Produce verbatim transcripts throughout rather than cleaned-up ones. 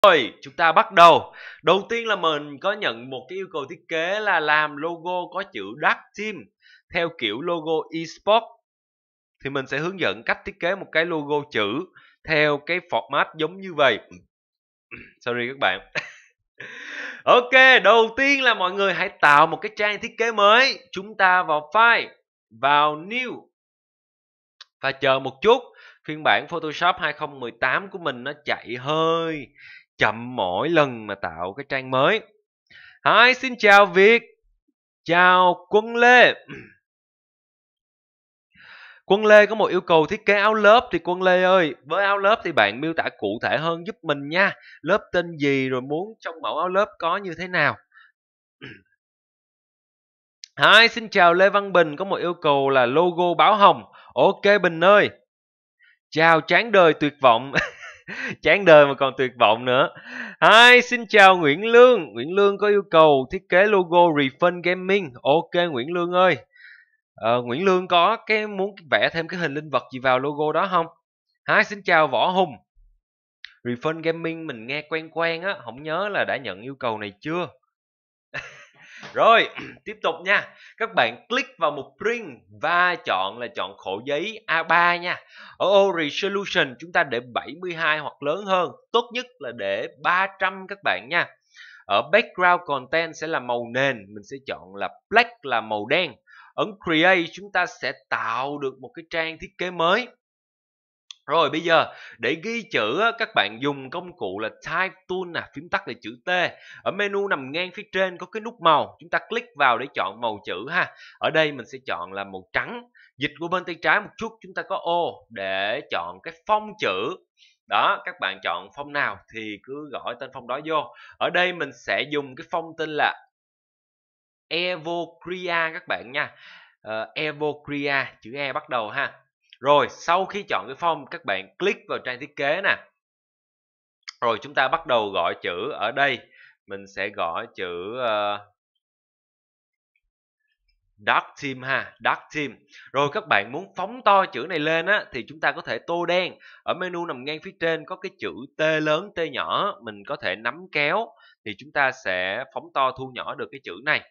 Rồi, chúng ta bắt đầu. Đầu tiên là mình có nhận một cái yêu cầu thiết kế là làm logo có chữ Dark Team theo kiểu logo eSport. Thì mình sẽ hướng dẫn cách thiết kế một cái logo chữ theo cái format giống như vậy. Sorry các bạn. Ok, đầu tiên là mọi người hãy tạo một cái trang thiết kế mới. Chúng ta vào File, vào New và chờ một chút. Phiên bản Photoshop hai không một tám của mình nó chạy hơi chậm mỗi lần mà tạo cái trang mới. Hi, xin chào Việt. Chào Quân Lê. Quân Lê có một yêu cầu thiết kế áo lớp thì Quân Lê ơi, với áo lớp thì bạn miêu tả cụ thể hơn giúp mình nha. Lớp tên gì rồi muốn trong mẫu áo lớp có như thế nào? Hi, xin chào Lê Văn Bình có một yêu cầu là logo báo hồng. Ok Bình ơi. Chào chán đời tuyệt vọng. Chán đời mà còn tuyệt vọng nữa. Hi, xin chào Nguyễn Lương. Nguyễn Lương có yêu cầu thiết kế logo Refund Gaming. Ok Nguyễn Lương ơi. Ờ, Nguyễn Lương có cái muốn vẽ thêm cái hình linh vật gì vào logo đó không? Hi, xin chào Võ Hùng. Refund Gaming mình nghe quen quen á, không nhớ là đã nhận yêu cầu này chưa. Rồi, tiếp tục nha. Các bạn click vào mục print và chọn là chọn khổ giấy A ba nha. Ở ô resolution chúng ta để bảy mươi hai hoặc lớn hơn, tốt nhất là để ba trăm các bạn nha. Ở background content sẽ là màu nền, mình sẽ chọn là black là màu đen. Ấn create chúng ta sẽ tạo được một cái trang thiết kế mới. Rồi bây giờ để ghi chữ các bạn dùng công cụ là Type Tool nè, phím tắt là chữ T. Ở menu nằm ngang phía trên có cái nút màu, chúng ta click vào để chọn màu chữ ha. Ở đây mình sẽ chọn là màu trắng. Dịch qua bên tay trái một chút chúng ta có ô để chọn cái phông chữ. Đó, các bạn chọn phông nào thì cứ gọi tên phông đó vô. Ở đây mình sẽ dùng cái phông tên là Evocria các bạn nha. Uh, Evocria, chữ E bắt đầu ha. Rồi, sau khi chọn cái form, các bạn click vào trang thiết kế nè. Rồi chúng ta bắt đầu gọi chữ. Ở đây mình sẽ gọi chữ uh, Dark Team ha, Dark Team. Rồi các bạn muốn phóng to chữ này lên á thì chúng ta có thể tô đen. Ở menu nằm ngang phía trên có cái chữ T lớn, T nhỏ, mình có thể nắm kéo thì chúng ta sẽ phóng to thu nhỏ được cái chữ này.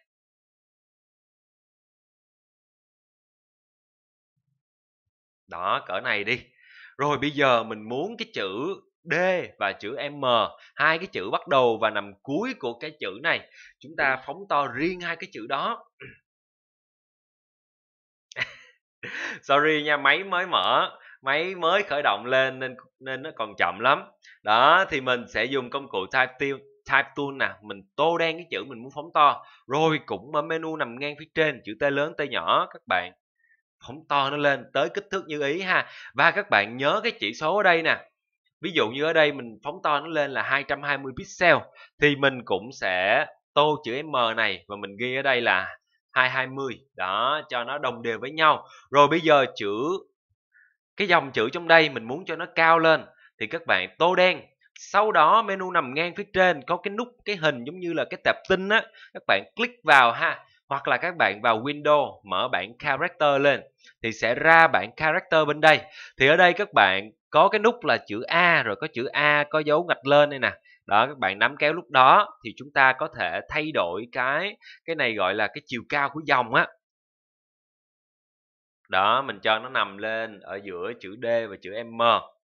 Đó, cỡ này đi. Rồi bây giờ mình muốn cái chữ D và chữ M, hai cái chữ bắt đầu và nằm cuối của cái chữ này, chúng ta phóng to riêng hai cái chữ đó. Sorry nha, máy mới mở, máy mới khởi động lên nên nên nó còn chậm lắm. Đó, thì mình sẽ dùng công cụ Type Tool, Type Tool nè, mình tô đen cái chữ mình muốn phóng to. Rồi cũng ở menu nằm ngang phía trên, chữ T lớn, T nhỏ các bạn phóng to nó lên tới kích thước như ý ha. Và các bạn nhớ cái chỉ số ở đây nè. Ví dụ như ở đây mình phóng to nó lên là hai trăm hai mươi pixel thì mình cũng sẽ tô chữ M này và mình ghi ở đây là hai trăm hai mươi. Đó, cho nó đồng đều với nhau. Rồi bây giờ chữ cái dòng chữ trong đây mình muốn cho nó cao lên thì các bạn tô đen. Sau đó menu nằm ngang phía trên có cái nút cái hình giống như là cái tệp tinh á, các bạn click vào ha. Hoặc là các bạn vào Windows mở bảng character lên thì sẽ ra bảng character bên đây. Thì ở đây các bạn có cái nút là chữ A, rồi có chữ A có dấu gạch lên đây nè. Đó, các bạn nắm kéo lúc đó thì chúng ta có thể thay đổi cái cái này gọi là cái chiều cao của dòng á. Đó, mình cho nó nằm lên ở giữa chữ D và chữ M.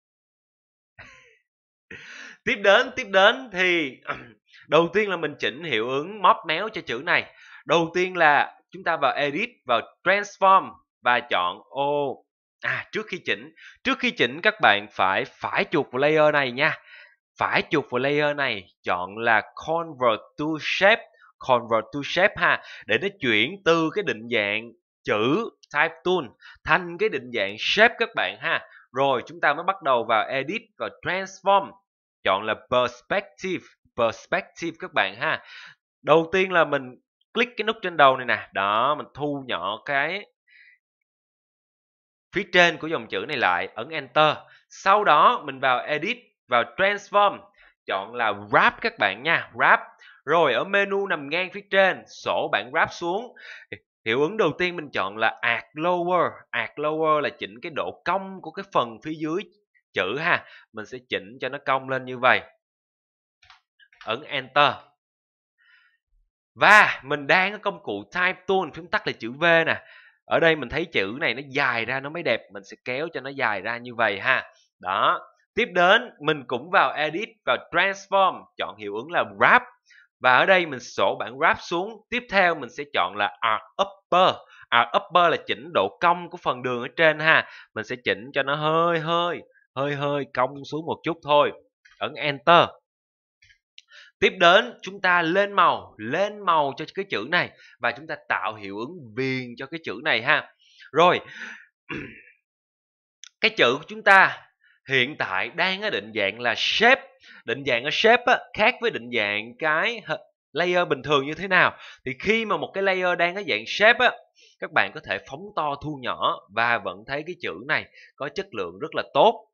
Tiếp đến, tiếp đến thì đầu tiên là mình chỉnh hiệu ứng móp méo cho chữ này. Đầu tiên là chúng ta vào Edit, vào Transform và chọn ô. À, trước khi chỉnh, trước khi chỉnh các bạn phải phải chuột vào layer này nha. Phải chuột vào layer này, chọn là Convert to Shape, Convert to Shape ha, để nó chuyển từ cái định dạng chữ Type Tool thành cái định dạng Shape các bạn ha. Rồi chúng ta mới bắt đầu vào Edit và Transform, chọn là Perspective, Perspective các bạn ha. Đầu tiên là mình click cái nút trên đầu này nè, đó, mình thu nhỏ cái phía trên của dòng chữ này lại, ấn Enter. Sau đó mình vào Edit, vào Transform, chọn là Wrap các bạn nha, Wrap. Rồi ở menu nằm ngang phía trên, sổ bảng Wrap xuống. Hiệu ứng đầu tiên mình chọn là Add Lower, Add Lower là chỉnh cái độ cong của cái phần phía dưới chữ ha. Mình sẽ chỉnh cho nó cong lên như vậy. ấn Enter. Và mình đang có công cụ Type Tool, phím tắt là chữ V nè. Ở đây mình thấy chữ này nó dài ra nó mới đẹp, mình sẽ kéo cho nó dài ra như vậy ha. Đó. Tiếp đến mình cũng vào Edit, vào Transform, chọn hiệu ứng là Wrap. Và ở đây mình sổ bảng Wrap xuống. Tiếp theo mình sẽ chọn là Arc Upper. Arc Upper là chỉnh độ cong của phần đường ở trên ha. Mình sẽ chỉnh cho nó hơi hơi, hơi hơi cong xuống một chút thôi. Ấn Enter. Tiếp đến chúng ta lên màu, lên màu cho cái chữ này và chúng ta tạo hiệu ứng viền cho cái chữ này ha. Rồi, cái chữ của chúng ta hiện tại đang ở định dạng là shape. Định dạng ở shape á, khác với định dạng cái layer bình thường như thế nào? Thì khi mà một cái layer đang ở dạng shape á, các bạn có thể phóng to thu nhỏ và vẫn thấy cái chữ này có chất lượng rất là tốt.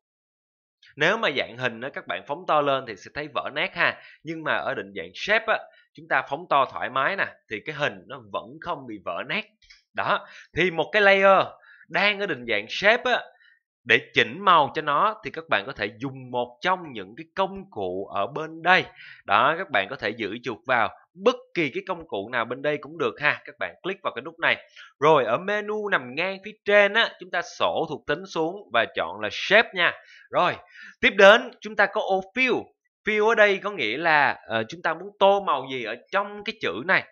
Nếu mà dạng hình á, các bạn phóng to lên thì sẽ thấy vỡ nát ha. Nhưng mà ở định dạng shape á, chúng ta phóng to thoải mái nè, thì cái hình nó vẫn không bị vỡ nát. Đó, thì một cái layer đang ở định dạng shape á, để chỉnh màu cho nó thì các bạn có thể dùng một trong những cái công cụ ở bên đây. Đó, các bạn có thể giữ chuột vào bất kỳ cái công cụ nào bên đây cũng được ha. Các bạn click vào cái nút này. Rồi ở menu nằm ngang phía trên á, chúng ta sổ thuộc tính xuống và chọn là Shape nha. Rồi, tiếp đến chúng ta có ô Fill. Fill ở đây có nghĩa là uh, chúng ta muốn tô màu gì ở trong cái chữ này.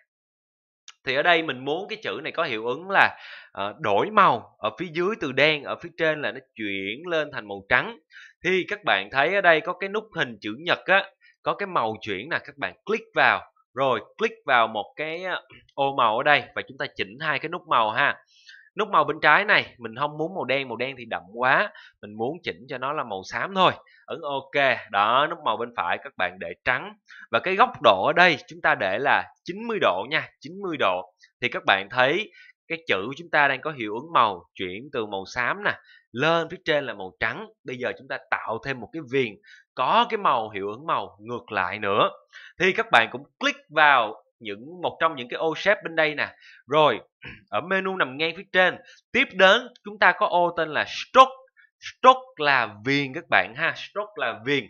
Thì ở đây mình muốn cái chữ này có hiệu ứng là uh, đổi màu ở phía dưới từ đen, ở phía trên là nó chuyển lên thành màu trắng. Thì các bạn thấy ở đây có cái nút hình chữ nhật á, có cái màu chuyển nè, các bạn click vào, rồi click vào một cái ô màu ở đây và chúng ta chỉnh hai cái nút màu ha. Nút màu bên trái này mình không muốn màu đen, màu đen thì đậm quá, mình muốn chỉnh cho nó là màu xám thôi. Ấn OK. Đó, nút màu bên phải các bạn để trắng. Và cái góc độ ở đây chúng ta để là chín mươi độ nha, chín mươi độ. Thì các bạn thấy cái chữ của chúng ta đang có hiệu ứng màu chuyển từ màu xám nè lên phía trên là màu trắng. Bây giờ chúng ta tạo thêm một cái viền có cái màu hiệu ứng màu ngược lại nữa. Thì các bạn cũng click vào những một trong những cái ô shape bên đây nè. Rồi, ở menu nằm ngang phía trên, tiếp đến chúng ta có ô tên là Stroke. Stroke là viền các bạn ha, Stroke là viền.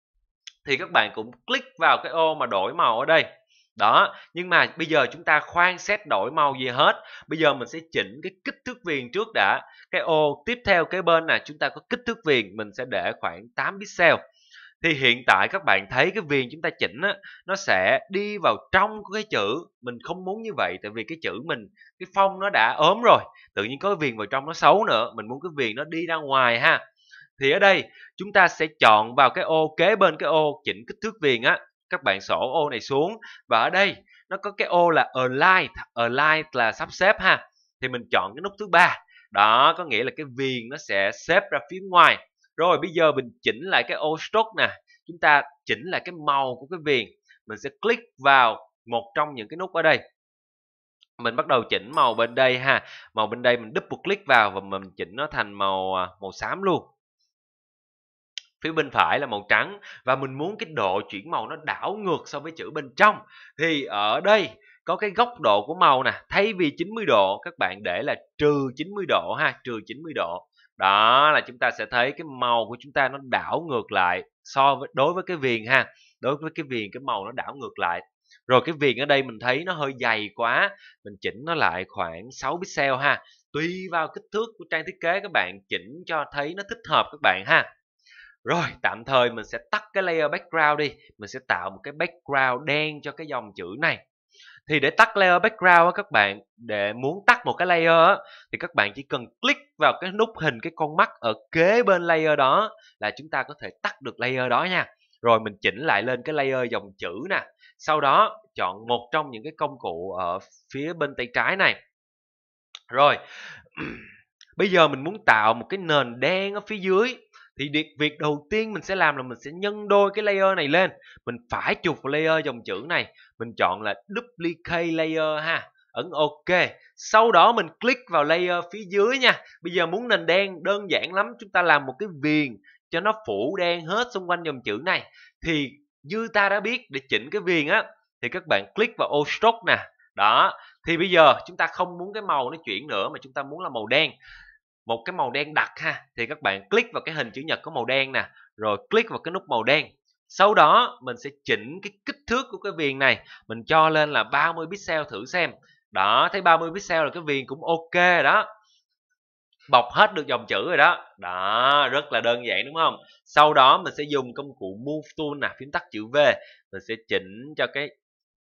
Thì các bạn cũng click vào cái ô mà đổi màu ở đây. Đó, nhưng mà bây giờ chúng ta khoan set đổi màu gì hết. Bây giờ mình sẽ chỉnh cái kích thước viền trước đã. Cái ô tiếp theo kế bên nè, chúng ta có kích thước viền, mình sẽ để khoảng tám pixel. Thì hiện tại các bạn thấy cái viền chúng ta chỉnh á, nó sẽ đi vào trong của cái chữ. Mình không muốn như vậy, tại vì cái chữ mình, cái phông nó đã ốm rồi, tự nhiên có cái viền vào trong nó xấu nữa. Mình muốn cái viền nó đi ra ngoài ha. Thì ở đây chúng ta sẽ chọn vào cái ô kế bên cái ô chỉnh kích thước viền á. Các bạn sổ ô này xuống. Và ở đây nó có cái ô là Align. Align là sắp xếp ha. Thì mình chọn cái nút thứ ba. Đó, có nghĩa là cái viền nó sẽ xếp ra phía ngoài. Rồi bây giờ mình chỉnh lại cái ô Stroke nè. Chúng ta chỉnh lại cái màu của cái viền. Mình sẽ click vào một trong những cái nút ở đây. Mình bắt đầu chỉnh màu bên đây ha. Màu bên đây mình double click vào và mình chỉnh nó thành màu màu xám luôn. Phía bên phải là màu trắng. Và mình muốn cái độ chuyển màu nó đảo ngược so với chữ bên trong. Thì ở đây có cái góc độ của màu nè. Thay vì chín mươi độ các bạn để là trừ chín mươi độ ha. Trừ chín mươi độ. Đó là chúng ta sẽ thấy cái màu của chúng ta nó đảo ngược lại so với đối với cái viền ha. Đối với cái viền cái màu nó đảo ngược lại. Rồi cái viền ở đây mình thấy nó hơi dày quá. Mình chỉnh nó lại khoảng sáu pixel ha. Tùy vào kích thước của trang thiết kế các bạn chỉnh cho thấy nó thích hợp các bạn ha. Rồi tạm thời mình sẽ tắt cái layer background đi. Mình sẽ tạo một cái background đen cho cái dòng chữ này. Thì để tắt layer background á các bạn, để muốn tắt một cái layer á, thì các bạn chỉ cần click vào cái nút hình cái con mắt ở kế bên layer đó là chúng ta có thể tắt được layer đó nha. Rồi mình chỉnh lại lên cái layer dòng chữ nè. Sau đó chọn một trong những cái công cụ ở phía bên tay trái này. Rồi bây giờ mình muốn tạo một cái nền đen ở phía dưới. Thì việc đầu tiên mình sẽ làm là mình sẽ nhân đôi cái layer này lên. Mình phải chuột vào layer dòng chữ này. Mình chọn là Duplicate Layer ha. Ấn OK. Sau đó mình click vào layer phía dưới nha. Bây giờ muốn nền đen đơn giản lắm. Chúng ta làm một cái viền cho nó phủ đen hết xung quanh dòng chữ này. Thì như ta đã biết, để chỉnh cái viền á, thì các bạn click vào ô Stroke nè. Đó. Thì bây giờ chúng ta không muốn cái màu nó chuyển nữa, mà chúng ta muốn là màu đen. Một cái màu đen đặc ha. Thì các bạn click vào cái hình chữ nhật có màu đen nè. Rồi click vào cái nút màu đen. Sau đó mình sẽ chỉnh cái kích thước của cái viền này, mình cho lên là ba mươi pixel thử xem. Đó, thấy ba mươi pixel là cái viền cũng ok rồi đó. Bọc hết được dòng chữ rồi đó. Đó, rất là đơn giản đúng không? Sau đó mình sẽ dùng công cụ Move Tool nè, phím tắt chữ V. Mình sẽ chỉnh cho cái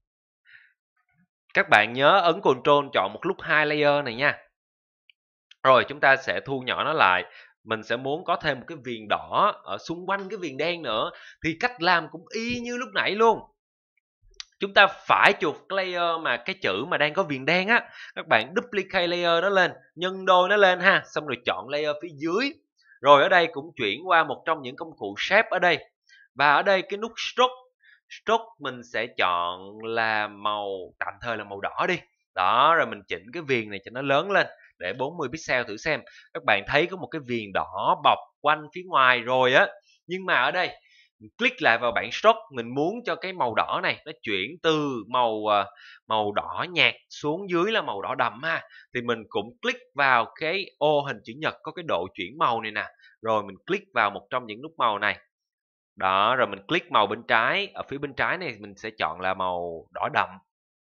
các bạn nhớ ấn Ctrl chọn một lúc hai layer này nha. Rồi chúng ta sẽ thu nhỏ nó lại. Mình sẽ muốn có thêm một cái viền đỏ ở xung quanh cái viền đen nữa. Thì cách làm cũng y như lúc nãy luôn. Chúng ta phải chuột cái layer mà cái chữ mà đang có viền đen á. Các bạn duplicate layer nó lên, nhân đôi nó lên ha. Xong rồi chọn layer phía dưới. Rồi ở đây cũng chuyển qua một trong những công cụ shape ở đây. Và ở đây cái nút stroke. Stroke mình sẽ chọn là màu, tạm thời là màu đỏ đi. Đó, rồi mình chỉnh cái viền này cho nó lớn lên để bốn mươi pixel thử xem. Các bạn thấy có một cái viền đỏ bọc quanh phía ngoài rồi á. Nhưng mà ở đây mình click lại vào bảng stroke, mình muốn cho cái màu đỏ này nó chuyển từ màu màu đỏ nhạt xuống dưới là màu đỏ đậm ha. Thì mình cũng click vào cái ô hình chữ nhật có cái độ chuyển màu này nè. Rồi mình click vào một trong những nút màu này. Đó, rồi mình click màu bên trái, ở phía bên trái này mình sẽ chọn là màu đỏ đậm.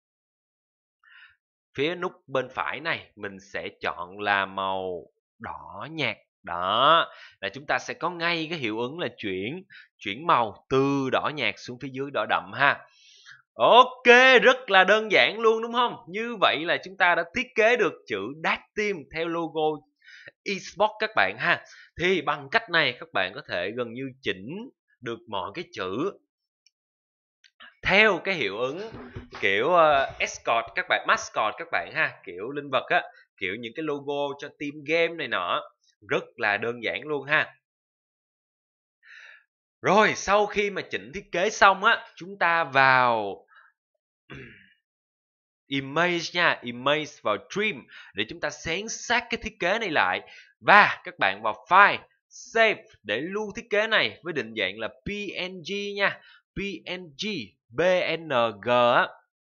Phía nút bên phải này mình sẽ chọn là màu đỏ nhạt. Đó, là chúng ta sẽ có ngay cái hiệu ứng là chuyển chuyển màu từ đỏ nhạt xuống phía dưới đỏ đậm ha. Ok, rất là đơn giản luôn đúng không? Như vậy là chúng ta đã thiết kế được chữ Dark Team theo logo eSports các bạn ha. Thì bằng cách này các bạn có thể gần như chỉnh được mọi cái chữ theo cái hiệu ứng kiểu uh, escort các bạn, mascot các bạn ha, kiểu linh vật á, kiểu những cái logo cho team game này nọ, rất là đơn giản luôn ha. Rồi sau khi mà chỉnh thiết kế xong á, chúng ta vào image nha, image vào trim để chúng ta xén xác cái thiết kế này lại, và các bạn vào file save để lưu thiết kế này với định dạng là pê en giê nha, pê en giê bê en giê á.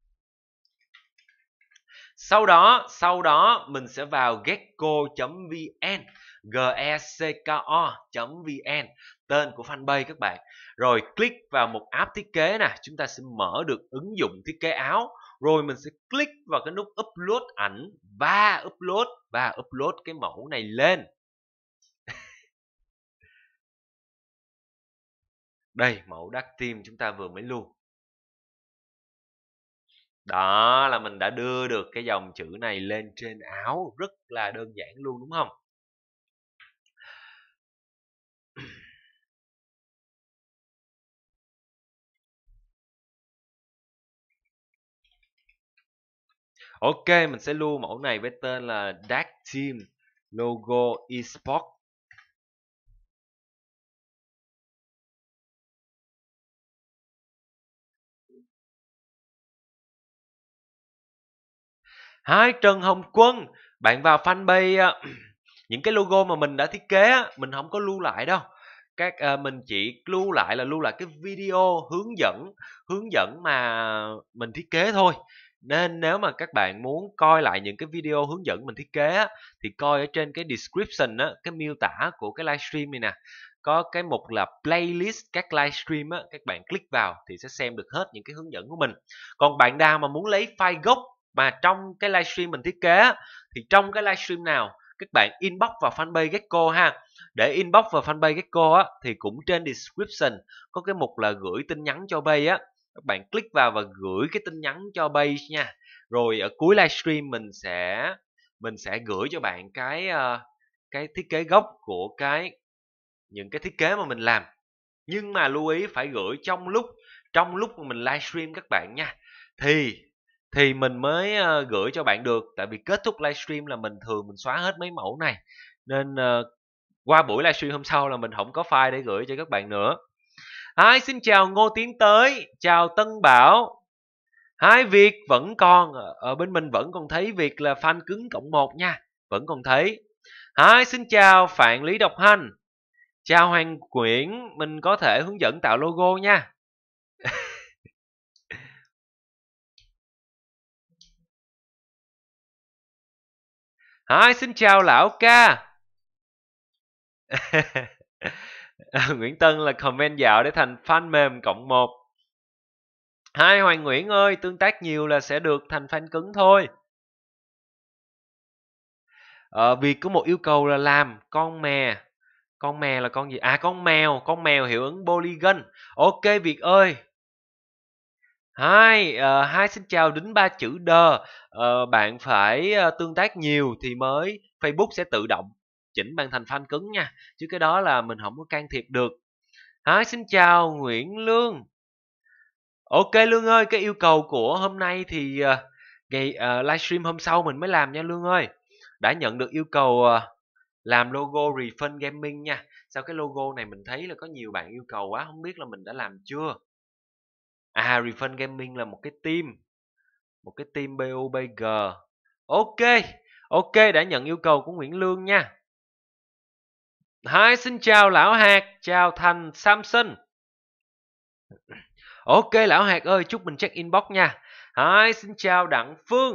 Sau đó, sau đó mình sẽ vào gecko.vn, g e c k o.vn, tên của fanpage các bạn. Rồi click vào một app thiết kế nè, chúng ta sẽ mở được ứng dụng thiết kế áo. Rồi mình sẽ click vào cái nút upload ảnh và upload và upload cái mẫu này lên. Đây, mẫu Dark Team chúng ta vừa mới lưu. Đó là mình đã đưa được cái dòng chữ này lên trên áo, rất là đơn giản luôn đúng không? Ok, mình sẽ lưu mẫu này với tên là Dark Team Logo eSports. Hai, Trần Hồng Quân, bạn vào fanpage những cái logo mà mình đã thiết kế mình không có lưu lại đâu. Các uh, mình chỉ lưu lại là lưu lại cái video hướng dẫn hướng dẫn mà mình thiết kế thôi. Nên nếu mà các bạn muốn coi lại những cái video hướng dẫn mình thiết kế á, thì coi ở trên cái description á, cái miêu tả của cái livestream này nè, có cái mục là playlist các livestream á, các bạn click vào thì sẽ xem được hết những cái hướng dẫn của mình. Còn bạn nào mà muốn lấy file gốc mà trong cái livestream mình thiết kế á, thì trong cái livestream nào các bạn inbox vào fanpage Gecko ha. Để inbox vào fanpage Gecko á, thì cũng trên description có cái mục là gửi tin nhắn cho Bay á. Các bạn click vào và gửi cái tin nhắn cho Bay nha. Rồi ở cuối livestream mình sẽ mình sẽ gửi cho bạn cái uh, cái thiết kế gốc của cái những cái thiết kế mà mình làm. Nhưng mà lưu ý phải gửi trong lúc trong lúc mà mình livestream các bạn nha. Thì thì mình mới uh, gửi cho bạn được, tại vì kết thúc livestream là mình thường mình xóa hết mấy mẫu này. Nên uh, qua buổi livestream hôm sau là mình không có file để gửi cho các bạn nữa. Hi, xin chào Ngô Tiến Tới, chào Tân Bảo. Hai Việt vẫn còn, ở bên mình vẫn còn thấy Việt là fan cứng cộng một nha, vẫn còn thấy. Hi, xin chào Phạm Lý Độc Hành. Chào Hoàng Quyển, mình có thể hướng dẫn tạo logo nha. Hi, xin chào Lão Ca. Nguyễn Tân là comment dạo để thành fan mềm cộng một. Hai Hoàng Nguyễn ơi, tương tác nhiều là sẽ được thành fan cứng thôi. Ờ, Việt có một yêu cầu là làm con mè. Con mè là con gì? À, con mèo, con mèo hiệu ứng polygon. Ok Việt ơi. Hai, uh, hai xin chào đính ba chữ đờ. Ờ, bạn phải uh, tương tác nhiều thì mới Facebook sẽ tự động chỉnh bạn thành fan cứng nha. Chứ cái đó là mình không có can thiệp được. Hai xin chào Nguyễn Lương. Ok Lương ơi, cái yêu cầu của hôm nay thì uh, ngày uh, livestream hôm sau mình mới làm nha Lương ơi. Đã nhận được yêu cầu uh, làm logo Refund Gaming nha. Sao cái logo này mình thấy là có nhiều bạn yêu cầu quá, không biết là mình đã làm chưa. À, Refund Gaming là một cái team, một cái team pê u bê giê. Ok, ok đã nhận yêu cầu của Nguyễn Lương nha. Hi, xin chào Lão Hạt, chào Thành Samson. Ok Lão Hạt ơi, chúc mình check inbox nha. Hi, xin chào Đặng Phương.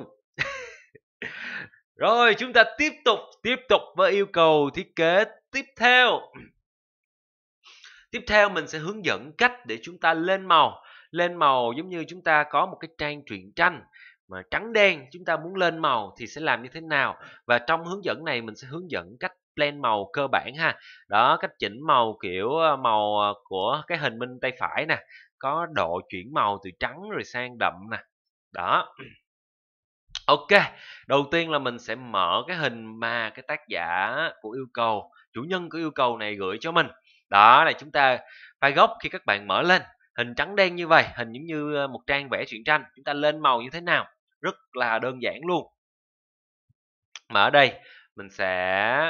Rồi chúng ta tiếp tục, tiếp tục với yêu cầu thiết kế tiếp theo. Tiếp theo mình sẽ hướng dẫn cách để chúng ta lên màu. Lên màu giống như chúng ta có một cái trang truyện tranh mà trắng đen, chúng ta muốn lên màu thì sẽ làm như thế nào. Và trong hướng dẫn này mình sẽ hướng dẫn cách blend màu cơ bản ha. Đó, cách chỉnh màu kiểu màu của cái hình bên tay phải nè, có độ chuyển màu từ trắng rồi sang đậm nè. Đó. Ok, đầu tiên là mình sẽ mở cái hình mà cái tác giả của yêu cầu, chủ nhân của yêu cầu này gửi cho mình. Đó là chúng ta file gốc khi các bạn mở lên, hình trắng đen như vậy, hình giống như một trang vẽ truyện tranh, chúng ta lên màu như thế nào? Rất là đơn giản luôn. Mà ở đây mình sẽ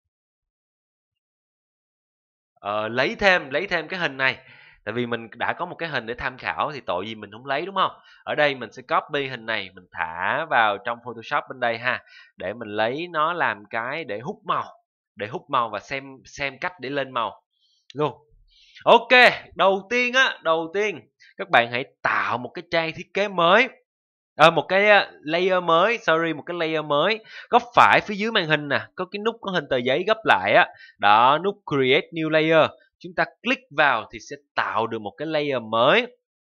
uh, lấy thêm lấy thêm cái hình này. Tại vì mình đã có một cái hình để tham khảo thì tội gì mình không lấy đúng không? Ở đây mình sẽ copy hình này, mình thả vào trong Photoshop bên đây ha, để mình lấy nó làm cái để hút màu, để hút màu và xem xem cách để lên màu luôn. Ok, đầu tiên á, đầu tiên các bạn hãy tạo một cái trang thiết kế mới. À, một cái layer mới, sorry, một cái layer mới. Góc phải phía dưới màn hình nè, có cái nút có hình tờ giấy gấp lại á. Đó, nút create new layer. Chúng ta click vào thì sẽ tạo được một cái layer mới.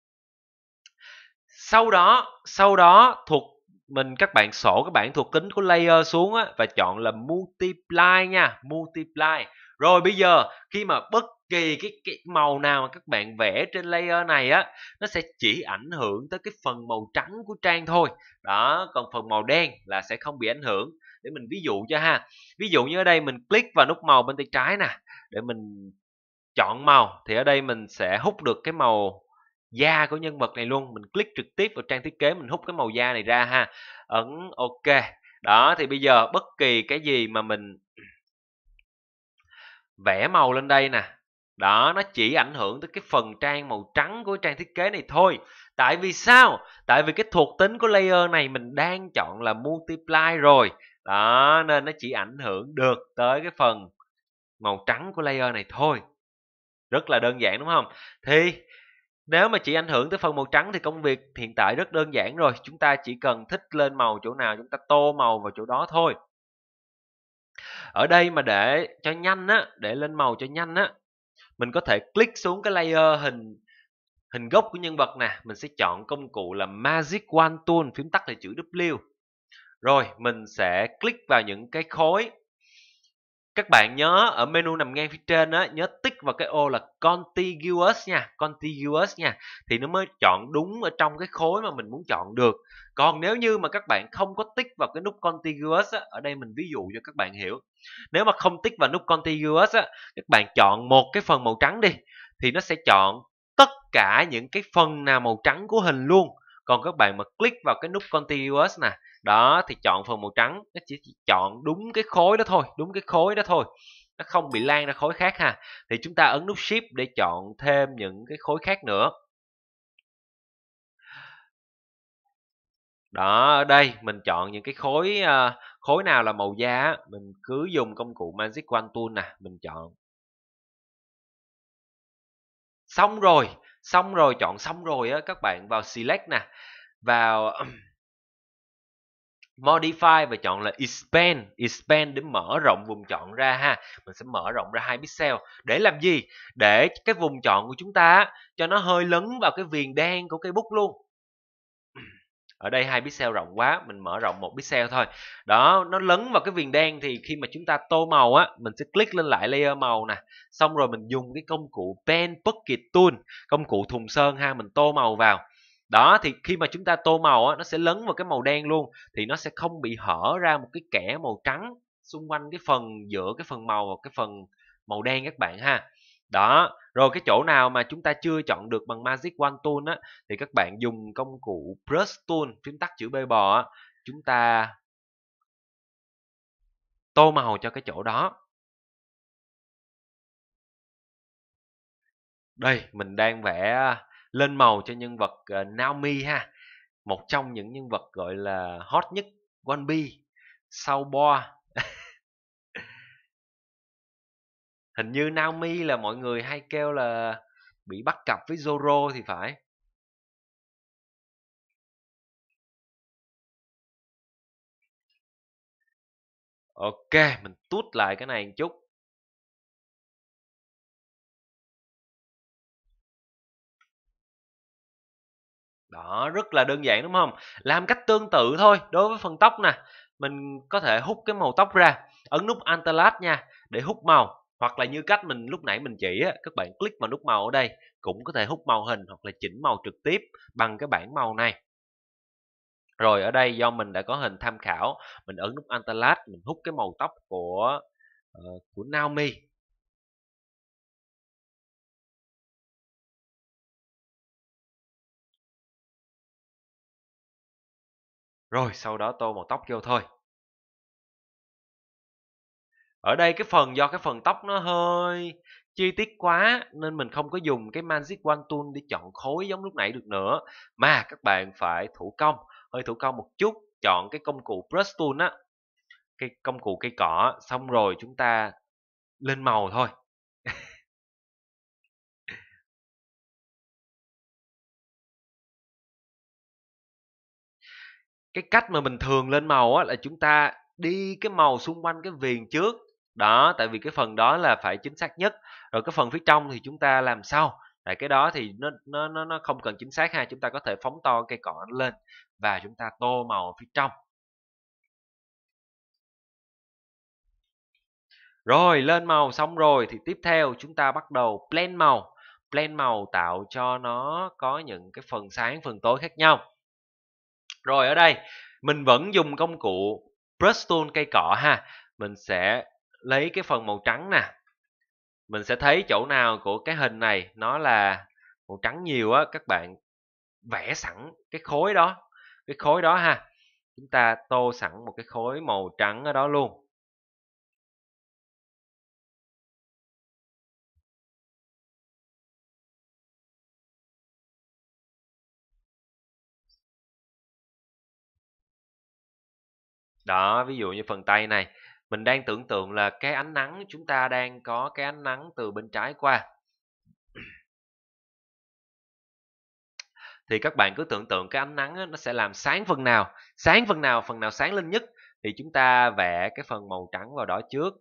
Sau đó, sau đó thuộc mình các bạn sổ các bạn thuộc tính của layer xuống á và chọn là multiply nha, multiply. Rồi bây giờ khi mà bất kỳ cái, cái màu nào mà các bạn vẽ trên layer này á, nó sẽ chỉ ảnh hưởng tới cái phần màu trắng của trang thôi. Đó, còn phần màu đen là sẽ không bị ảnh hưởng. Để mình ví dụ cho ha. Ví dụ như ở đây mình click vào nút màu bên tay trái nè, để mình chọn màu thì ở đây mình sẽ hút được cái màu da của nhân vật này luôn. Mình click trực tiếp vào trang thiết kế, mình hút cái màu da này ra ha, ấn ok. Đó thì bây giờ bất kỳ cái gì mà mình vẽ màu lên đây nè, đó, nó chỉ ảnh hưởng tới cái phần trang màu trắng của trang thiết kế này thôi. Tại vì sao? Tại vì cái thuộc tính của layer này mình đang chọn là multiply rồi. Đó, nên nó chỉ ảnh hưởng được tới cái phần màu trắng của layer này thôi. Rất là đơn giản đúng không? Thì nếu mà chỉ ảnh hưởng tới phần màu trắng thì công việc hiện tại rất đơn giản rồi. Chúng ta chỉ cần thích lên màu chỗ nào chúng ta tô màu vào chỗ đó thôi. Ở đây mà để cho nhanh á, để lên màu cho nhanh á, mình có thể click xuống cái layer hình hình gốc của nhân vật nè, mình sẽ chọn công cụ là Magic Wand Tool, phím tắt là chữ W. Rồi, mình sẽ click vào những cái khối. Các bạn nhớ ở menu nằm ngang phía trên á, nhớ tích vào cái ô là contiguous nha, contiguous nha, thì nó mới chọn đúng ở trong cái khối mà mình muốn chọn được. Còn nếu như mà các bạn không có tích vào cái nút contiguous á, ở đây mình ví dụ cho các bạn hiểu. Nếu mà không tích vào nút contiguous á, các bạn chọn một cái phần màu trắng đi, thì nó sẽ chọn tất cả những cái phần nào màu trắng của hình luôn. Còn các bạn mà click vào cái nút contiguous nè, đó thì chọn phần màu trắng, nó chỉ, chỉ chọn đúng cái khối đó thôi, đúng cái khối đó thôi, nó không bị lan ra khối khác ha. Thì chúng ta ấn nút shift để chọn thêm những cái khối khác nữa. Đó, ở đây mình chọn những cái khối uh, khối nào là màu da, mình cứ dùng công cụ Magic Wand Tool nè, mình chọn. Xong rồi, xong rồi, chọn xong rồi á, các bạn vào select nè, vào Modify và chọn là Expand. Expand để mở rộng vùng chọn ra ha. Mình sẽ mở rộng ra hai pixel. Để làm gì? Để cái vùng chọn của chúng ta cho nó hơi lấn vào cái viền đen của cây bút luôn. Ở đây hai pixel rộng quá, mình mở rộng một pixel thôi. Đó, nó lấn vào cái viền đen thì khi mà chúng ta tô màu á, mình sẽ click lên lại layer màu nè. Xong rồi mình dùng cái công cụ Pen Bucket Tool, công cụ thùng sơn ha, mình tô màu vào. Đó, thì khi mà chúng ta tô màu á, nó sẽ lấn vào cái màu đen luôn, thì nó sẽ không bị hở ra một cái kẽ màu trắng xung quanh cái phần giữa cái phần màu và cái phần màu đen các bạn ha. Đó, rồi cái chỗ nào mà chúng ta chưa chọn được bằng Magic Wand Tool á, thì các bạn dùng công cụ Brush Tool, phím tắt chữ B bò á, chúng ta tô màu cho cái chỗ đó. Đây, mình đang vẽ lên màu cho nhân vật uh, Naomi ha, một trong những nhân vật gọi là hot nhất One Piece sau Boa. Hình như Naomi là mọi người hay kêu là bị bắt cặp với Zoro thì phải. Ok, mình tút lại cái này một chút. Đó, rất là đơn giản đúng không? Làm cách tương tự thôi đối với phần tóc nè. Mình có thể hút cái màu tóc ra, ấn nút Alt Tab nha để hút màu, hoặc là như cách mình lúc nãy mình chỉ á, các bạn click vào nút màu ở đây cũng có thể hút màu hình hoặc là chỉnh màu trực tiếp bằng cái bảng màu này. Rồi ở đây do mình đã có hình tham khảo, mình ấn nút Alt Tab, mình hút cái màu tóc của uh, của Naomi. Rồi sau đó tô màu tóc vô thôi. Ở đây cái phần do cái phần tóc nó hơi chi tiết quá nên mình không có dùng cái Magic Wand Tool để chọn khối giống lúc nãy được nữa, mà các bạn phải thủ công, hơi thủ công một chút, chọn cái công cụ Brush Tool á, cái công cụ cây cọ, xong rồi chúng ta lên màu thôi. Cái cách mà mình thường lên màu á là chúng ta đi cái màu xung quanh cái viền trước. Đó, tại vì cái phần đó là phải chính xác nhất. Rồi cái phần phía trong thì chúng ta làm sau. Tại cái đó thì nó nó nó nó không cần chính xác ha, chúng ta có thể phóng to cây cọ nó lên và chúng ta tô màu phía trong. Rồi lên màu xong rồi thì tiếp theo chúng ta bắt đầu blend màu. Blend màu tạo cho nó có những cái phần sáng, phần tối khác nhau. Rồi ở đây mình vẫn dùng công cụ Brush Tool cây cọ ha. Mình sẽ lấy cái phần màu trắng nè. Mình sẽ thấy chỗ nào của cái hình này nó là màu trắng nhiều á, các bạn vẽ sẵn cái khối đó. Cái khối đó ha. Chúng ta tô sẵn một cái khối màu trắng ở đó luôn. Đó, ví dụ như phần tay này, mình đang tưởng tượng là cái ánh nắng, chúng ta đang có cái ánh nắng từ bên trái qua. Thì các bạn cứ tưởng tượng cái ánh nắng á, nó sẽ làm sáng phần nào, sáng phần nào, phần nào sáng lên nhất thì chúng ta vẽ cái phần màu trắng vào đó trước.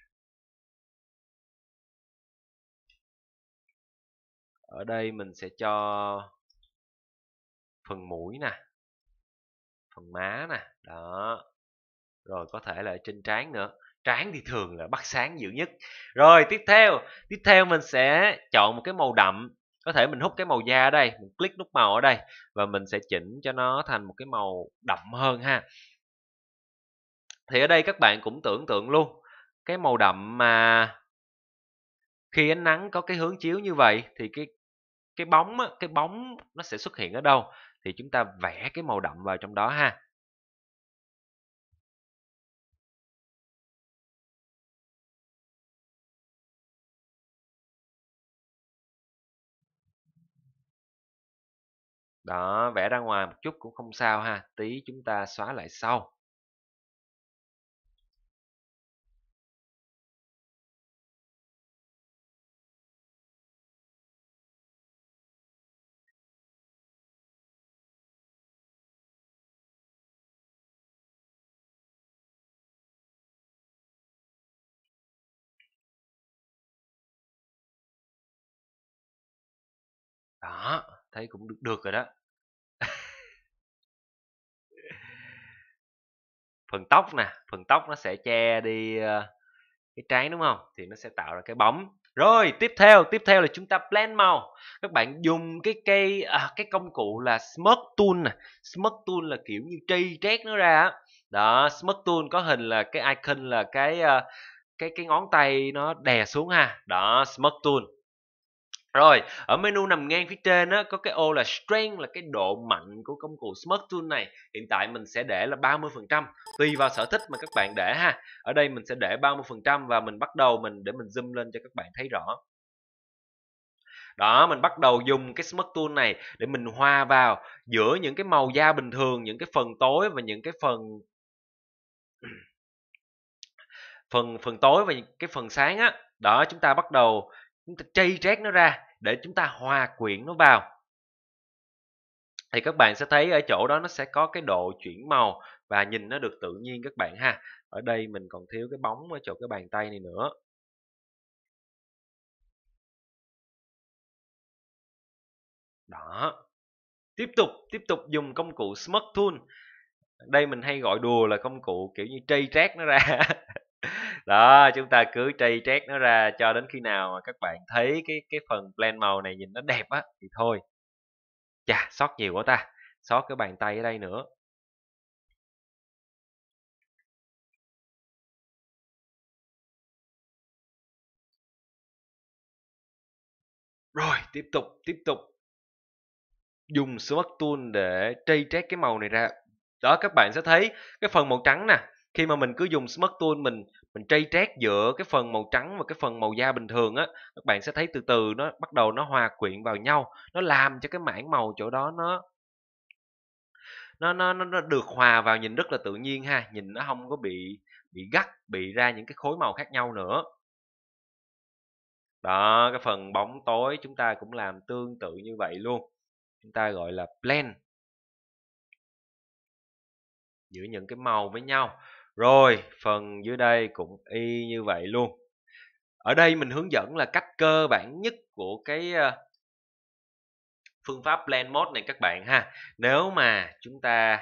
Ở đây mình sẽ cho phần mũi nè, phần má nè, đó. Rồi có thể là ở trên trán nữa. Trán thì thường là bắt sáng dữ nhất. Rồi tiếp theo, tiếp theo mình sẽ chọn một cái màu đậm. Có thể mình hút cái màu da ở đây, mình click nút màu ở đây và mình sẽ chỉnh cho nó thành một cái màu đậm hơn ha. Thì ở đây các bạn cũng tưởng tượng luôn, cái màu đậm mà khi ánh nắng có cái hướng chiếu như vậy thì cái cái bóng á, cái bóng nó sẽ xuất hiện ở đâu? Thì chúng ta vẽ cái màu đậm vào trong đó ha. Đó, vẽ ra ngoài một chút cũng không sao ha, tí chúng ta xóa lại sau. Đó, thấy cũng được, được rồi đó. Phần tóc nè, phần tóc nó sẽ che đi uh, cái trán đúng không? Thì nó sẽ tạo ra cái bóng. Rồi, tiếp theo, tiếp theo là chúng ta blend màu. Các bạn dùng cái cây à, cái công cụ là Smudge Tool nè. Smudge Tool là kiểu như tri trét nó ra á. Đó, Smudge Tool có hình là cái icon là cái uh, cái cái ngón tay nó đè xuống ha. Đó, Smudge Tool. Rồi, ở menu nằm ngang phía trên á, có cái ô là Strength là cái độ mạnh của công cụ Smudge Tool này. Hiện tại mình sẽ để là ba mươi phần trăm, tùy vào sở thích mà các bạn để ha. Ở đây mình sẽ để ba mươi phần trăm và mình bắt đầu mình để mình zoom lên cho các bạn thấy rõ. Đó, mình bắt đầu dùng cái Smudge Tool này để mình hòa vào giữa những cái màu da bình thường, những cái phần tối và những cái phần phần phần tối và những cái phần sáng á. Đó, chúng ta bắt đầu chúng ta chây trét nó ra để chúng ta hòa quyện nó vào. Thì các bạn sẽ thấy ở chỗ đó nó sẽ có cái độ chuyển màu và nhìn nó được tự nhiên các bạn ha. Ở đây mình còn thiếu cái bóng ở chỗ cái bàn tay này nữa. Đó. Tiếp tục, tiếp tục dùng công cụ Smudge Tool. Đây mình hay gọi đùa là công cụ kiểu như trây trét nó ra. Đó, chúng ta cứ trây trét nó ra cho đến khi nào mà các bạn thấy cái cái phần blend màu này nhìn nó đẹp á thì thôi. Chà, sót nhiều quá ta. Sót cái bàn tay ở đây nữa. Rồi, tiếp tục, tiếp tục. Dùng Smudge Tool để trây trét cái màu này ra. Đó, các bạn sẽ thấy cái phần màu trắng nè. Khi mà mình cứ dùng Smudge Tool mình mình trây trét giữa cái phần màu trắng và cái phần màu da bình thường á, các bạn sẽ thấy từ từ nó bắt đầu nó hòa quyện vào nhau, nó làm cho cái mảng màu chỗ đó nó nó nó nó, nó được hòa vào nhìn rất là tự nhiên ha, nhìn nó không có bị bị gắt, bị ra những cái khối màu khác nhau nữa. Đó, cái phần bóng tối chúng ta cũng làm tương tự như vậy luôn. Chúng ta gọi là blend giữa những cái màu với nhau. Rồi, phần dưới đây cũng y như vậy luôn. Ở đây mình hướng dẫn là cách cơ bản nhất của cái ờ, phương pháp blend mode này các bạn ha. Nếu mà chúng ta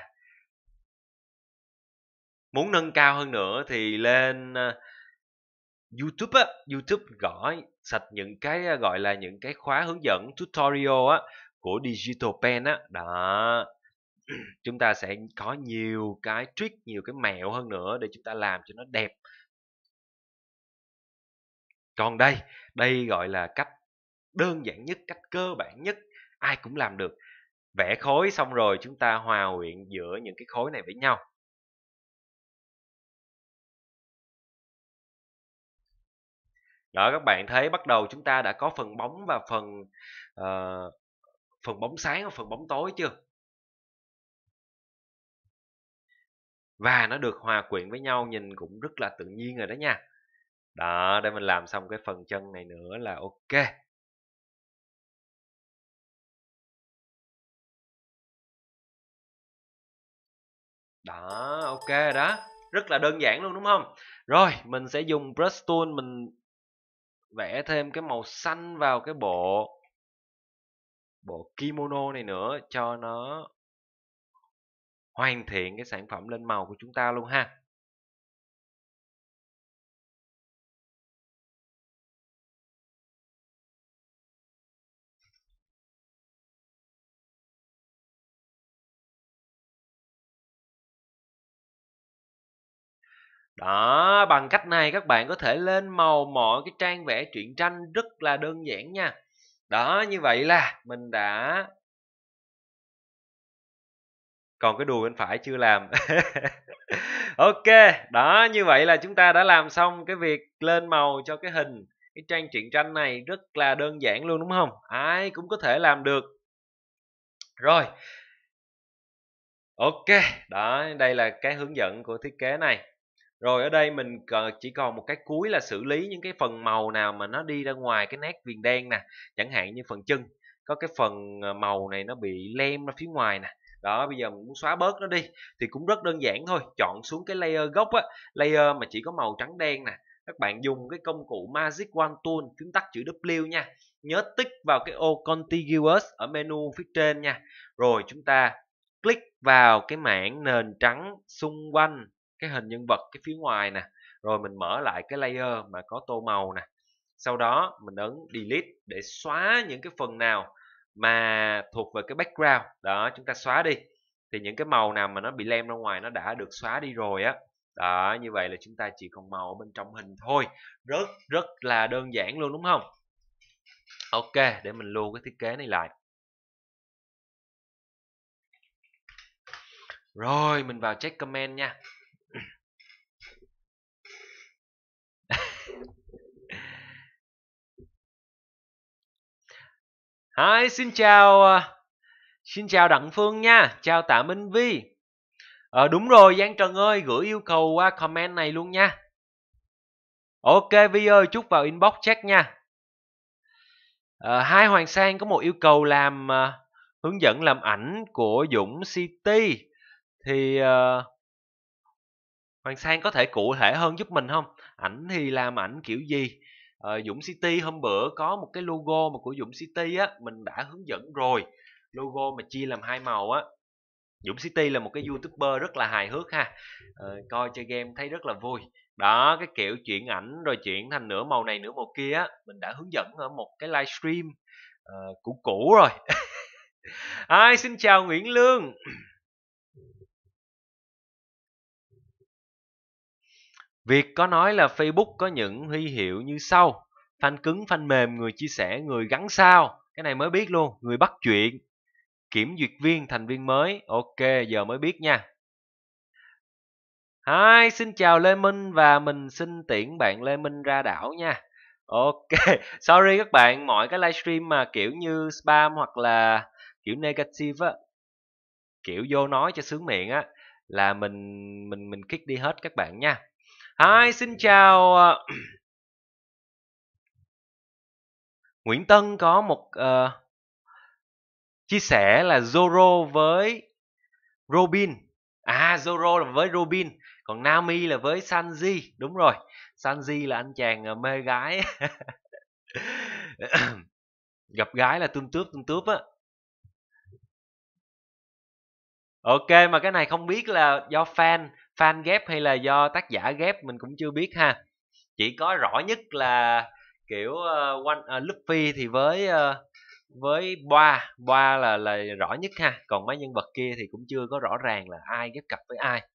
muốn nâng cao hơn nữa thì lên ờ, YouTube á, YouTube gõ sạch những cái ờ, gọi là những cái khóa hướng dẫn tutorial á của Digital Pen á. Đó. Chúng ta sẽ có nhiều cái trick, nhiều cái mẹo hơn nữa để chúng ta làm cho nó đẹp. Còn đây, đây gọi là cách đơn giản nhất, cách cơ bản nhất, ai cũng làm được. Vẽ khối xong rồi chúng ta hòa quyện giữa những cái khối này với nhau. Đó, các bạn thấy bắt đầu chúng ta đã có phần bóng và phần uh, phần bóng sáng và phần bóng tối chưa? Và nó được hòa quyện với nhau nhìn cũng rất là tự nhiên rồi đó nha. Đó, để mình làm xong cái phần chân này nữa là ok. Đó, ok rồi đó. Rất là đơn giản luôn đúng không? Rồi, mình sẽ dùng brush tool mình vẽ thêm cái màu xanh vào cái bộ bộ kimono này nữa cho nó hoàn thiện cái sản phẩm lên màu của chúng ta luôn ha. Đó, bằng cách này các bạn có thể lên màu mọi cái trang vẽ truyện tranh rất là đơn giản nha. Đó, như vậy là mình đã còn cái đùi bên phải chưa làm. Ok, đó, như vậy là chúng ta đã làm xong cái việc lên màu cho cái hình, cái trang truyện tranh này rất là đơn giản luôn đúng không? Ai cũng có thể làm được. Rồi, ok, đó, đây là cái hướng dẫn của thiết kế này. Rồi ở đây mình còn chỉ còn một cái cuối là xử lý những cái phần màu nào mà nó đi ra ngoài cái nét viền đen nè, chẳng hạn như phần chân, có cái phần ờ, màu này nó bị lem ra phía ngoài nè. Đó, bây giờ mình muốn xóa bớt nó đi thì cũng rất đơn giản thôi, chọn xuống cái layer gốc á, layer mà chỉ có màu trắng đen nè. các bạn dùng cái công cụ Magic Wand Tool, phím tắt chữ W nha. Nhớ tích vào cái ô Contiguous ở menu phía trên nha. Rồi chúng ta click vào cái mảng nền trắng xung quanh cái hình nhân vật cái phía ngoài nè. Rồi mình mở lại cái layer mà có tô màu nè. Sau đó mình ấn delete để xóa những cái phần nào mà thuộc về cái background. Đó, chúng ta xóa đi. Thì những cái màu nào mà nó bị lem ra ngoài nó đã được xóa đi rồi á. Đó, như vậy là chúng ta chỉ còn màu ở bên trong hình thôi. Rất rất là đơn giản luôn đúng không? Ok, để mình lưu cái thiết kế này lại. Rồi, mình vào check comment nha. Hi, xin chào à, xin chào Đặng Phương nha, chào Tạ Minh Vi. Ờ đúng rồi, Giang Trần ơi, gửi yêu cầu qua comment này luôn nha. Ok Vi ơi, chúc vào inbox check nha. Ờ, Hai Hoàng Sang có một yêu cầu làm à, hướng dẫn làm ảnh của Dũng City. Thì à, Hoàng Sang có thể cụ thể hơn giúp mình không? Ảnh thì làm ảnh kiểu gì? Ờ, Dũng City hôm bữa có một cái logo mà của Dũng City á, mình đã hướng dẫn rồi. Logo mà chia làm hai màu á. Dũng City là một cái YouTuber rất là hài hước ha. Ờ, coi chơi game thấy rất là vui. Đó, cái kiểu chuyển ảnh rồi chuyển thành nửa màu này nửa màu kia á, mình đã hướng dẫn ở một cái livestream uh, cũ cũ rồi. Hi, xin chào Nguyễn Lương. Việt có nói là Facebook có những huy hiệu như sau: fan cứng, fan mềm, người chia sẻ, người gắn sao. Cái này mới biết luôn, người bắt chuyện, kiểm duyệt viên, thành viên mới. Ok, giờ mới biết nha. Hi, xin chào Lê Minh và mình xin tiễn bạn Lê Minh ra đảo nha. Ok, sorry các bạn, mọi cái livestream mà kiểu như spam hoặc là kiểu negative á, kiểu vô nói cho sướng miệng á, là mình mình mình kick đi hết các bạn nha. Hi, xin chào ờ, Nguyễn Tân có một ờ, chia sẻ là Zoro với Robin. À, Zoro là với Robin, còn Nami là với Sanji. Đúng rồi, Sanji là anh chàng ờ, mê gái. Gặp gái là tươm tướp tươm tướp á. Ok, mà cái này không biết là do fan fan ghép hay là do tác giả ghép, mình cũng chưa biết ha. Chỉ có rõ nhất là kiểu uh, One uh, Luffy thì với uh, với Boa, Boa là là rõ nhất ha. Còn mấy nhân vật kia thì cũng chưa có rõ ràng là ai ghép cặp với ai.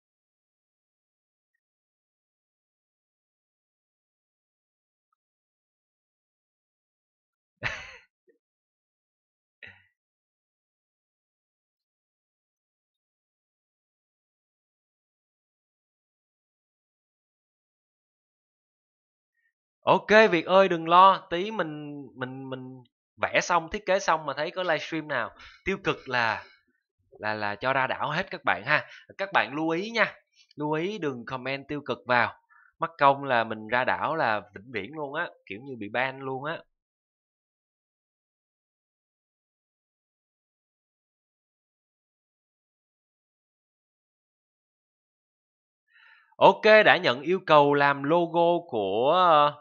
Ok Việt ơi, đừng lo, tí mình mình mình vẽ xong, thiết kế xong mà thấy có livestream nào tiêu cực là là là cho ra đảo hết các bạn ha. Các bạn lưu ý nha, lưu ý đừng comment tiêu cực vào, mắc công là mình ra đảo là vĩnh viễn luôn á, kiểu như bị ban luôn á. Ok, đã nhận yêu cầu làm logo của ờ,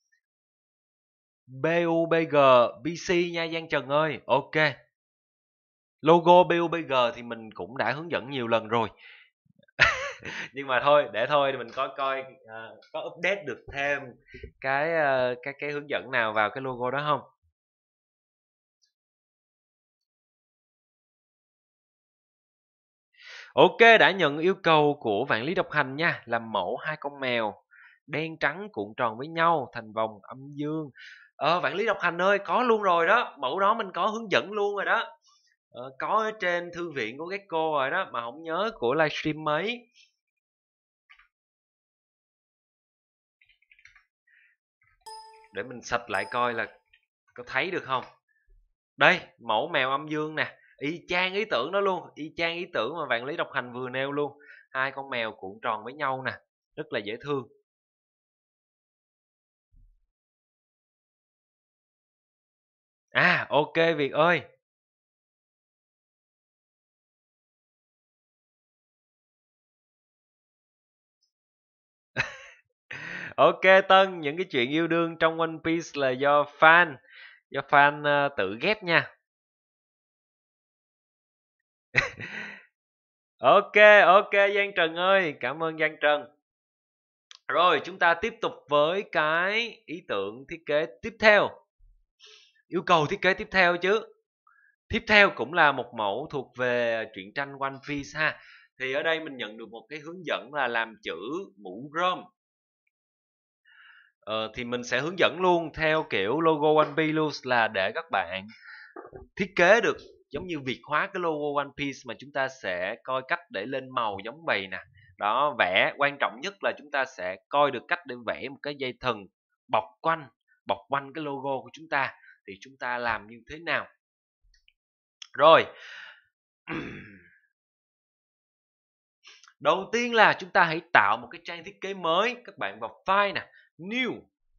bê u bê giê bê xê nha Giang Trần ơi. Ok, logo bê u bê giê thì mình cũng đã hướng dẫn nhiều lần rồi. Nhưng mà thôi, để thôi mình coi coi ờ, có update được thêm cái ờ, cái cái hướng dẫn nào vào cái logo đó không. Ok, đã nhận yêu cầu của vạn lý độc hành nha, làm mẫu hai con mèo đen trắng cuộn tròn với nhau thành vòng âm dương. Ờ, vạn lý độc hành ơi, có luôn rồi đó, mẫu đó mình có hướng dẫn luôn rồi đó. Ờ, có ở trên thư viện của Gecko rồi đó, mà không nhớ của livestream mấy. Để mình search lại coi là có thấy được không. Đây, mẫu mèo âm dương nè, y chang ý tưởng đó luôn, y chang ý tưởng mà vạn lý độc hành vừa nêu luôn. Hai con mèo cuộn tròn với nhau nè, rất là dễ thương. À, ok Việt ơi. Ok Tân, những cái chuyện yêu đương trong One Piece là do fan, do fan uh, tự ghép nha. Ok, ok Giang Trần ơi, cảm ơn Giang Trần. Rồi chúng ta tiếp tục với cái ý tưởng thiết kế tiếp theo. Yêu cầu thiết kế tiếp theo chứ. Tiếp theo cũng là một mẫu thuộc về truyện tranh One Piece ha. Thì ở đây mình nhận được một cái hướng dẫn là làm chữ mũ rơm. Ờ, thì mình sẽ hướng dẫn luôn theo kiểu logo One Piece luôn, là để các bạn thiết kế được giống như Việt hóa cái logo One Piece, mà chúng ta sẽ coi cách để lên màu giống vậy nè. Đó, vẽ quan trọng nhất là chúng ta sẽ coi được cách để vẽ một cái dây thừng bọc quanh bọc quanh cái logo của chúng ta, thì chúng ta làm như thế nào. Rồi đầu tiên là chúng ta hãy tạo một cái trang thiết kế mới. Các bạn vào file nè, new,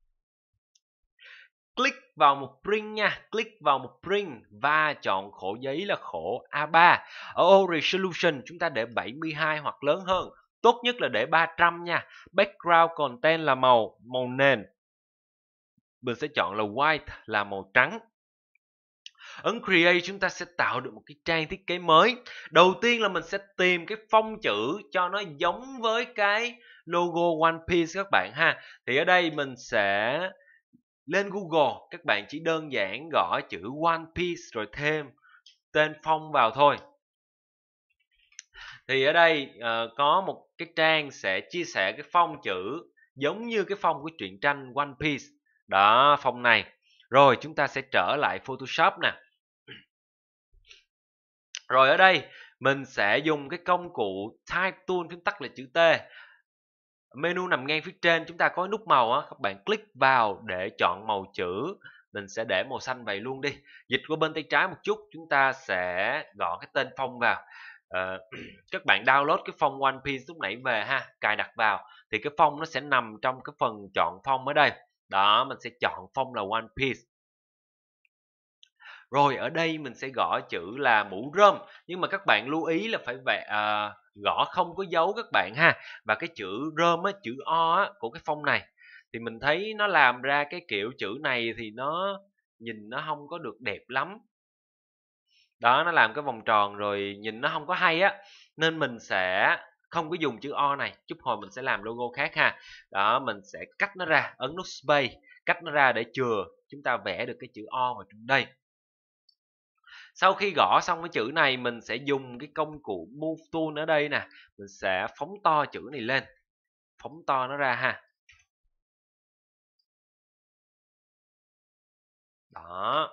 click vào một print nha, click vào một print và chọn khổ giấy là khổ A ba. Ở ô resolution chúng ta để bảy mươi hai hoặc lớn hơn, tốt nhất là để ba trăm nha. Background content là màu màu nền, mình sẽ chọn là white là màu trắng. Ấn create chúng ta sẽ tạo được một cái trang thiết kế mới. Đầu tiên là mình sẽ tìm cái phông chữ cho nó giống với cái logo One Piece các bạn ha. Thì ở đây mình sẽ lên Google, các bạn chỉ đơn giản gõ chữ One Piece rồi thêm tên phông vào thôi. Thì ở đây uh, có một cái trang sẽ chia sẻ cái phông chữ giống như cái phông của truyện tranh One Piece. Đó, phông này. Rồi chúng ta sẽ trở lại Photoshop nè. Rồi ở đây mình sẽ dùng cái công cụ Type Tool, phím tắt là chữ T. Menu nằm ngang phía trên chúng ta có nút màu á, các bạn click vào để chọn màu chữ. Mình sẽ để màu xanh vậy luôn đi. Dịch qua bên tay trái một chút, chúng ta sẽ gõ cái tên phông vào. Ờ, các bạn download cái phông One Piece lúc nãy về ha, cài đặt vào thì cái phông nó sẽ nằm trong cái phần chọn phông ở đây. Đó, mình sẽ chọn phông là One Piece. Rồi ở đây mình sẽ gõ chữ là mũ rơm, nhưng mà các bạn lưu ý là phải vẽ à, gõ không có dấu các bạn ha. Và cái chữ rơm á, chữ O á, của cái phông này thì mình thấy nó làm ra cái kiểu chữ này thì nó nhìn nó không có được đẹp lắm. Đó, nó làm cái vòng tròn rồi nhìn nó không có hay á, nên mình sẽ không có dùng chữ O này. Chút hồi mình sẽ làm logo khác ha. Đó, mình sẽ cắt nó ra, ấn nút space, cắt nó ra để chừa chúng ta vẽ được cái chữ O vào trong đây. Sau khi gõ xong cái chữ này, mình sẽ dùng cái công cụ Move Tool ở đây nè. Mình sẽ phóng to chữ này lên, phóng to nó ra ha. Đó.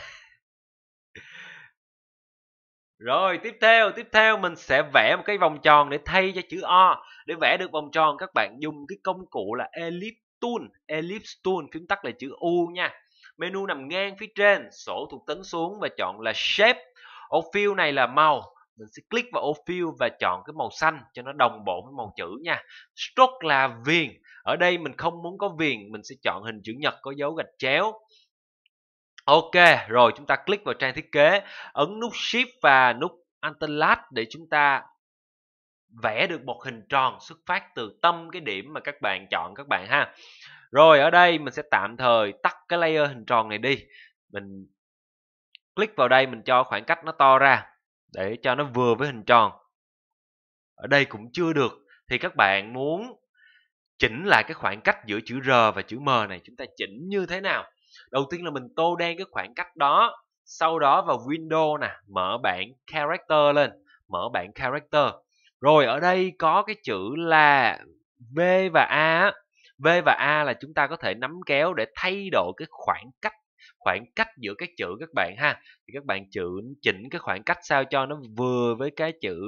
Rồi tiếp theo, tiếp theo mình sẽ vẽ một cái vòng tròn để thay cho chữ O. Để vẽ được vòng tròn các bạn dùng cái công cụ là Ellipse Tool. Ellipse Tool, phím tắt là chữ U nha. Menu nằm ngang phía trên, sổ thuộc tính xuống và chọn là Shape. Ô fill này là màu, mình sẽ click vào ô fill và chọn cái màu xanh cho nó đồng bộ với màu chữ nha. Stroke là viền, ở đây mình không muốn có viền, mình sẽ chọn hình chữ nhật có dấu gạch chéo. Ok, rồi chúng ta click vào trang thiết kế, ấn nút Shift và nút Alt để chúng ta vẽ được một hình tròn xuất phát từ tâm cái điểm mà các bạn chọn các bạn ha. Rồi ở đây mình sẽ tạm thời tắt cái layer hình tròn này đi. Mình click vào đây, mình cho khoảng cách nó to ra để cho nó vừa với hình tròn. Ở đây cũng chưa được thì các bạn muốn chỉnh lại cái khoảng cách giữa chữ R và chữ M này, chúng ta chỉnh như thế nào? Đầu tiên là mình tô đen cái khoảng cách đó, sau đó vào Windows nè, mở bảng Character lên, mở bảng Character. Rồi ở đây có cái chữ là V và A. V và A là chúng ta có thể nắm kéo để thay đổi cái khoảng cách khoảng cách giữa các chữ các bạn ha. Thì các bạn chữ chỉnh cái khoảng cách sao cho nó vừa với cái chữ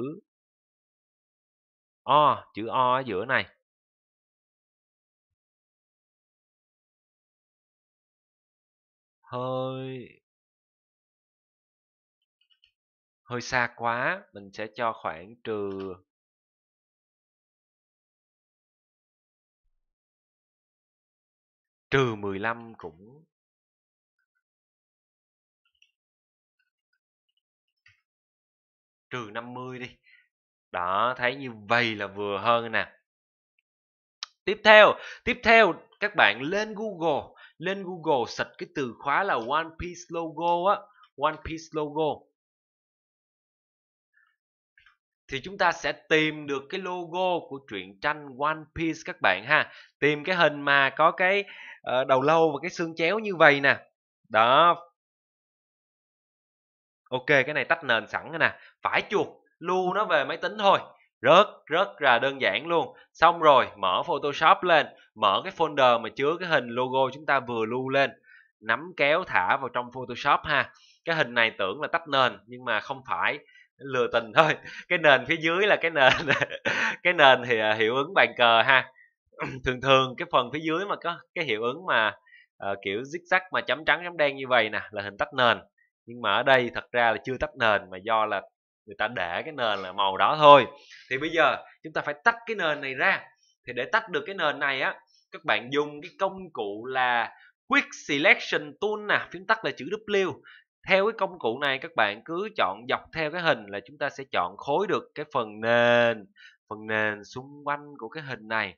O, chữ O ở giữa này. Hơi hơi xa quá, mình sẽ cho khoảng trừ trừ mười lăm cũng trừ năm mươi đi. Đó, thấy như vậy là vừa hơn nè. Tiếp theo, tiếp theo các bạn lên Google, lên Google search cái từ khóa là One Piece logo á, One Piece logo. Thì chúng ta sẽ tìm được cái logo của truyện tranh One Piece các bạn ha. Tìm cái hình mà có cái uh, đầu lâu và cái xương chéo như vậy nè. Đó. Ok, cái này tách nền sẵn rồi nè. Phải chuột, lưu nó về máy tính thôi. Rất rất là đơn giản luôn. Xong rồi, mở Photoshop lên, mở cái folder mà chứa cái hình logo chúng ta vừa lưu lên. Nắm kéo thả vào trong Photoshop ha. Cái hình này tưởng là tách nền nhưng mà không phải, lừa tình thôi. Cái nền phía dưới là cái nền cái nền thì à, hiệu ứng bàn cờ ha. Thường thường cái phần phía dưới mà có cái hiệu ứng mà uh, kiểu zigzag mà chấm trắng chấm đen như vậy nè là hình tách nền. Nhưng mà ở đây thật ra là chưa tách nền mà do là người ta để cái nền là màu đó thôi. Thì bây giờ chúng ta phải tách cái nền này ra. Thì để tách được cái nền này á, các bạn dùng cái công cụ là Quick Selection Tool nè, phím tắt là chữ W. Theo cái công cụ này các bạn cứ chọn dọc theo cái hình là chúng ta sẽ chọn khối được cái phần nền, phần nền xung quanh của cái hình này.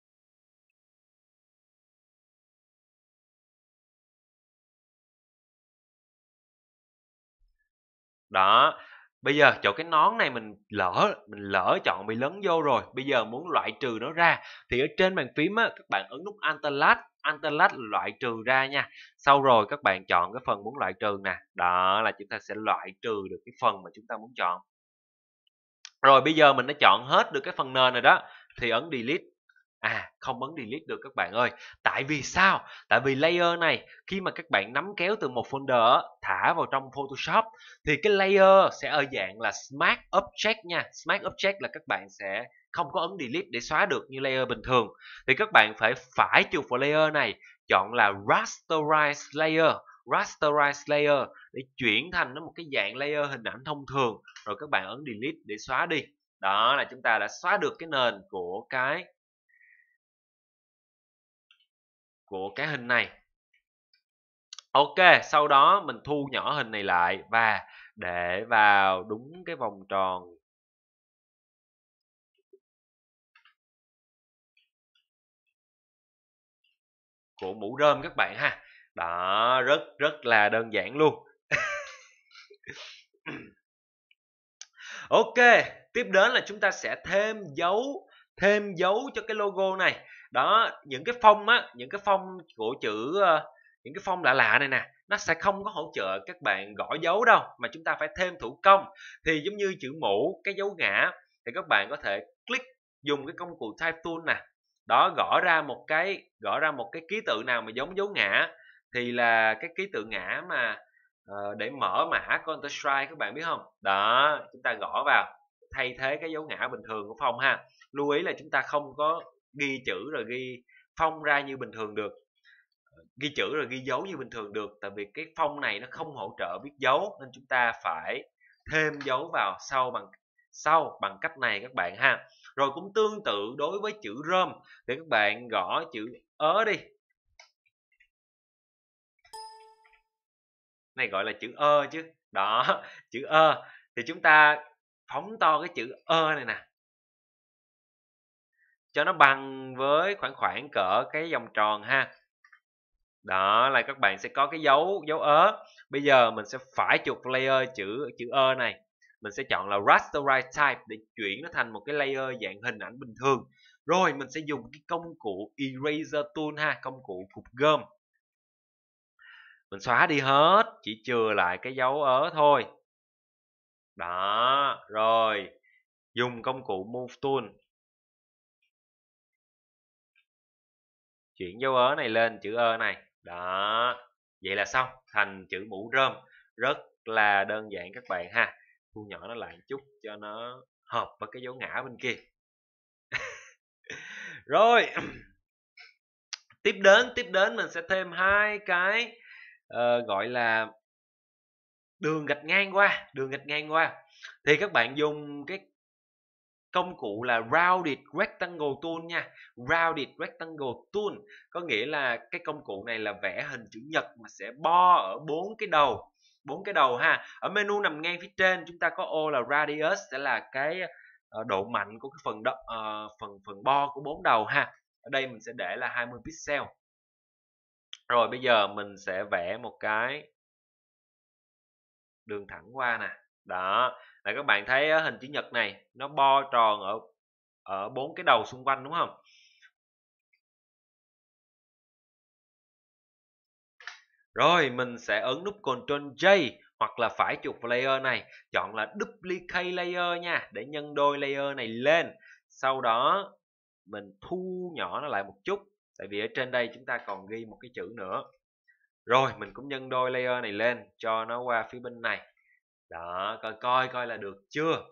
Đó, bây giờ chỗ cái nón này mình lỡ mình lỡ chọn bị lấn vô rồi, bây giờ muốn loại trừ nó ra thì ở trên bàn phím á, các bạn ấn nút Alt-Tab, Alt-Tab loại trừ ra nha. Sau rồi các bạn chọn cái phần muốn loại trừ nè, đó là chúng ta sẽ loại trừ được cái phần mà chúng ta muốn chọn. Rồi bây giờ mình đã chọn hết được cái phần nền rồi đó thì ấn Delete. À, không ấn Delete được các bạn ơi. Tại vì sao? Tại vì layer này khi mà các bạn nắm kéo từ một folder thả vào trong Photoshop thì cái layer sẽ ở dạng là Smart Object nha. Smart Object là các bạn sẽ không có ấn Delete để xóa được như layer bình thường. Thì các bạn phải phải chuột vào layer này, chọn là Rasterize Layer. Rasterize Layer để chuyển thành nó một cái dạng layer hình ảnh thông thường. Rồi các bạn ấn Delete để xóa đi. Đó là chúng ta đã xóa được cái nền của cái của cái hình này. Ok, sau đó mình thu nhỏ hình này lại và để vào đúng cái vòng tròn của mũ rơm các bạn ha. Đó, rất rất là đơn giản luôn. Ok, tiếp đến là chúng ta sẽ thêm dấu, thêm dấu cho cái logo này. Đó, những cái phông á, những cái phông của chữ uh, những cái phông lạ lạ này nè, nó sẽ không có hỗ trợ các bạn gõ dấu đâu, mà chúng ta phải thêm thủ công. Thì giống như chữ mũ, cái dấu ngã thì các bạn có thể click dùng cái công cụ Type Tool nè. Đó, gõ ra một cái gõ ra một cái ký tự nào mà giống dấu ngã thì là cái ký tự ngã mà Ờ, để mở mã Counter Strike các bạn biết không? Đó, chúng ta gõ vào thay thế cái dấu ngã bình thường của phông ha. Lưu ý là chúng ta không có ghi chữ rồi ghi phông ra như bình thường được. Ghi chữ rồi ghi dấu như bình thường được, tại vì cái phông này nó không hỗ trợ viết dấu nên chúng ta phải thêm dấu vào sau bằng sau bằng cách này các bạn ha. Rồi cũng tương tự đối với chữ rơm thì các bạn gõ chữ ớ đi. Này gọi là chữ ơ chứ. Đó, chữ ơ thì chúng ta phóng to cái chữ ơ này nè, cho nó bằng với khoảng khoảng cỡ cái vòng tròn ha. Đó là các bạn sẽ có cái dấu dấu ớ. Bây giờ mình sẽ phải chuột layer chữ chữ ơ này. Mình sẽ chọn là Rasterize Type để chuyển nó thành một cái layer dạng hình ảnh bình thường. Rồi mình sẽ dùng cái công cụ Eraser Tool ha, công cụ cục gom. Mình xóa đi hết, chỉ chừa lại cái dấu ớ thôi. Đó, rồi dùng công cụ Move Tool chuyển dấu ớ này lên chữ ơ này. Đó, vậy là xong, thành chữ mũ rơm. Rất là đơn giản các bạn ha. Thu nhỏ nó lại một chút cho nó hợp với cái dấu ngã bên kia. Rồi tiếp đến tiếp đến mình sẽ thêm hai cái uh, gọi là đường gạch ngang qua đường gạch ngang qua thì các bạn dùng cái công cụ là Rounded Rectangle Tool nha. Rounded Rectangle Tool có nghĩa là cái công cụ này là vẽ hình chữ nhật mà sẽ bo ở bốn cái đầu bốn cái đầu ha. Ở menu nằm ngang phía trên chúng ta có ô là Radius sẽ là cái uh, độ mạnh của cái phần đo, uh, phần phần bo của bốn đầu ha. Ở đây mình sẽ để là hai mươi pixel. Rồi bây giờ mình sẽ vẽ một cái đường thẳng qua nè. Đó, là các bạn thấy hình chữ nhật này nó bo tròn ở ở bốn cái đầu xung quanh đúng không? Rồi mình sẽ ấn nút Ctrl J hoặc là phải chuột vào layer này, chọn là Duplicate Layer nha, để nhân đôi layer này lên. Sau đó mình thu nhỏ nó lại một chút, tại vì ở trên đây chúng ta còn ghi một cái chữ nữa. Rồi mình cũng nhân đôi layer này lên cho nó qua phía bên này. Đó, coi coi coi là được chưa?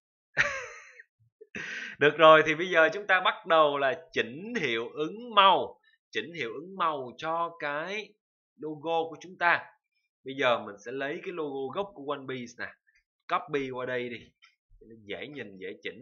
Được rồi, thì bây giờ chúng ta bắt đầu là chỉnh hiệu ứng màu. Chỉnh hiệu ứng màu cho cái logo của chúng ta. Bây giờ mình sẽ lấy cái logo gốc của One Piece nè, copy qua đây đi, cho nó dễ nhìn, dễ chỉnh.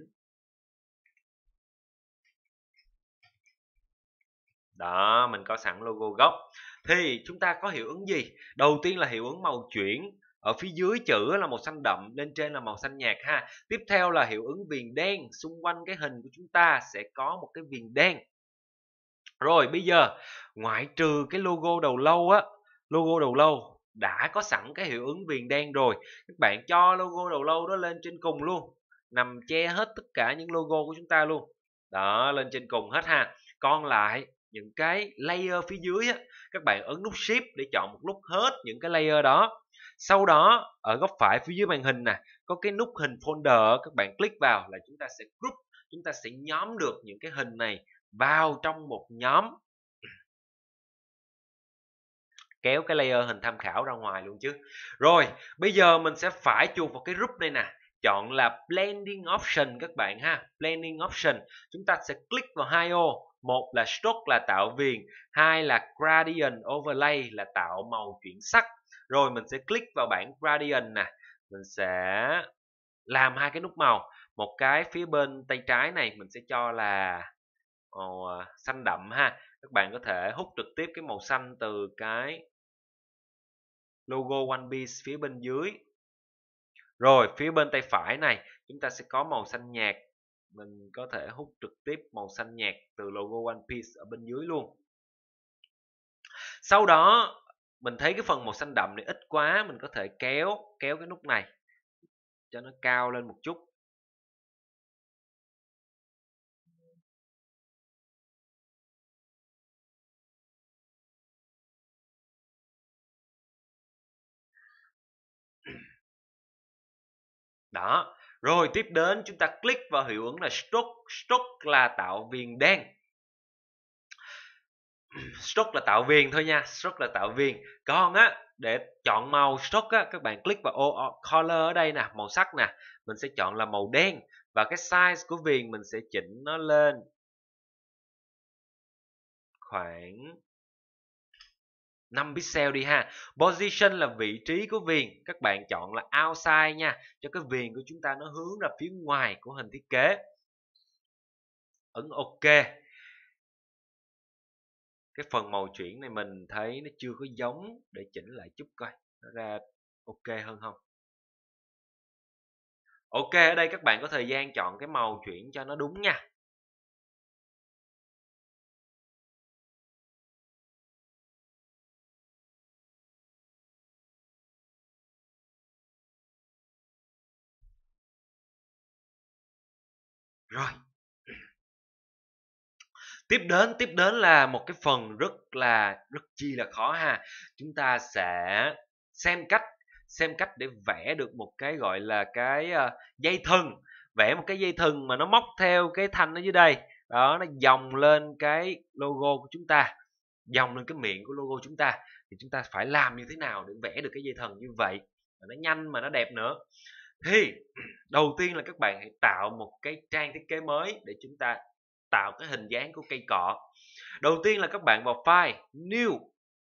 Đó, mình có sẵn logo gốc. Thì chúng ta có hiệu ứng gì? Đầu tiên là hiệu ứng màu chuyển. Ở phía dưới chữ là màu xanh đậm, lên trên là màu xanh nhạt ha. Tiếp theo là hiệu ứng viền đen, xung quanh cái hình của chúng ta sẽ có một cái viền đen. Rồi bây giờ, ngoại trừ cái logo đầu lâu á, logo đầu lâu đã có sẵn cái hiệu ứng viền đen rồi. Các bạn cho logo đầu lâu đó lên trên cùng luôn, nằm che hết tất cả những logo của chúng ta luôn. Đó, lên trên cùng hết ha. Còn lại những cái layer phía dưới á, các bạn ấn nút Shift để chọn một lúc hết những cái layer đó. Sau đó ở góc phải phía dưới màn hình nè, có cái nút hình folder, các bạn click vào là chúng ta sẽ group, chúng ta sẽ nhóm được những cái hình này vào trong một nhóm. Kéo cái layer hình tham khảo ra ngoài luôn chứ. Rồi, bây giờ mình sẽ phải chuột vào cái group này nè, chọn là blending option các bạn ha. Blending option, chúng ta sẽ click vào hai ô. Một là stroke là tạo viền, hai là gradient overlay là tạo màu chuyển sắc. Rồi mình sẽ click vào bảng gradient nè, mình sẽ làm hai cái nút màu. Một cái phía bên tay trái này mình sẽ cho là màu xanh đậm ha. Các bạn có thể hút trực tiếp cái màu xanh từ cái logo One Piece phía bên dưới. Rồi phía bên tay phải này chúng ta sẽ có màu xanh nhạt, mình có thể hút trực tiếp màu xanh nhạt từ logo One Piece ở bên dưới luôn. Sau đó mình thấy cái phần màu xanh đậm này ít quá, mình có thể kéo kéo cái nút này cho nó cao lên một chút. Đó, rồi tiếp đến chúng ta click vào hiệu ứng là stroke. Stroke là tạo viền đen. Stroke là tạo viền thôi nha, stroke là tạo viền. Còn á, để chọn màu stroke á, các bạn click vào ô color ở đây nè, màu sắc nè, mình sẽ chọn là màu đen và cái size của viền mình sẽ chỉnh nó lên khoảng năm pixel đi ha. Position là vị trí của viền, các bạn chọn là outside nha, cho cái viền của chúng ta nó hướng ra phía ngoài của hình thiết kế. Ấn OK. Cái phần màu chuyển này mình thấy nó chưa có giống, để chỉnh lại chút coi nó ra OK hơn không. OK, ở đây các bạn có thời gian chọn cái màu chuyển cho nó đúng nha. Rồi. Tiếp đến, tiếp đến là một cái phần rất là rất chi là khó ha. Chúng ta sẽ xem cách xem cách để vẽ được một cái gọi là cái uh, dây thừng, vẽ một cái dây thừng mà nó móc theo cái thanh ở dưới đây. Đó, nó dòng lên cái logo của chúng ta, dòng lên cái miệng của logo chúng ta, thì chúng ta phải làm như thế nào để vẽ được cái dây thần như vậy mà nó nhanh mà nó đẹp nữa. Thì đầu tiên là các bạn hãy tạo một cái trang thiết kế mới để chúng ta tạo cái hình dáng của cây cọ. Đầu tiên là các bạn vào file new,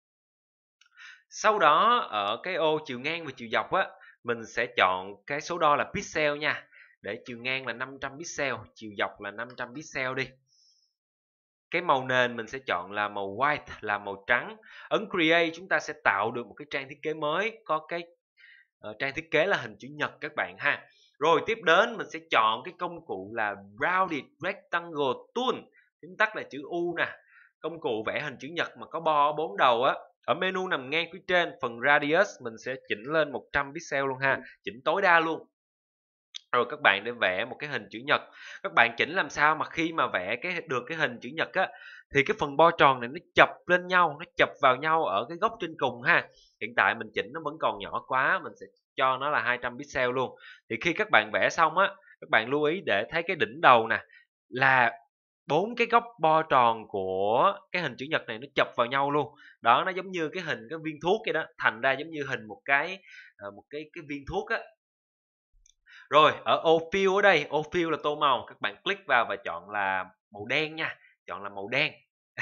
sau đó ở cái ô chiều ngang và chiều dọc á, mình sẽ chọn cái số đo là pixel nha, để chiều ngang là năm trăm pixel, chiều dọc là năm trăm pixel đi. Cái màu nền mình sẽ chọn là màu white, là màu trắng. Ấn create, chúng ta sẽ tạo được một cái trang thiết kế mới, có cái uh, trang thiết kế là hình chữ nhật các bạn ha. Rồi tiếp đến mình sẽ chọn cái công cụ là rounded rectangle tool, phím tắt là chữ U nè. Công cụ vẽ hình chữ nhật mà có bo bốn đầu á, ở menu nằm ngang phía trên phần radius mình sẽ chỉnh lên một trăm pixel luôn ha, chỉnh tối đa luôn. Rồi các bạn để vẽ một cái hình chữ nhật, các bạn chỉnh làm sao mà khi mà vẽ cái được cái hình chữ nhật á, thì cái phần bo tròn này nó chập lên nhau, nó chập vào nhau ở cái góc trên cùng ha. Hiện tại mình chỉnh nó vẫn còn nhỏ quá, mình sẽ cho nó là hai trăm pixel luôn. Thì khi các bạn vẽ xong á, các bạn lưu ý để thấy cái đỉnh đầu nè, là bốn cái góc bo tròn của cái hình chữ nhật này nó chập vào nhau luôn. Đó, nó giống như cái hình cái viên thuốc vậy đó, thành ra giống như hình một cái một cái cái viên thuốc á. Rồi, ở ô fill ở đây, ô fill là tô màu, các bạn click vào và chọn là màu đen nha, chọn là màu đen.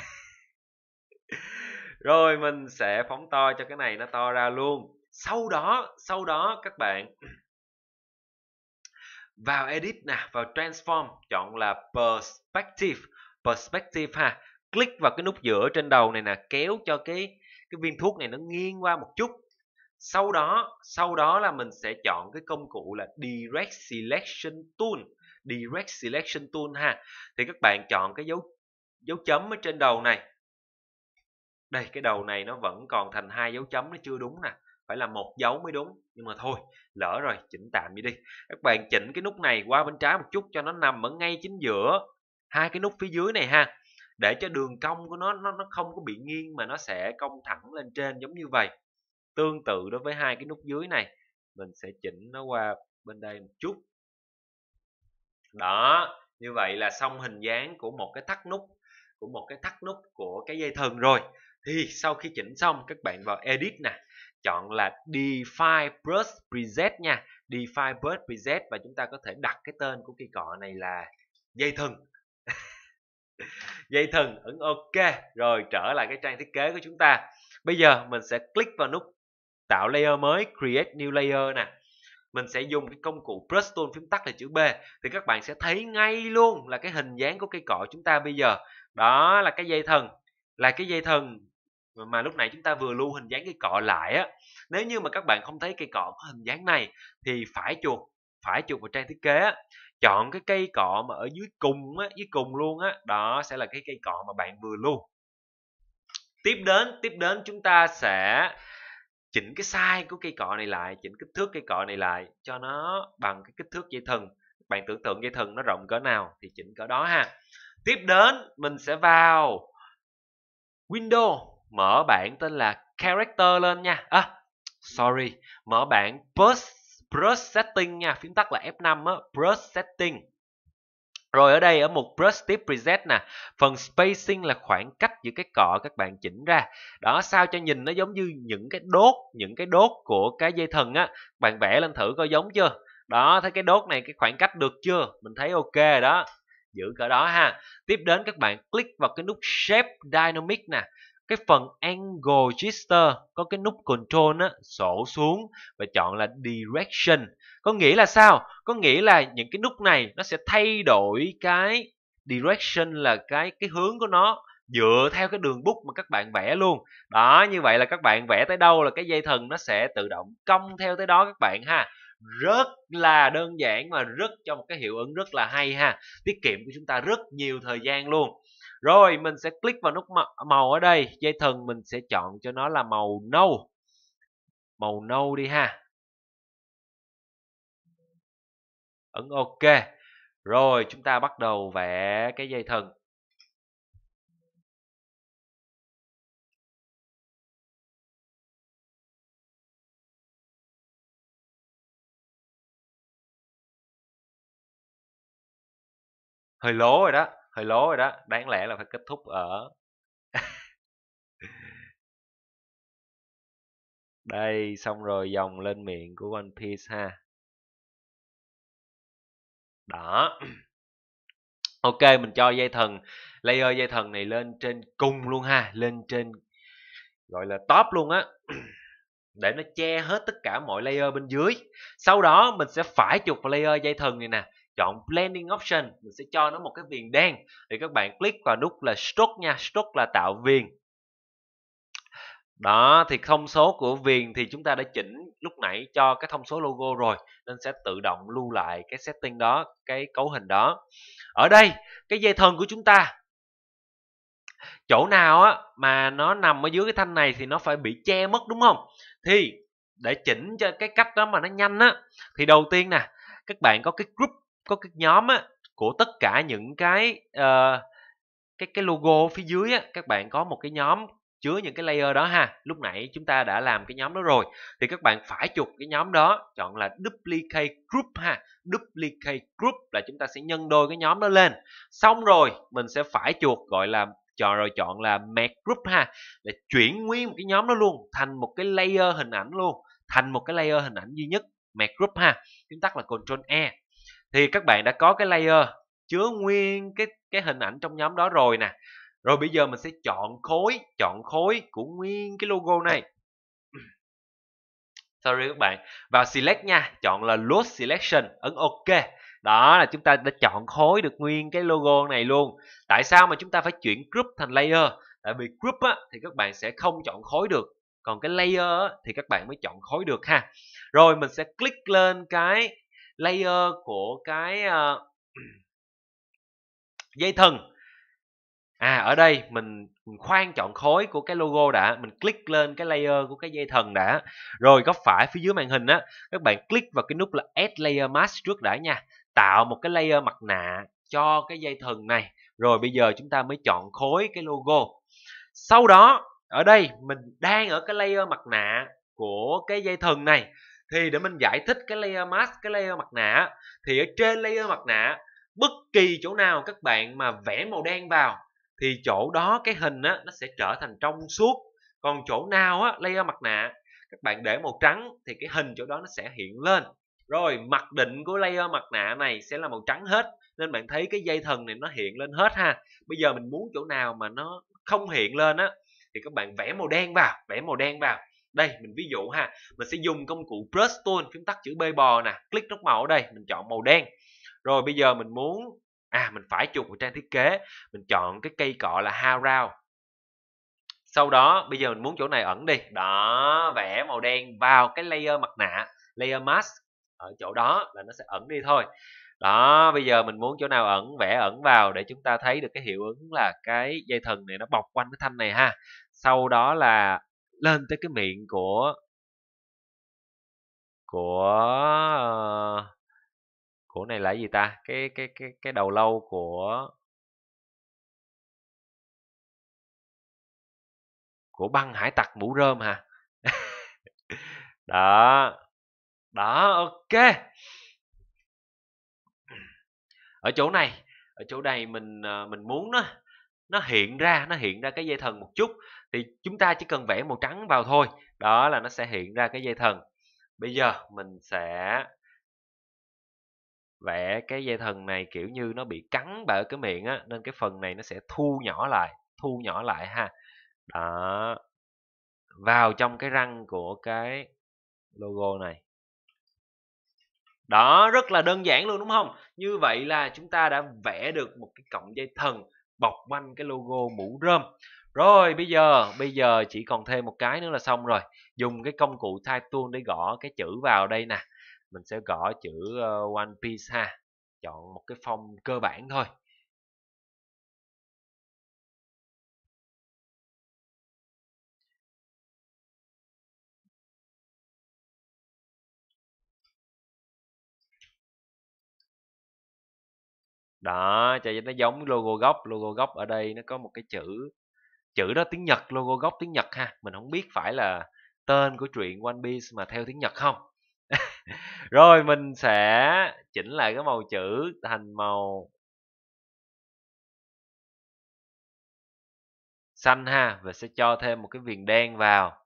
Rồi mình sẽ phóng to cho cái này nó to ra luôn. Sau đó, sau đó các bạn vào edit nè, vào transform, chọn là perspective, perspective ha. Click vào cái nút giữa trên đầu này nè, kéo cho cái cái viên thuốc này nó nghiêng qua một chút. Sau đó, sau đó là mình sẽ chọn cái công cụ là Direct Selection Tool, Direct Selection Tool ha. Thì các bạn chọn cái dấu dấu chấm ở trên đầu này. Đây, cái đầu này nó vẫn còn thành hai dấu chấm, nó chưa đúng nè, phải là một dấu mới đúng. Nhưng mà thôi, lỡ rồi, chỉnh tạm đi đi. Các bạn chỉnh cái nút này qua bên trái một chút cho nó nằm ở ngay chính giữa hai cái nút phía dưới này ha, để cho đường cong của nó nó nó không có bị nghiêng mà nó sẽ cong thẳng lên trên giống như vậy. Tương tự đối với hai cái nút dưới này, mình sẽ chỉnh nó qua bên đây một chút. Đó, như vậy là xong hình dáng của một cái thắt nút, của một cái thắt nút của cái dây thừng rồi. Thì sau khi chỉnh xong, các bạn vào edit nè, chọn là Define Brush Preset nha, Define Brush Preset, và chúng ta có thể đặt cái tên của cây cọ này là dây thừng. Dây thừng, ấn OK. Rồi trở lại cái trang thiết kế của chúng ta. Bây giờ mình sẽ click vào nút tạo layer mới, Create New Layer nè. Mình sẽ dùng cái công cụ Brush Tool, phím tắt là chữ B. Thì các bạn sẽ thấy ngay luôn là cái hình dáng của cây cọ chúng ta bây giờ. Đó là cái dây thần, là cái dây thần mà lúc nãy chúng ta vừa lưu hình dáng cây cọ lại á. Nếu như mà các bạn không thấy cây cọ có hình dáng này thì phải chuột, phải chuột vào trang thiết kế á, chọn cái cây cọ mà ở dưới cùng á, dưới cùng luôn á, đó sẽ là cái cây cọ mà bạn vừa lưu. Tiếp đến, tiếp đến chúng ta sẽ chỉnh cái size của cây cọ này lại, chỉnh kích thước cây cọ này lại cho nó bằng cái kích thước dây thừng. Bạn tưởng tượng dây thừng nó rộng cỡ nào thì chỉnh cỡ đó ha. Tiếp đến mình sẽ vào Windows, mở bảng tên là Character lên nha. À, sorry, mở bảng Brush, Brush Setting nha, phím tắt là F năm á, Brush Setting. Rồi ở đây ở mục Brush Tip Preset nè, phần spacing là khoảng cách giữa cái cọ các bạn chỉnh ra. Đó, sao cho nhìn nó giống như những cái đốt, những cái đốt của cái dây thần á. Bạn vẽ lên thử coi giống chưa? Đó, thấy cái đốt này cái khoảng cách được chưa? Mình thấy ok đó. Giữ cỡ đó ha. Tiếp đến các bạn click vào cái nút Shape Dynamic nè. Cái phần Angle Adjuster có cái nút Control á, xổ xuống và chọn là Direction. Có nghĩa là sao? Có nghĩa là những cái nút này nó sẽ thay đổi cái direction, là cái cái hướng của nó dựa theo cái đường bút mà các bạn vẽ luôn. Đó, như vậy là các bạn vẽ tới đâu là cái dây thần nó sẽ tự động cong theo tới đó các bạn ha. Rất là đơn giản mà rất cho một cái hiệu ứng rất là hay ha. Tiết kiệm của chúng ta rất nhiều thời gian luôn. Rồi mình sẽ click vào nút màu ở đây. Dây thần mình sẽ chọn cho nó là màu nâu. Màu nâu đi ha. Ấn OK. Rồi chúng ta bắt đầu vẽ cái dây thần. Hơi lố rồi đó, hơi lố rồi đó, đáng lẽ là phải kết thúc ở đây, xong rồi dòng lên miệng của One Piece ha. Đó. Ok, mình cho dây thần, layer dây thần này lên trên cùng luôn ha, lên trên gọi là top luôn á, để nó che hết tất cả mọi layer bên dưới. Sau đó mình sẽ phải chuột vào layer dây thần này nè, chọn blending option, mình sẽ cho nó một cái viền đen. Thì các bạn click vào nút là stroke nha, stroke là tạo viền. Đó, thì thông số của viền thì chúng ta đã chỉnh lúc nãy cho cái thông số logo rồi, nên sẽ tự động lưu lại cái setting đó, cái cấu hình đó. Ở đây, cái dây thần của chúng ta chỗ nào á mà nó nằm ở dưới cái thanh này thì nó phải bị che mất, đúng không? Thì để chỉnh cho cái cách đó mà nó nhanh á, thì đầu tiên nè, các bạn có cái group, có cái nhóm á của tất cả những cái uh, cái cái logo phía dưới á, các bạn có một cái nhóm chứa những cái layer đó ha. Lúc nãy chúng ta đã làm cái nhóm đó rồi, thì các bạn phải chuột cái nhóm đó, chọn là duplicate group ha. Duplicate group là chúng ta sẽ nhân đôi cái nhóm đó lên. Xong rồi mình sẽ phải chuột gọi là chọn rồi chọn là merge group ha, để chuyển nguyên một cái nhóm đó luôn thành một cái layer hình ảnh luôn, thành một cái layer hình ảnh duy nhất, merge group ha. Chúng tắt là Ctrl E. Thì các bạn đã có cái layer chứa nguyên cái cái hình ảnh trong nhóm đó rồi nè. Rồi bây giờ mình sẽ chọn khối, chọn khối của nguyên cái logo này. Sorry các bạn, vào select nha, chọn là load selection, ấn OK. Đó là chúng ta đã chọn khối được nguyên cái logo này luôn. Tại sao mà chúng ta phải chuyển group thành layer? Tại vì group á thì các bạn sẽ không chọn khối được, còn cái layer á thì các bạn mới chọn khối được ha. Rồi mình sẽ click lên cái layer của cái uh, dây thần. À ở đây mình, mình khoan chọn khối của cái logo đã, mình click lên cái layer của cái dây thần đã. Rồi góc phải phía dưới màn hình á, các bạn click vào cái nút là Add Layer Mask trước đã nha. Tạo một cái layer mặt nạ cho cái dây thần này. Rồi bây giờ chúng ta mới chọn khối cái logo. Sau đó ở đây mình đang ở cái layer mặt nạ của cái dây thần này, thì để mình giải thích cái layer mask, cái layer mặt nạ, thì ở trên layer mặt nạ, bất kỳ chỗ nào các bạn mà vẽ màu đen vào thì chỗ đó cái hình á nó sẽ trở thành trong suốt. Còn chỗ nào á layer mặt nạ các bạn để màu trắng thì cái hình chỗ đó nó sẽ hiện lên. Rồi mặc định của layer mặt nạ này sẽ là màu trắng hết, nên bạn thấy cái dây thần này nó hiện lên hết ha. Bây giờ mình muốn chỗ nào mà nó không hiện lên á thì các bạn vẽ màu đen vào, vẽ màu đen vào. Đây mình ví dụ ha, mình sẽ dùng công cụ brush tool, phím tắt chữ B bò nè, click nút màu ở đây, mình chọn màu đen. Rồi bây giờ mình muốn à mình phải chuột vào trang thiết kế, mình chọn cái cây cọ là Haround. Sau đó bây giờ mình muốn chỗ này ẩn đi, đó, vẽ màu đen vào cái layer mặt nạ, layer mask ở chỗ đó là nó sẽ ẩn đi thôi. Đó, bây giờ mình muốn chỗ nào ẩn, vẽ ẩn vào để chúng ta thấy được cái hiệu ứng là cái dây thần này nó bọc quanh cái thanh này ha. Sau đó là lên tới cái miệng của của uh, của này là gì ta? Cái cái cái cái đầu lâu của của băng hải tặc mũ rơm hả? Đó. Đó, ok. Ở chỗ này, ở chỗ này mình mình muốn nó nó hiện ra, nó hiện ra cái dây thần một chút, thì chúng ta chỉ cần vẽ màu trắng vào thôi, đó là nó sẽ hiện ra cái dây thần. Bây giờ mình sẽ vẽ cái dây thần này kiểu như nó bị cắn vào cái miệng á, nên cái phần này nó sẽ thu nhỏ lại, thu nhỏ lại ha. Đó. Vào trong cái răng của cái logo này. Đó, rất là đơn giản luôn đúng không? Như vậy là chúng ta đã vẽ được một cái cọng dây thần bọc quanh cái logo mũ rơm. Rồi bây giờ, bây giờ chỉ còn thêm một cái nữa là xong rồi. Dùng cái công cụ Type Tool để gõ cái chữ vào đây nè. Mình sẽ gõ chữ uh, One Piece ha. Chọn một cái font cơ bản thôi. Đó, cho nó giống logo gốc. Logo gốc ở đây nó có một cái chữ, chữ đó tiếng Nhật, logo gốc tiếng Nhật ha. Mình không biết phải là tên của truyện One Piece mà theo tiếng Nhật không. Rồi mình sẽ chỉnh lại cái màu chữ thành màu xanh ha, và sẽ cho thêm một cái viền đen vào.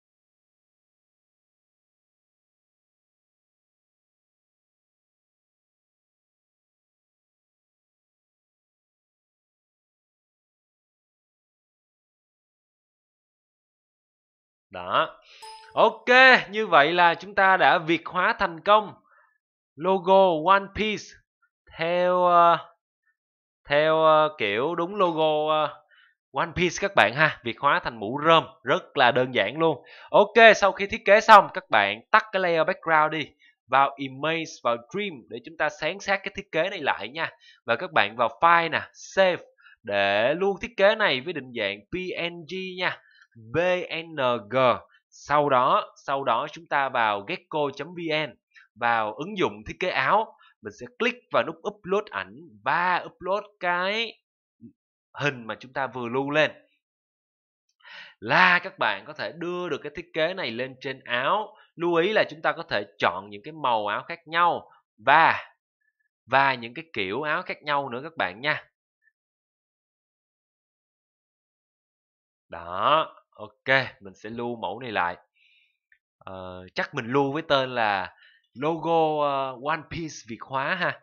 Đó. Ok, như vậy là chúng ta đã việt hóa thành công logo One Piece theo uh, theo uh, kiểu đúng logo uh, One Piece các bạn ha, việt hóa thành mũ rơm, rất là đơn giản luôn. Ok, sau khi thiết kế xong các bạn tắt cái layer background đi, vào image, vào dream để chúng ta sáng sát cái thiết kế này lại nha. Và các bạn vào file nè, save, để lưu thiết kế này với định dạng pê en giê nha, pê en giê. Sau đó, sau đó chúng ta vào gecko.vn, vào ứng dụng thiết kế áo, mình sẽ click vào nút upload ảnh và upload cái hình mà chúng ta vừa lưu lên. Là các bạn có thể đưa được cái thiết kế này lên trên áo. Lưu ý là chúng ta có thể chọn những cái màu áo khác nhau và và những cái kiểu áo khác nhau nữa các bạn nha. Đó, ok, mình sẽ lưu mẫu này lại. Ờ, chắc mình lưu với tên là logo uh, One Piece Việt hóa ha.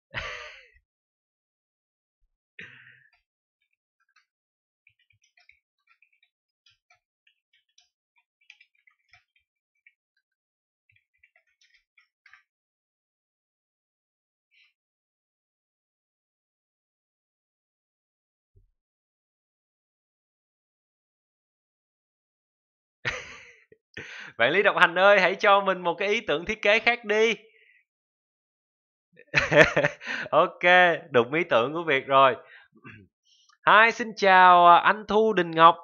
Bạn Lý Độc Hành ơi, hãy cho mình một cái ý tưởng thiết kế khác đi. Ok, đúng ý tưởng của Việt rồi. Hi, xin chào à, anh Thu Đình Ngọc.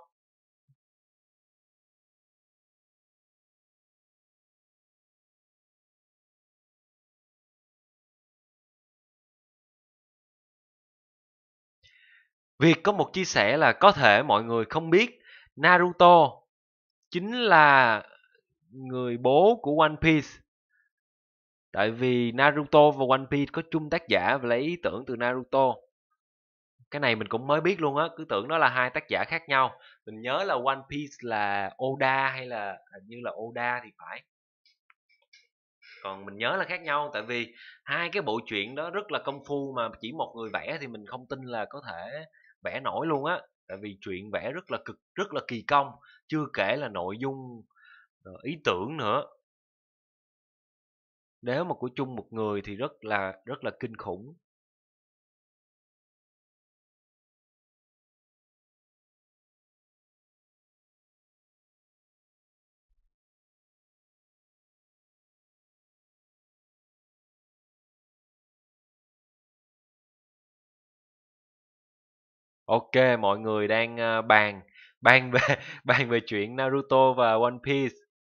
Việt có một chia sẻ là có thể mọi người không biết Naruto chính là người bố của One Piece. Tại vì Naruto và One Piece có chung tác giả và lấy ý tưởng từ Naruto. Cái này mình cũng mới biết luôn á, cứ tưởng đó là hai tác giả khác nhau. Mình nhớ là One Piece là Oda hay là hình như là Oda thì phải. Còn mình nhớ là khác nhau tại vì hai cái bộ truyện đó rất là công phu mà chỉ một người vẽ thì mình không tin là có thể vẽ nổi luôn á. Tại vì truyện vẽ rất là cực, rất là kỳ công, chưa kể là nội dung, ờ, ý tưởng nữa. Nếu mà của chung một người thì rất là rất là kinh khủng. Ok, mọi người đang ờ, bàn bàn về bàn về chuyện Naruto và One Piece.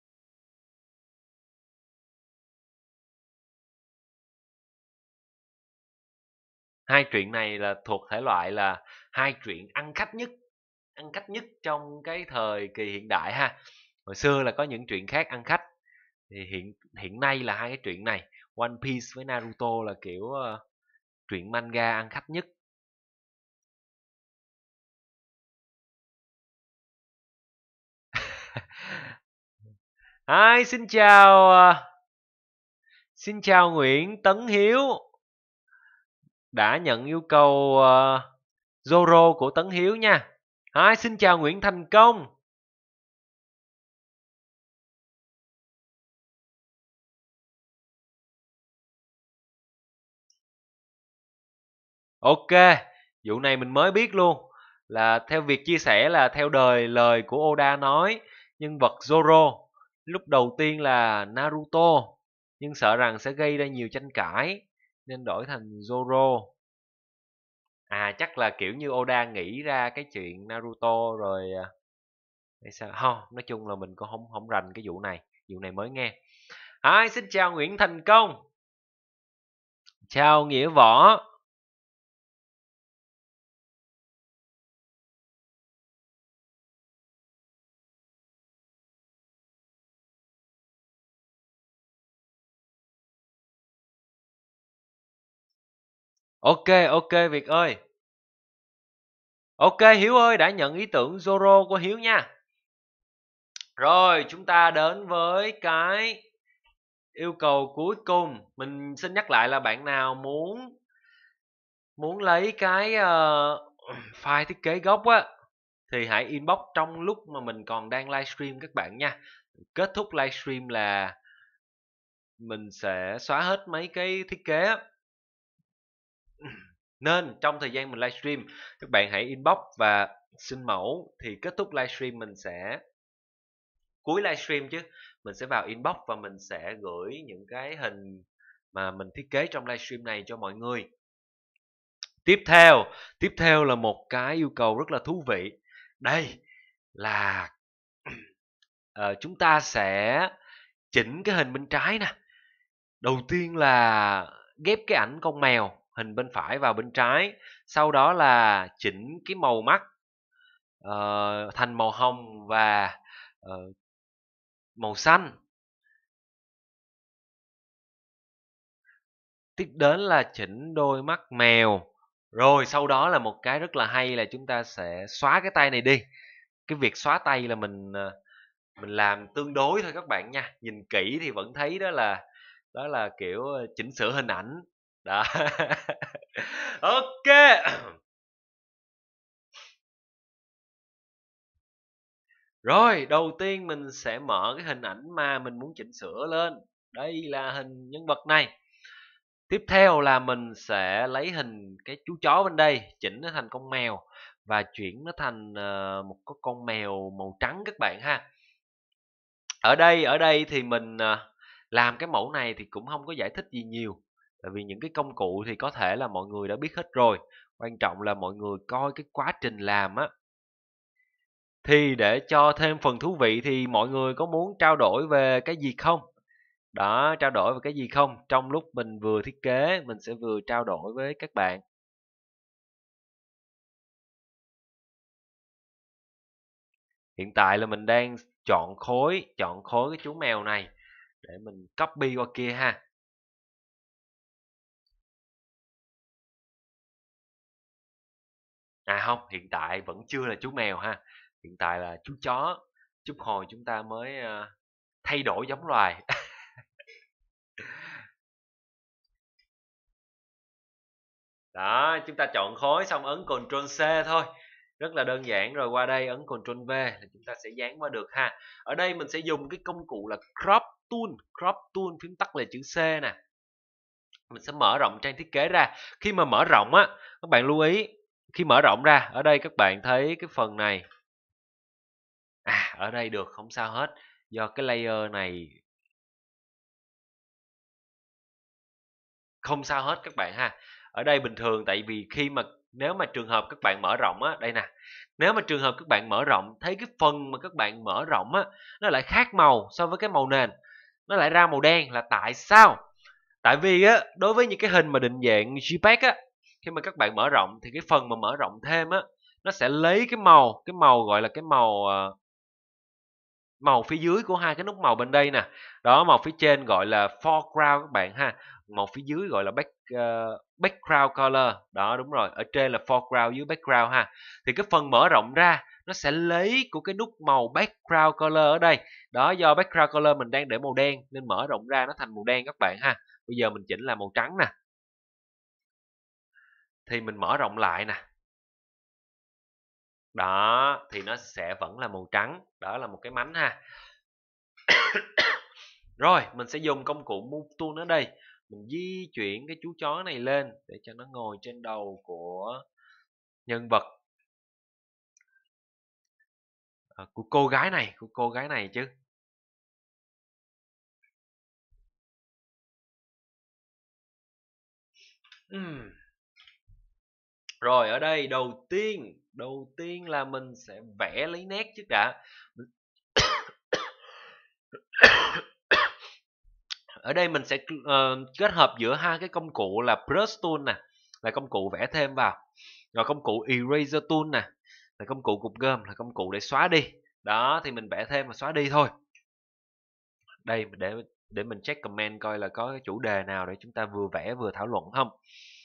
Hai truyện này là thuộc thể loại là hai truyện ăn khách nhất, ăn khách nhất trong cái thời kỳ hiện đại ha. Hồi xưa là có những truyện khác ăn khách, thì hiện hiện nay là hai cái truyện này, One Piece với Naruto là kiểu ờ, truyện manga ăn khách nhất. Hi, xin chào ờ, xin chào Nguyễn Tấn Hiếu, đã nhận yêu cầu ờ, Zoro của Tấn Hiếu nha. Hi, xin chào Nguyễn Thành Công. Ok, vụ này mình mới biết luôn. Là theo việc chia sẻ là theo đời lời của Oda nói, nhân vật Zoro lúc đầu tiên là Naruto, nhưng sợ rằng sẽ gây ra nhiều tranh cãi nên đổi thành Zoro. À chắc là kiểu như Oda nghĩ ra cái chuyện Naruto rồi à, hay sao? Không, nói chung là mình cũng không không rành cái vụ này, vụ này mới nghe. Hi, xin chào Nguyễn Thành Công. Chào Nghĩa Võ. Ok, ok Việt ơi. Ok Hiếu ơi, đã nhận ý tưởng Zoro của Hiếu nha. Rồi, chúng ta đến với cái yêu cầu cuối cùng. Mình xin nhắc lại là bạn nào muốn muốn lấy cái ờ, file thiết kế gốc á thì hãy inbox trong lúc mà mình còn đang livestream các bạn nha. Kết thúc livestream là mình sẽ xóa hết mấy cái thiết kế á. Nên trong thời gian mình livestream, các bạn hãy inbox và xin mẫu, thì kết thúc livestream mình sẽ cuối livestream chứ, mình sẽ vào inbox và mình sẽ gửi những cái hình mà mình thiết kế trong livestream này cho mọi người. Tiếp theo, tiếp theo là một cái yêu cầu rất là thú vị. Đây là ờ, chúng ta sẽ chỉnh cái hình bên trái nè. Đầu tiên là ghép cái ảnh con mèo hình bên phải vào bên trái, sau đó là chỉnh cái màu mắt ờ, thành màu hồng và ờ, màu xanh. Tiếp đến là chỉnh đôi mắt mèo. Rồi sau đó là một cái rất là hay là chúng ta sẽ xóa cái tay này đi. Cái việc xóa tay là mình ờ, mình làm tương đối thôi các bạn nha. Nhìn kỹ thì vẫn thấy đó là đó là kiểu ờ, chỉnh sửa hình ảnh. Đó. Ok. Rồi, đầu tiên mình sẽ mở cái hình ảnh mà mình muốn chỉnh sửa lên. Đây là hình nhân vật này. Tiếp theo là mình sẽ lấy hình cái chú chó bên đây, chỉnh nó thành con mèo và chuyển nó thành ờ, một cái con mèo màu trắng các bạn ha. Ở đây ở đây thì mình ờ, làm cái mẫu này thì cũng không có giải thích gì nhiều. Tại vì những cái công cụ thì có thể là mọi người đã biết hết rồi. Quan trọng là mọi người coi cái quá trình làm á. Thì để cho thêm phần thú vị thì mọi người có muốn trao đổi về cái gì không? Đó, trao đổi về cái gì không? Trong lúc mình vừa thiết kế, mình sẽ vừa trao đổi với các bạn. Hiện tại là mình đang chọn khối, chọn khối cái chú mèo này để mình copy qua kia ha. À không, hiện tại vẫn chưa là chú mèo ha. Hiện tại là chú chó. Chút hồi chúng ta mới ờ, thay đổi giống loài. Đó, chúng ta chọn khối xong ấn Ctrl C thôi. Rất là đơn giản rồi, qua đây ấn Ctrl V là chúng ta sẽ dán qua được ha. Ở đây mình sẽ dùng cái công cụ là Crop Tool, Crop Tool phím tắt là chữ C nè. Mình sẽ mở rộng trang thiết kế ra. Khi mà mở rộng á, các bạn lưu ý, khi mở rộng ra, ở đây các bạn thấy cái phần này. À, ở đây được, không sao hết. Do cái layer này không sao hết các bạn ha. Ở đây bình thường tại vì khi mà nếu mà trường hợp các bạn mở rộng á, đây nè. Nếu mà trường hợp các bạn mở rộng thấy cái phần mà các bạn mở rộng á, nó lại khác màu so với cái màu nền. Nó lại ra màu đen là tại sao? Tại vì á, đối với những cái hình mà định dạng JPEG á, khi mà các bạn mở rộng thì cái phần mà mở rộng thêm á, nó sẽ lấy cái màu, cái màu gọi là cái màu ờ, màu phía dưới của hai cái nút màu bên đây nè. Đó, màu phía trên gọi là foreground các bạn ha. Màu phía dưới gọi là back uh, background color. Đó đúng rồi, ở trên là foreground dưới background ha. Thì cái phần mở rộng ra nó sẽ lấy của cái nút màu background color ở đây. Đó, do background color mình đang để màu đen nên mở rộng ra nó thành màu đen các bạn ha. Bây giờ mình chỉnh là màu trắng nè. Thì mình mở rộng lại nè. Đó, thì nó sẽ vẫn là màu trắng. Đó là một cái mánh ha. Rồi, mình sẽ dùng công cụ Move Tool ở đây. Mình di chuyển cái chú chó này lên để cho nó ngồi trên đầu của nhân vật. À, của cô gái này, của cô gái này chứ. Uhm. Rồi, ở đây đầu tiên, đầu tiên là mình sẽ vẽ lấy nét trước đã. Ở đây mình sẽ uh, kết hợp giữa hai cái công cụ là Brush Tool nè, là công cụ vẽ thêm vào. Rồi công cụ Eraser Tool nè, là công cụ cục gom, là công cụ để xóa đi. Đó, thì mình vẽ thêm và xóa đi thôi. Đây, để để mình check comment coi là có cái chủ đề nào để chúng ta vừa vẽ vừa thảo luận không.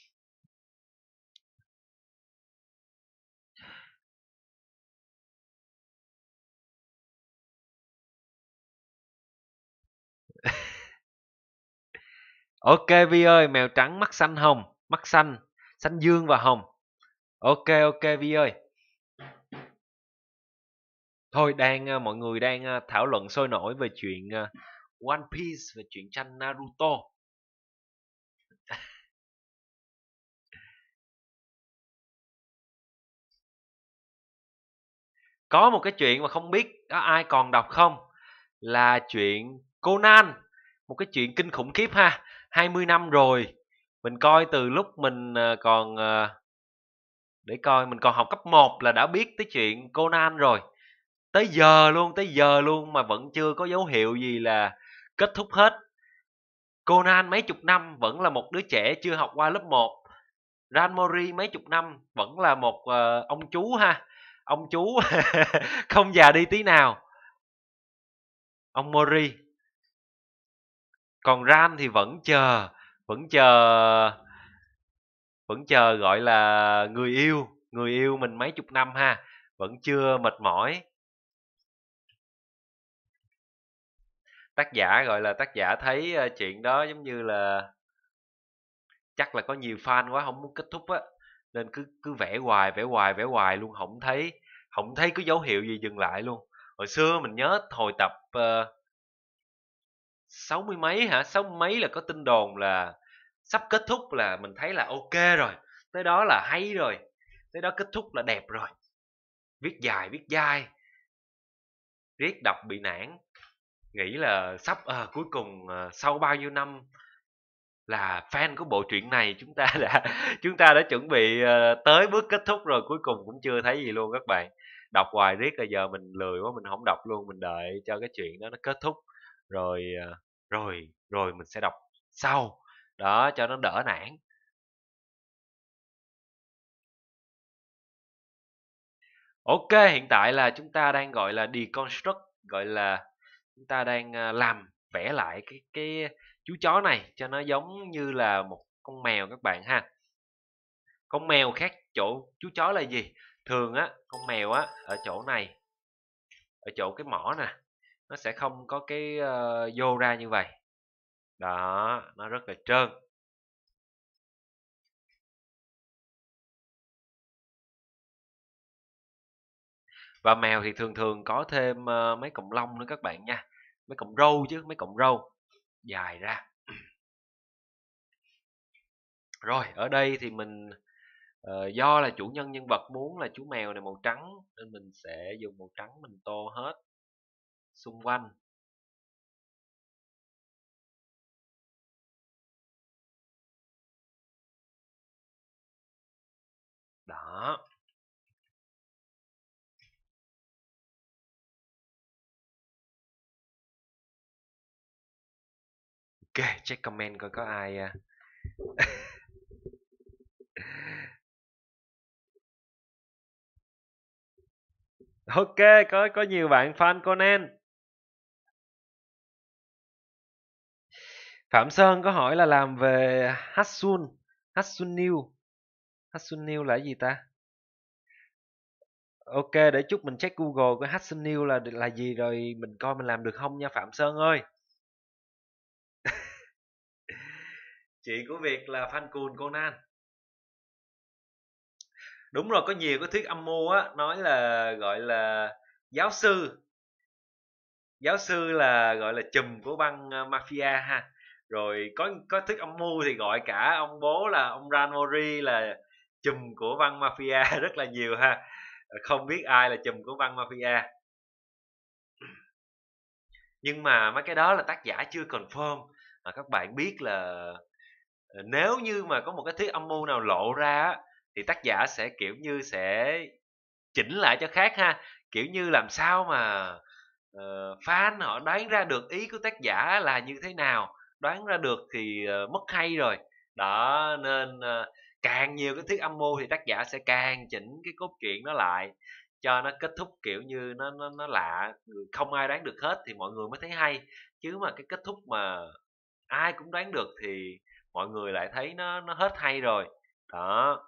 Ok Vi ơi, mèo trắng mắt xanh hồng, mắt xanh, xanh dương và hồng. Ok ok Vi ơi. Thôi đang ờ, mọi người đang ờ, thảo luận sôi nổi về chuyện ờ, One Piece, về chuyện tranh Naruto. Có một cái chuyện mà không biết có ai còn đọc không, là chuyện Conan, một cái chuyện kinh khủng khiếp ha. Hai mươi năm rồi, mình coi từ lúc mình ờ, còn ờ, Để coi, mình còn học cấp một là đã biết tới chuyện Conan rồi. Tới giờ luôn, tới giờ luôn mà vẫn chưa có dấu hiệu gì là kết thúc hết. Conan mấy chục năm vẫn là một đứa trẻ chưa học qua lớp một. Ranmori mấy chục năm vẫn là một uh, ông chú ha. Ông chú không già đi tí nào. Ông Mori. Còn Ran thì vẫn chờ, vẫn chờ vẫn chờ gọi là người yêu, người yêu mình mấy chục năm ha, vẫn chưa mệt mỏi. Tác giả gọi là tác giả thấy uh, chuyện đó giống như là chắc là có nhiều fan quá không muốn kết thúc á, nên cứ cứ vẽ hoài vẽ hoài vẽ hoài luôn, không thấy không thấy có dấu hiệu gì dừng lại luôn. Hồi xưa mình nhớ hồi tập uh, sáu mươi mấy hả, sáu mươi mấy là có tin đồn là sắp kết thúc, là mình thấy là ok rồi, tới đó là hay rồi, tới đó kết thúc là đẹp rồi. Viết dài viết dai, riết đọc bị nản, nghĩ là sắp à, cuối cùng à, sau bao nhiêu năm là fan của bộ truyện này, chúng ta đã chúng ta đã chuẩn bị uh, tới bước kết thúc rồi, cuối cùng cũng chưa thấy gì luôn các bạn. Đọc hoài riết, là giờ mình lười quá, mình không đọc luôn, mình đợi cho cái chuyện đó nó kết thúc rồi uh, rồi rồi mình sẽ đọc sau đó cho nó đỡ nản. Ok, hiện tại là chúng ta đang gọi là deconstruct, gọi là chúng ta đang uh, làm vẽ lại cái cái chú chó này cho nó giống như là một con mèo các bạn ha. Con mèo khác chỗ chú chó là gì? Thường á, con mèo á ở chỗ này, ở chỗ cái mỏ nè, nó sẽ không có cái uh, vô ra như vậy. Đó, nó rất là trơn. Và mèo thì thường thường có thêm uh, mấy cọng lông nữa các bạn nha. Mấy cọng râu chứ, mấy cọng râu dài ra. Rồi, ở đây thì mình uh, do là chủ nhân nhân vật muốn là chú mèo này màu trắng, nên mình sẽ dùng màu trắng mình tô hết xung quanh. Đó. Ok, check comment coi có ai uh, ok, có có nhiều bạn fan Conan. Phạm Sơn có hỏi là làm về Hatsun, Hatsun New. Hatsun New là cái gì ta? Ok, để chút mình check Google cái Hatsun New là là gì rồi mình coi mình làm được không nha Phạm Sơn ơi. Chị của Việt là fan cuồng Conan. Đúng rồi, có nhiều cái thuyết âm mưu á, nói là gọi là giáo sư. Giáo sư là gọi là chùm của băng uh, mafia ha. Rồi có có thuyết âm mưu thì gọi cả ông bố là ông Ran Mori là chùm của băng mafia rất là nhiều ha. Không biết ai là chùm của băng mafia. Nhưng mà mấy cái đó là tác giả chưa confirm. À, các bạn biết là ờ, nếu như mà có một cái thuyết âm mưu nào lộ ra á, thì tác giả sẽ kiểu như sẽ chỉnh lại cho khác ha. Kiểu như làm sao mà ờ, fan họ đoán ra được ý của tác giả là như thế nào, đoán ra được thì ờ, mất hay rồi. Đó nên ờ, càng nhiều cái thuyết âm mưu thì tác giả sẽ càng chỉnh cái cốt truyện nó lại cho nó kết thúc kiểu như nó nó nó lạ, không ai đoán được hết thì mọi người mới thấy hay. Chứ mà cái kết thúc mà ai cũng đoán được thì mọi người lại thấy nó nó hết hay rồi. Đó.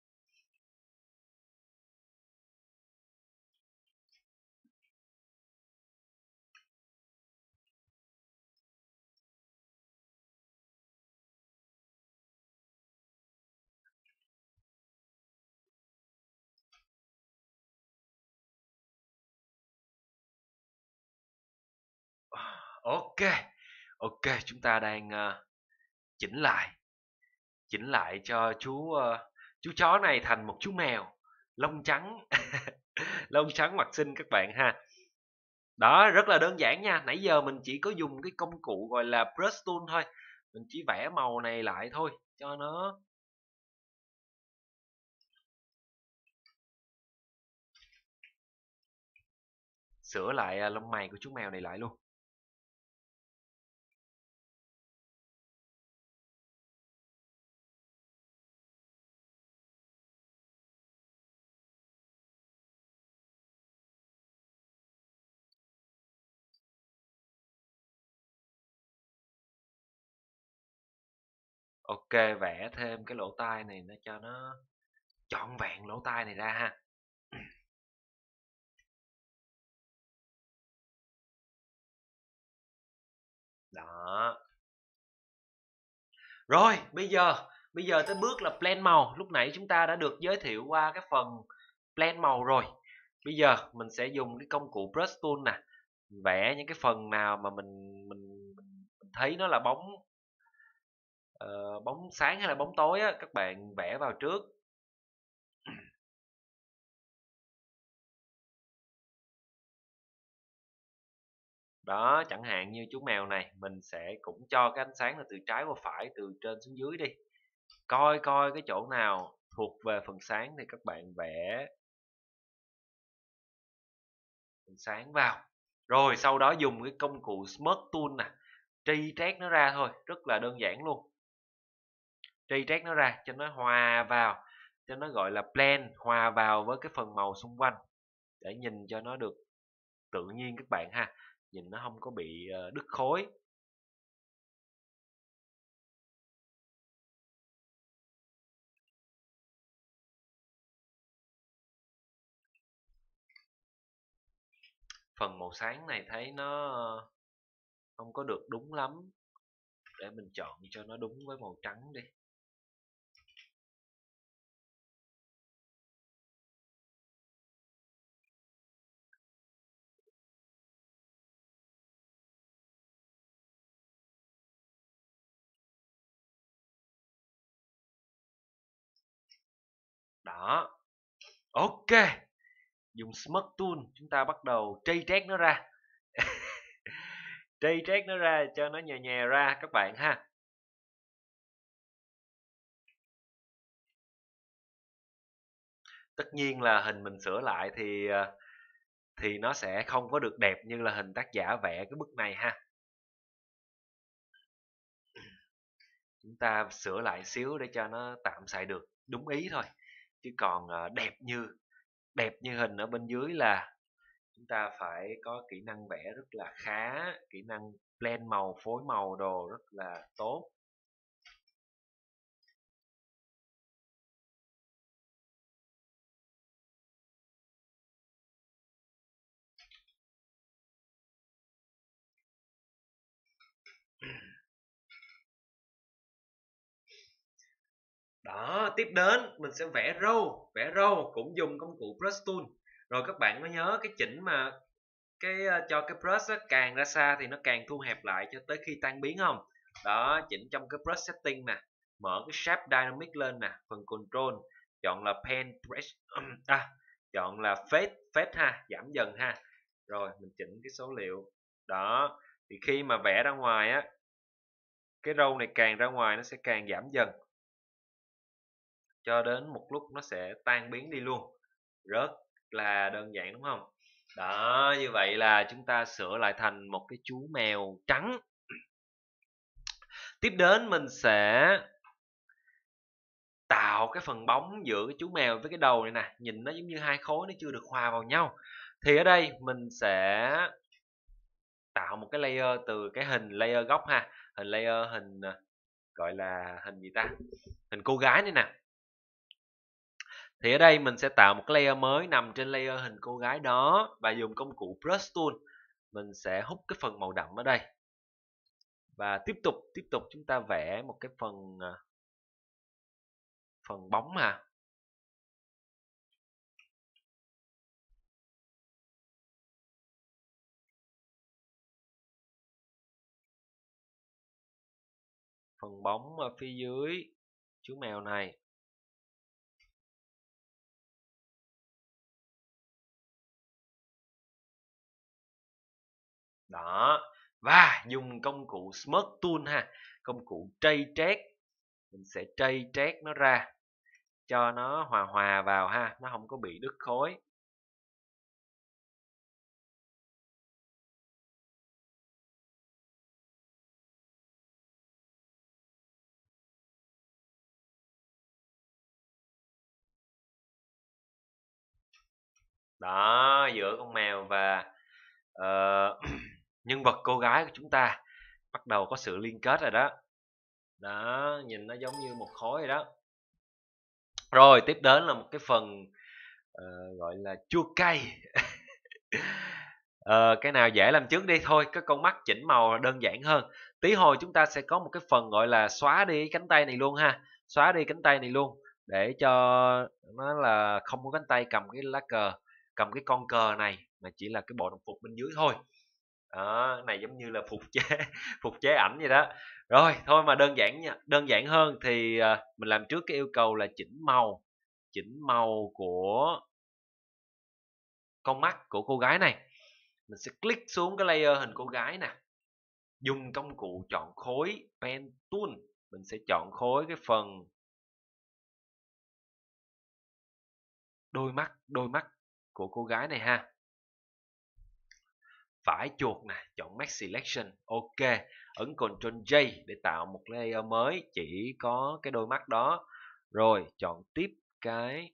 Ok, ok, chúng ta đang ờ, chỉnh lại, chỉnh lại cho chú ờ, chú chó này thành một chú mèo lông trắng, lông trắng mặt xinh các bạn ha. Đó, rất là đơn giản nha. Nãy giờ mình chỉ có dùng cái công cụ gọi là brush tool thôi. Mình chỉ vẽ màu này lại thôi cho nó sửa lại à, lông mày của chú mèo này lại luôn. Ok, vẽ thêm cái lỗ tai này nó cho nó trọn vẹn lỗ tai này ra ha. Đó. Rồi, bây giờ bây giờ tới bước là plan màu. Lúc nãy chúng ta đã được giới thiệu qua cái phần plan màu rồi. Bây giờ mình sẽ dùng cái công cụ brush tool nè, vẽ những cái phần nào mà mình mình, mình thấy nó là bóng uh, bóng sáng hay là bóng tối á, các bạn vẽ vào trước. Đó, chẳng hạn như chú mèo này, mình sẽ cũng cho cái ánh sáng là từ trái qua phải, từ trên xuống dưới đi. Coi coi cái chỗ nào thuộc về phần sáng thì các bạn vẽ phần sáng vào. Rồi sau đó dùng cái công cụ Smudge Tool nè, tri trét nó ra thôi, rất là đơn giản luôn. Tri trét nó ra cho nó hòa vào, cho nó gọi là blend, hòa vào với cái phần màu xung quanh để nhìn cho nó được tự nhiên các bạn ha, nhìn nó không có bị ờ, đứt khối. Phần màu sáng này thấy nó không có được đúng lắm, để mình chọn cho nó đúng với màu trắng đi. Đó, ok. Dùng Smudge Tool chúng ta bắt đầu tri trét nó ra. Tri trét nó ra cho nó nhè nhè ra các bạn ha. Tất nhiên là hình mình sửa lại thì ờ, thì nó sẽ không có được đẹp như là hình tác giả vẽ cái bức này ha. Chúng ta sửa lại xíu để cho nó tạm xài được đúng ý thôi, chứ còn ờ, đẹp như đẹp như hình ở bên dưới là chúng ta phải có kỹ năng vẽ rất là khá, kỹ năng blend màu, phối màu đồ rất là tốt. Đó, tiếp đến mình sẽ vẽ râu, vẽ râu cũng dùng công cụ brush tool. Rồi các bạn có nhớ cái chỉnh mà cái ờ, cho cái brush á, càng ra xa thì nó càng thu hẹp lại cho tới khi tan biến không? Đó, chỉnh trong cái brush setting nè, mở cái shape dynamic lên nè, phần control chọn là pen brush à, chọn là fade fade ha, giảm dần ha. Rồi mình chỉnh cái số liệu. Đó, thì khi mà vẽ ra ngoài á, cái râu này càng ra ngoài nó sẽ càng giảm dần, cho đến một lúc nó sẽ tan biến đi luôn. Rất là đơn giản đúng không? Đó, như vậy là chúng ta sửa lại thành một cái chú mèo trắng. Tiếp đến mình sẽ tạo cái phần bóng giữa cái chú mèo với cái đầu này nè, nhìn nó giống như hai khối nó chưa được hòa vào nhau. Thì ở đây mình sẽ tạo một cái layer từ cái hình layer góc ha, hình layer hình à, gọi là hình gì ta? Hình cô gái này nè. Thì ở đây mình sẽ tạo một cái layer mới nằm trên layer hình cô gái đó và dùng công cụ brush tool mình sẽ hút cái phần màu đậm ở đây. Và tiếp tục tiếp tục chúng ta vẽ một cái phần à, phần bóng ha. Phần bóng ở phía dưới chú mèo này. Đó. Và dùng công cụ Smudge Tool ha, công cụ trây trét. Mình sẽ trây trét nó ra cho nó hòa hòa vào ha, nó không có bị đứt khối. Đó, giữa con mèo và ờ, nhân vật cô gái của chúng ta bắt đầu có sự liên kết rồi đó. Đó, nhìn nó giống như một khối rồi đó. Rồi tiếp đến là một cái phần ờ, gọi là chua cay. Ờ, cái nào dễ làm trước đi thôi, cái con mắt chỉnh màu đơn giản hơn. Tí hồi chúng ta sẽ có một cái phần gọi là xóa đi cái cánh tay này luôn ha. Xóa đi cánh tay này luôn để cho nó là không có cánh tay cầm cái lá cờ, cầm cái con cờ này mà chỉ là cái bộ đồng phục bên dưới thôi. Đó, cái này giống như là phục chế phục chế ảnh vậy đó. Rồi, thôi mà đơn giản nha, đơn giản hơn thì à, mình làm trước cái yêu cầu là chỉnh màu, chỉnh màu của con mắt của cô gái này. Mình sẽ click xuống cái layer hình cô gái nè, dùng công cụ chọn khối pen tool, mình sẽ chọn khối cái phần đôi mắt đôi mắt của cô gái này ha. Phải chuột nè, chọn Max Selection, ok, ấn Ctrl J để tạo một layer mới chỉ có cái đôi mắt đó. Rồi chọn tiếp cái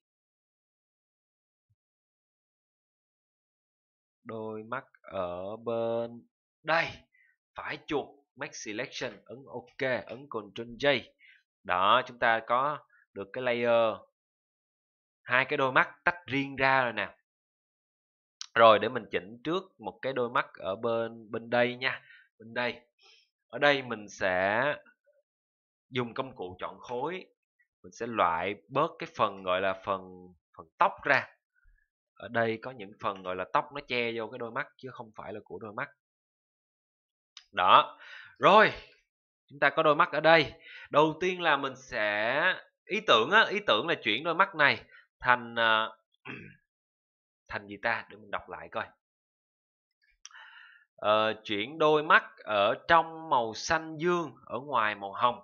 đôi mắt ở bên đây, phải chuột Max Selection, ấn ok, ấn Ctrl J. Đó, chúng ta có được cái layer hai cái đôi mắt tách riêng ra rồi nè. Rồi để mình chỉnh trước một cái đôi mắt ở bên bên đây nha. Bên đây. Ở đây mình sẽ dùng công cụ chọn khối, mình sẽ loại bớt cái phần gọi là phần phần tóc ra. Ở đây có những phần gọi là tóc nó che vô cái đôi mắt chứ không phải là của đôi mắt. Đó. Rồi, chúng ta có đôi mắt ở đây. Đầu tiên là mình sẽ ý tưởng á, ý tưởng là chuyển đôi mắt này thành uh, thành gì ta, để mình đọc lại coi. Ờ, chuyển đôi mắt ở trong màu xanh dương, ở ngoài màu hồng.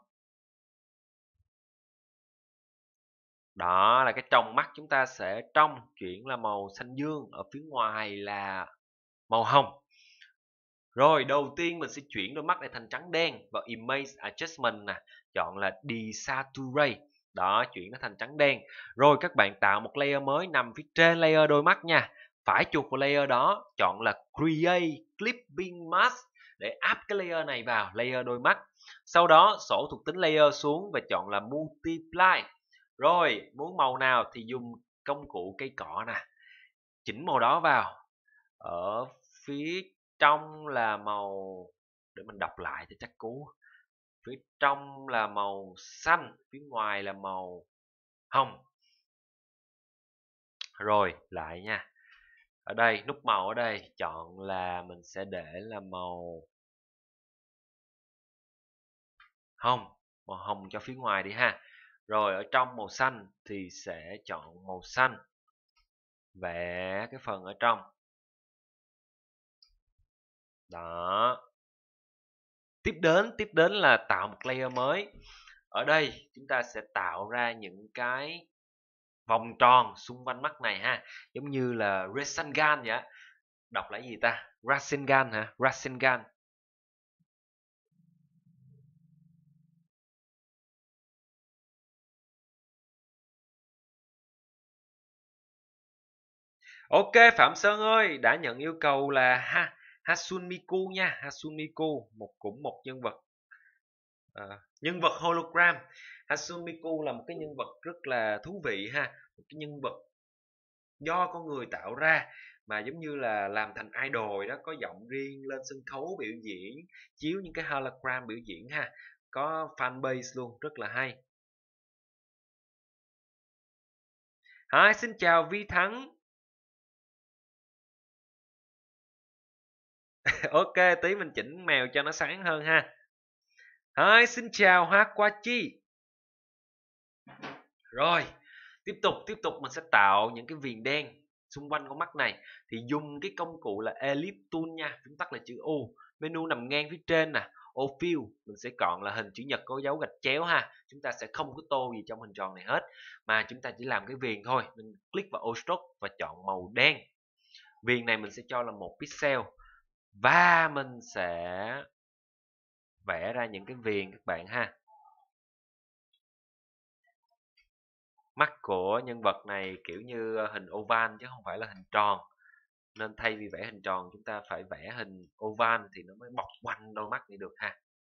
Đó là cái trong mắt chúng ta sẽ trong chuyển là màu xanh dương, ở phía ngoài là màu hồng. Rồi đầu tiên mình sẽ chuyển đôi mắt này thành trắng đen, vào Image Adjustment nè, chọn là Desaturate. Đó, chuyển nó thành trắng đen. Rồi các bạn tạo một layer mới nằm phía trên layer đôi mắt nha. Phải chuột vào layer đó, chọn là Create Clipping Mask để áp cái layer này vào layer đôi mắt. Sau đó sổ thuộc tính layer xuống và chọn là Multiply. Rồi, muốn màu nào thì dùng công cụ cây cọ nè, chỉnh màu đó vào. Ở phía trong là màu, để mình đọc lại cho chắc cú. Phía trong là màu xanh, phía ngoài là màu hồng. Rồi, lại nha. Ở đây, nút màu ở đây, chọn là mình sẽ để là màu hồng. Màu hồng cho phía ngoài đi ha. Rồi, ở trong màu xanh thì sẽ chọn màu xanh. Vẽ cái phần ở trong. Đó. Tiếp đến, tiếp đến là tạo một layer mới. Ở đây chúng ta sẽ tạo ra những cái vòng tròn xung quanh mắt này ha, giống như là Rasengan vậy. Đọc là gì ta? Rasengan hả? Rasengan. Ok, Phạm Sơn ơi, đã nhận yêu cầu là ha Hatsune nha. Hatsune một cũng một nhân vật à, nhân vật hologram. Hatsune là một cái nhân vật rất là thú vị ha, một cái nhân vật do con người tạo ra mà giống như là làm thành idol đó, có giọng riêng, lên sân khấu biểu diễn, chiếu những cái hologram biểu diễn ha, có fanbase luôn, rất là hay. Hi, xin chào Vi Thắng. Ok, tí mình chỉnh mèo cho nó sáng hơn ha. Hi, xin chào Hoa Qua Chi. Rồi, tiếp tục tiếp tục mình sẽ tạo những cái viền đen xung quanh con mắt này thì dùng cái công cụ là Ellipse Tool nha, viết tắt là chữ U. Menu nằm ngang phía trên nè, ô fill mình sẽ chọn là hình chữ nhật có dấu gạch chéo ha. Chúng ta sẽ không có tô gì trong hình tròn này hết, mà chúng ta chỉ làm cái viền thôi. Mình click vào ô stroke và chọn màu đen. Viền này mình sẽ cho là một pixel và mình sẽ vẽ ra những cái viền các bạn ha. Mắt của nhân vật này kiểu như hình oval chứ không phải là hình tròn, nên thay vì vẽ hình tròn chúng ta phải vẽ hình oval thì nó mới bọc quanh đôi mắt này được ha.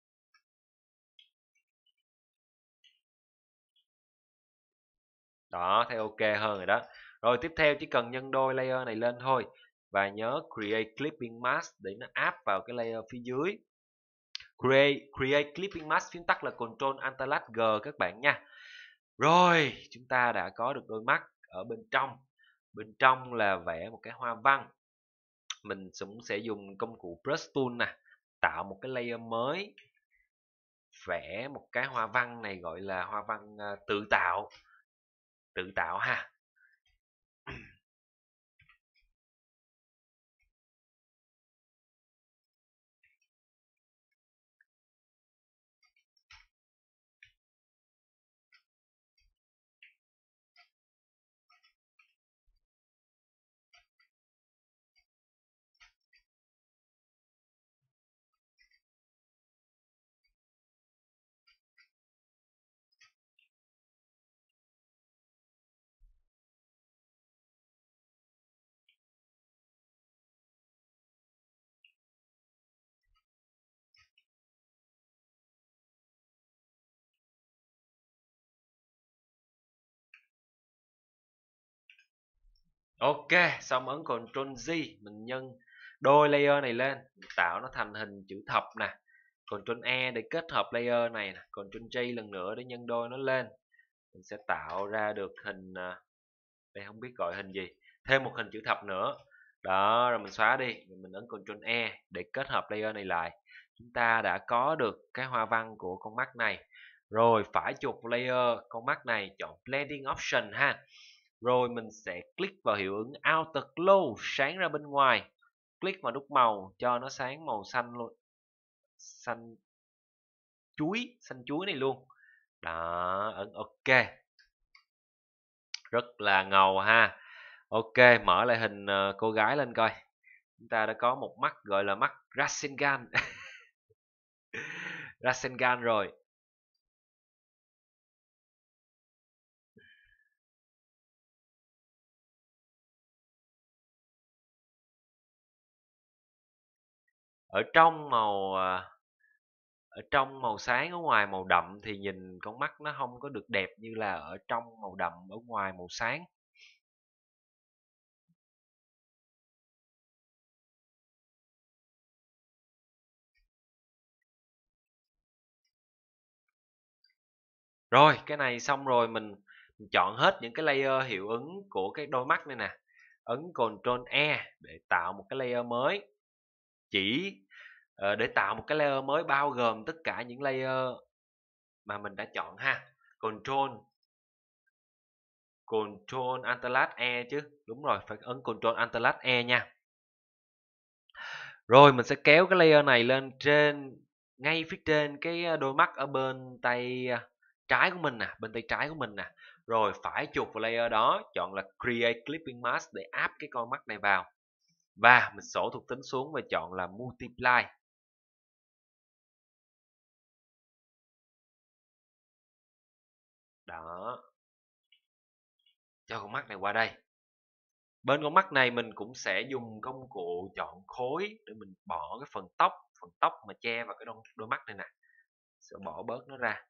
Đó, thấy ok hơn rồi đó. Rồi tiếp theo chỉ cần nhân đôi layer này lên thôi, và nhớ create clipping mask để nó áp vào cái layer phía dưới. Create, create clipping mask phím tắt là Ctrl Alt Delete G các bạn nha. Rồi, chúng ta đã có được đôi mắt ở bên trong. Bên trong là vẽ một cái hoa văn. Mình cũng sẽ dùng công cụ brush tool nè, tạo một cái layer mới, vẽ một cái hoa văn này gọi là hoa văn uh, tự tạo. Tự tạo ha. Ok, xong ấn Ctrl Z, mình nhân đôi layer này lên, tạo nó thành hình chữ thập nè. Ctrl E để kết hợp layer này nè, Ctrl J lần nữa để nhân đôi nó lên. Mình sẽ tạo ra được hình, đây không biết gọi hình gì, thêm một hình chữ thập nữa. Đó, rồi mình xóa đi, mình ấn Ctrl E để kết hợp layer này lại. Chúng ta đã có được cái hoa văn của con mắt này. Rồi phải chuột layer con mắt này, chọn blending option ha. Rồi mình sẽ click vào hiệu ứng Outer Glow, sáng ra bên ngoài. Click vào nút màu cho nó sáng màu xanh luôn. Xanh chuối, xanh chuối này luôn. Đó, ấn ok. Rất là ngầu ha. Ok, mở lại hình uh, cô gái lên coi. Chúng ta đã có một mắt gọi là mắt Rasengan. Rasengan rồi. Ở trong màu ở trong màu sáng, ở ngoài màu đậm thì nhìn con mắt nó không có được đẹp như là ở trong màu đậm, ở ngoài màu sáng. Rồi, cái này xong rồi, mình, mình chọn hết những cái layer hiệu ứng của cái đôi mắt này nè. Ấn Ctrl E để tạo một cái layer mới. Chỉ uh, để tạo một cái layer mới bao gồm tất cả những layer mà mình đã chọn ha. Ctrl Ctrl Alt Delete E chứ. Đúng rồi, phải ấn Ctrl Alt Delete E nha. Rồi mình sẽ kéo cái layer này lên trên, ngay phía trên cái đôi mắt ở bên tay trái của mình nè, bên tay trái của mình nè. Rồi phải chuột vào layer đó, chọn là Create Clipping Mask để áp cái con mắt này vào. Và mình xổ thuộc tính xuống và chọn là Multiply. Đó. Cho con mắt này qua đây. Bên con mắt này mình cũng sẽ dùng công cụ chọn khối để mình bỏ cái phần tóc, phần tóc mà che vào cái đôi, đôi mắt này nè. Sẽ bỏ bớt nó ra.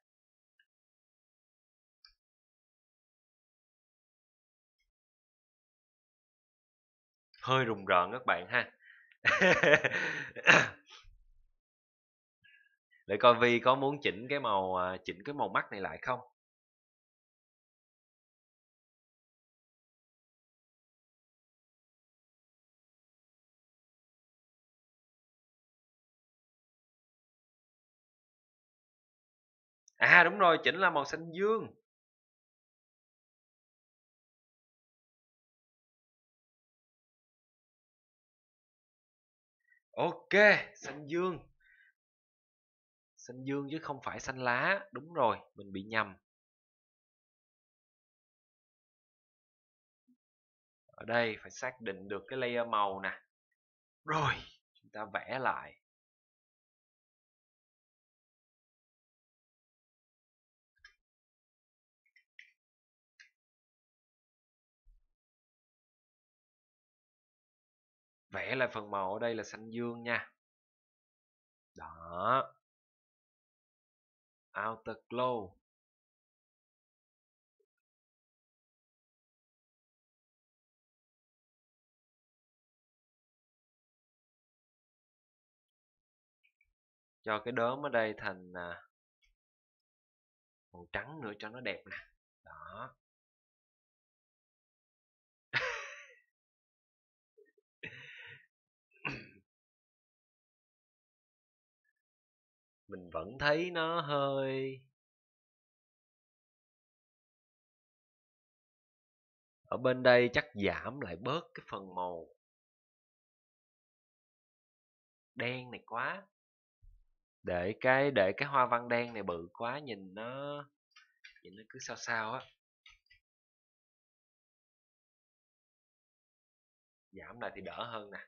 Hơi rùng rợn các bạn ha. Để coi Vi có muốn chỉnh cái màu chỉnh cái màu mắt này lại không. À đúng rồi, chỉnh là màu xanh dương. Ok, xanh dương. Xanh dương chứ không phải xanh lá. Đúng rồi, mình bị nhầm. Ở đây phải xác định được cái layer màu nè. Rồi, chúng ta vẽ lại. Vẽ lại phần màu ở đây là xanh dương nha. Đó. Outer glow. Cho cái đốm ở đây thành à, màu trắng nữa cho nó đẹp nè. Đó. Mình vẫn thấy nó hơi, ở bên đây chắc giảm lại bớt cái phần màu đen này quá, để cái để cái hoa văn đen này bự quá, nhìn nó nhìn nó cứ sao sao á. Giảm lại thì đỡ hơn nè.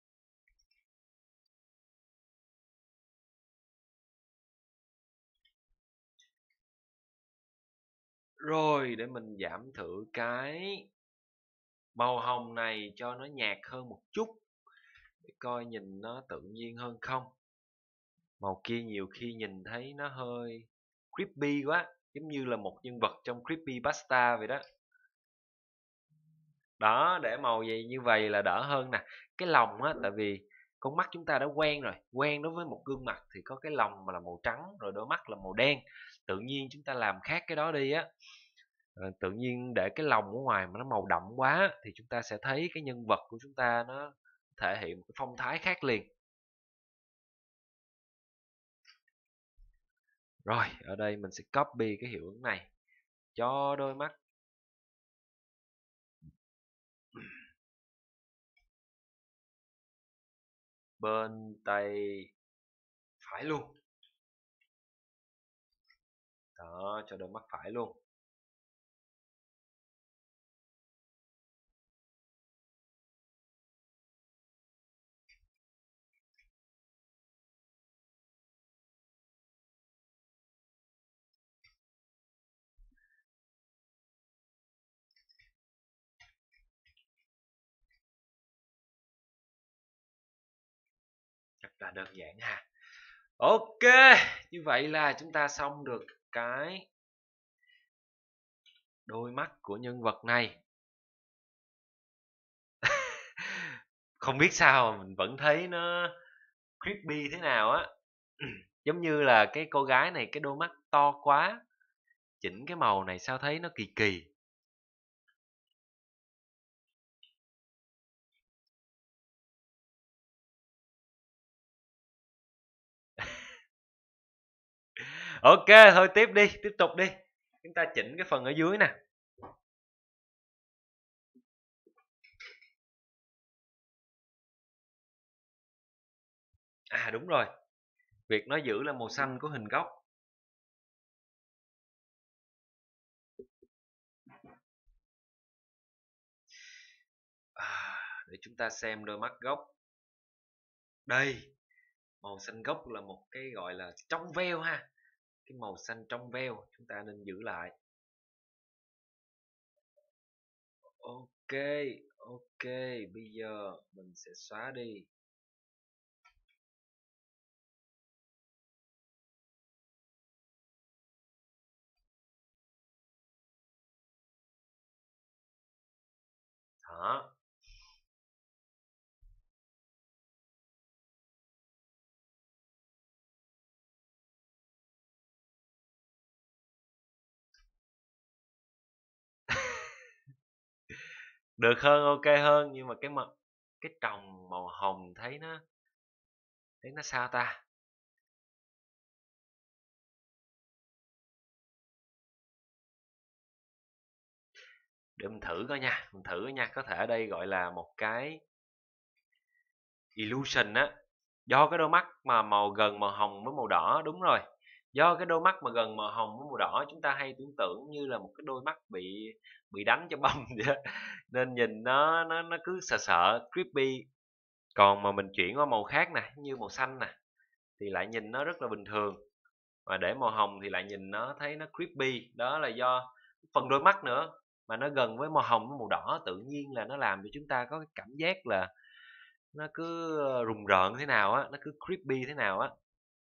Rồi để mình giảm thử cái màu hồng này cho nó nhạt hơn một chút, để coi nhìn nó tự nhiên hơn không. Màu kia nhiều khi nhìn thấy nó hơi creepy quá, giống như là một nhân vật trong creepypasta vậy đó. Đó, để màu gì như vậy là đỡ hơn nè. Cái lòng á, tại vì con mắt chúng ta đã quen rồi, quen đối với một gương mặt thì có cái lòng mà là màu trắng, rồi đôi mắt là màu đen. Tự nhiên chúng ta làm khác cái đó đi á, ờ, tự nhiên để cái lòng ở ngoài mà nó màu đậm quá thì chúng ta sẽ thấy cái nhân vật của chúng ta nó thể hiện một cái phong thái khác liền. Rồi, ở đây mình sẽ copy cái hiệu ứng này cho đôi mắt. Bên tay phải luôn. Đó, cho đôi mắt phải luôn. Thật là đơn giản ha. Ok, như vậy là chúng ta xong được cái đôi mắt của nhân vật này. Không biết sao mà mình vẫn thấy nó creepy thế nào á. Giống như là cái cô gái này cái đôi mắt to quá, chỉnh cái màu này sao thấy nó kỳ kỳ. Ok, thôi tiếp đi, tiếp tục đi. Chúng ta chỉnh cái phần ở dưới nè. À đúng rồi, việc nó giữ là màu xanh của hình gốc. À, để chúng ta xem đôi mắt gốc. Đây, màu xanh gốc là một cái gọi là trong veo ha. Cái màu xanh trong veo chúng ta nên giữ lại. Ok, ok, bây giờ mình sẽ xóa đi. Đó. Được hơn, ok hơn, nhưng mà cái màu cái tròng màu hồng thấy nó thấy nó sao ta? Để mình thử coi nha, mình thử nha, có thể ở đây gọi là một cái illusion á. Do cái đôi mắt mà màu gần màu hồng với màu đỏ, đúng rồi. Do cái đôi mắt mà gần màu hồng với màu đỏ chúng ta hay tưởng tượng như là một cái đôi mắt bị bị đánh cho bong vậy á. Nên nhìn nó nó nó cứ sợ sợ, creepy. Còn mà mình chuyển qua màu khác nè, như màu xanh nè, thì lại nhìn nó rất là bình thường. Mà để màu hồng thì lại nhìn nó thấy nó creepy. Đó là do phần đôi mắt nữa, mà nó gần với màu hồng với màu đỏ, tự nhiên là nó làm cho chúng ta có cái cảm giác là nó cứ rùng rợn thế nào á, nó cứ creepy thế nào á.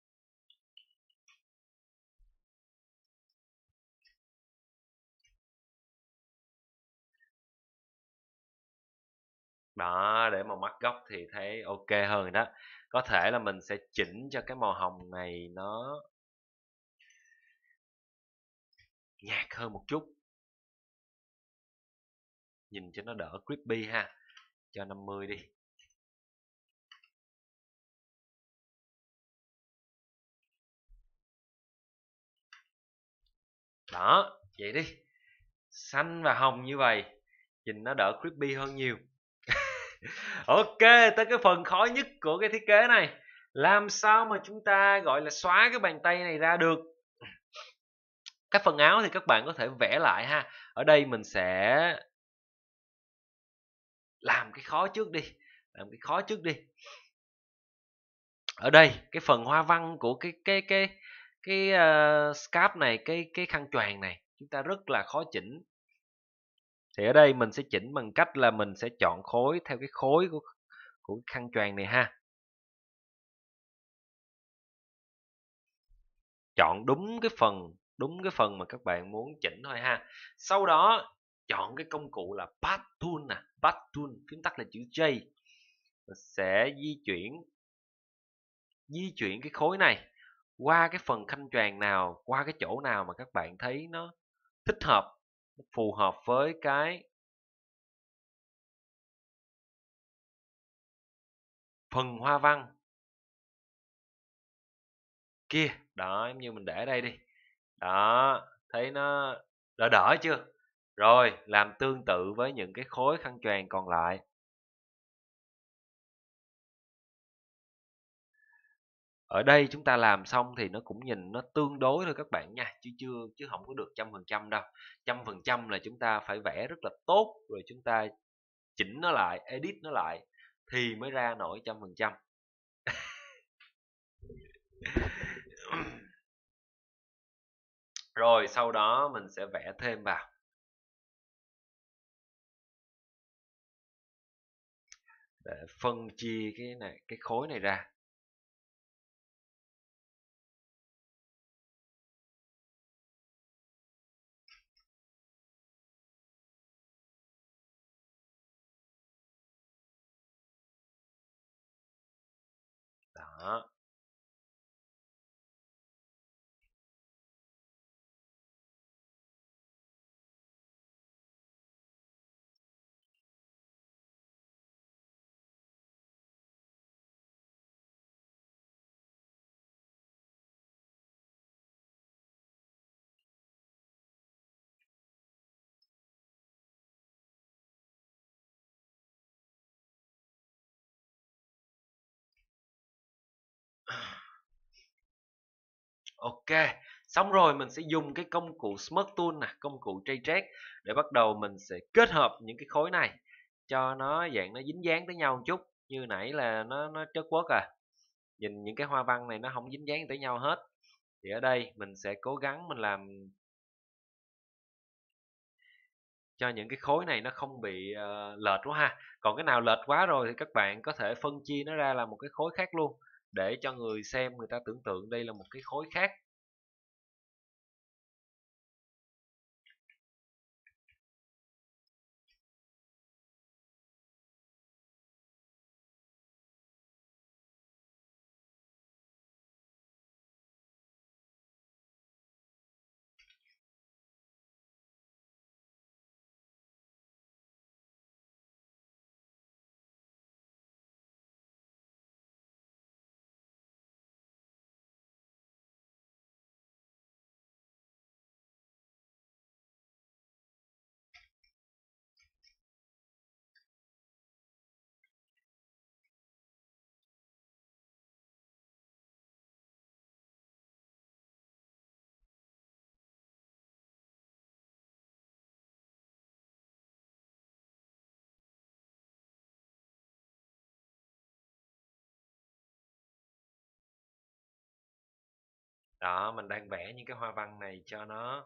Đó, để mà mắt góc thì thấy ok hơn rồi đó. Có thể là mình sẽ chỉnh cho cái màu hồng này nó nhạt hơn một chút, nhìn cho nó đỡ creepy ha. Cho năm mươi đi. Đó, vậy đi. Xanh và hồng như vậy, nhìn nó đỡ creepy hơn nhiều. Ok, tới cái phần khó nhất của cái thiết kế này. Làm sao mà chúng ta gọi là xóa cái bàn tay này ra được? Các phần áo thì các bạn có thể vẽ lại ha. Ở đây mình sẽ làm cái khó trước đi. Làm cái khó trước đi. Ở đây, cái phần hoa văn của cái cái cái cái uh, scarf này, cái cái khăn choàng này, chúng ta rất là khó chỉnh. Thì ở đây mình sẽ chỉnh bằng cách là mình sẽ chọn khối theo cái khối của của cái khăn choàng này ha. Chọn đúng cái phần đúng cái phần mà các bạn muốn chỉnh thôi ha. Sau đó chọn cái công cụ là Path Tool nè, Path Tool, phím tắt là chữ J. Mình sẽ di chuyển di chuyển cái khối này qua cái phần khăn choàng nào, qua cái chỗ nào mà các bạn thấy nó thích hợp, nó phù hợp với cái phần hoa văn kia. Đó, giống như mình để đây đi. Đó, thấy nó đỡ đỡ chưa? Rồi, làm tương tự với những cái khối khăn choàng còn lại. Ở đây chúng ta làm xong thì nó cũng nhìn nó tương đối thôi các bạn nha, chứ chưa chứ không có được trăm phần trăm đâu. Trăm phần trăm là chúng ta phải vẽ rất là tốt, rồi chúng ta chỉnh nó lại, edit nó lại thì mới ra nổi trăm phần trăm. Rồi sau đó mình sẽ vẽ thêm vào để phân chia cái này, cái khối này ra. Đó. Ok, xong rồi mình sẽ dùng cái công cụ Smart Tool nè, công cụ trace để bắt đầu mình sẽ kết hợp những cái khối này cho nó dạng nó dính dáng tới nhau một chút. Như nãy là nó nó chất quất à. Nhìn những cái hoa văn này nó không dính dáng tới nhau hết. Thì ở đây mình sẽ cố gắng mình làm cho những cái khối này nó không bị uh, lệch quá ha. Còn cái nào lệch quá rồi thì các bạn có thể phân chia nó ra là một cái khối khác luôn, để cho người xem người ta tưởng tượng đây là một cái khối khác. Đó, mình đang vẽ những cái hoa văn này cho nó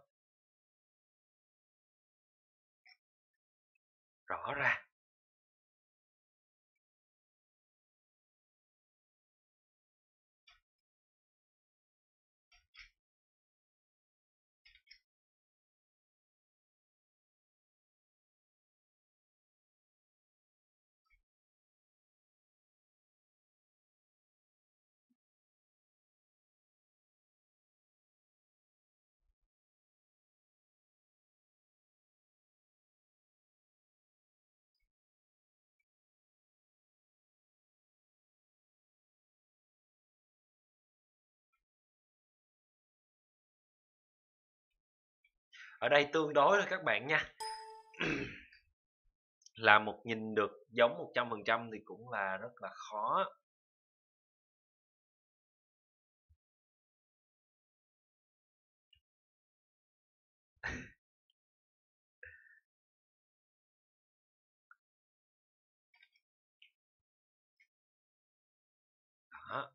rõ ra. Ở đây tương đối thôi các bạn nha. Làm một nhìn được giống một trăm phần trăm thì cũng là rất là khó. Đó.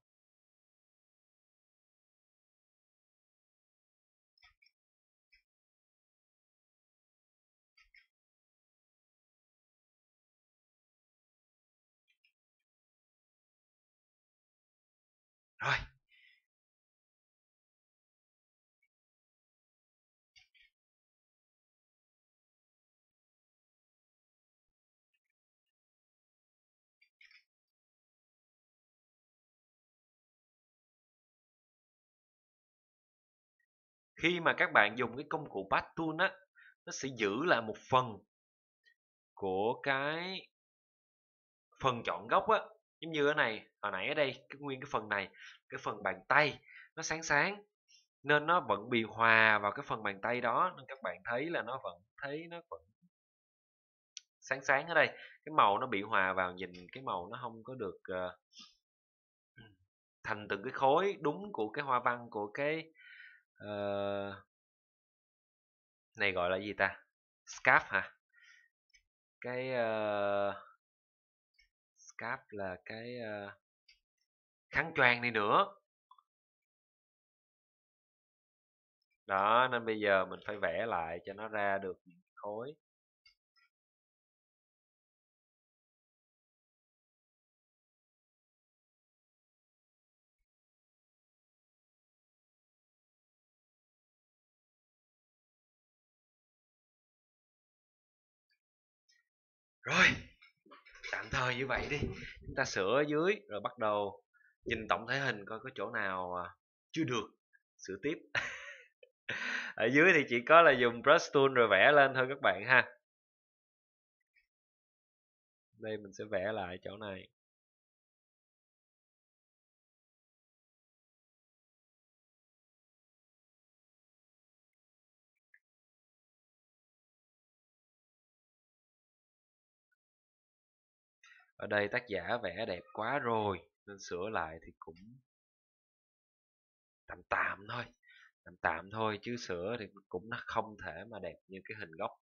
Rồi. Khi mà các bạn dùng cái công cụ Path Tool á, nó sẽ giữ lại một phần của cái phần chọn góc á. Giống như ở này, hồi nãy ở đây, cái nguyên cái phần này, cái phần bàn tay nó sáng sáng nên nó vẫn bị hòa vào cái phần bàn tay đó, nên các bạn thấy là nó vẫn thấy nó vẫn sáng sáng ở đây. Cái màu nó bị hòa vào, nhìn cái màu nó không có được uh, thành từng cái khối đúng của cái hoa văn của cái uh, này gọi là gì ta, scarf hả? Cái uh, scarf là cái uh, khăn choàng này nữa. Đó, nên bây giờ mình phải vẽ lại cho nó ra được những khối. Rồi, tạm thời như vậy đi. Chúng ta sửa ở dưới rồi bắt đầu nhìn tổng thể hình coi có chỗ nào à, chưa được, sửa tiếp. Ở dưới thì chỉ có là dùng brush tool rồi vẽ lên thôi các bạn ha. Đây mình sẽ vẽ lại chỗ này. Ở đây tác giả vẽ đẹp quá rồi nên sửa lại thì cũng tạm tạm thôi. Tạm tạm thôi chứ sửa thì cũng nó không thể mà đẹp như cái hình gốc.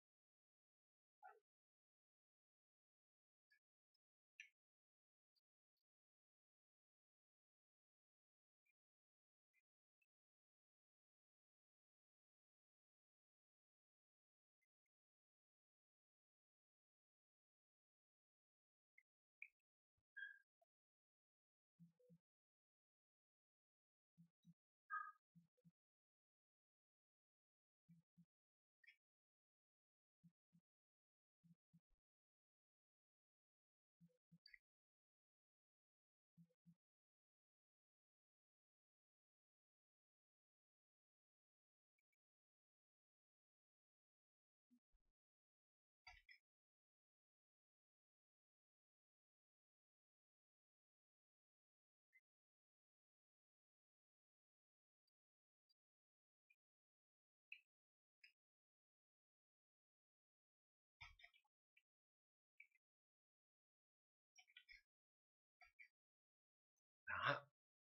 Đó.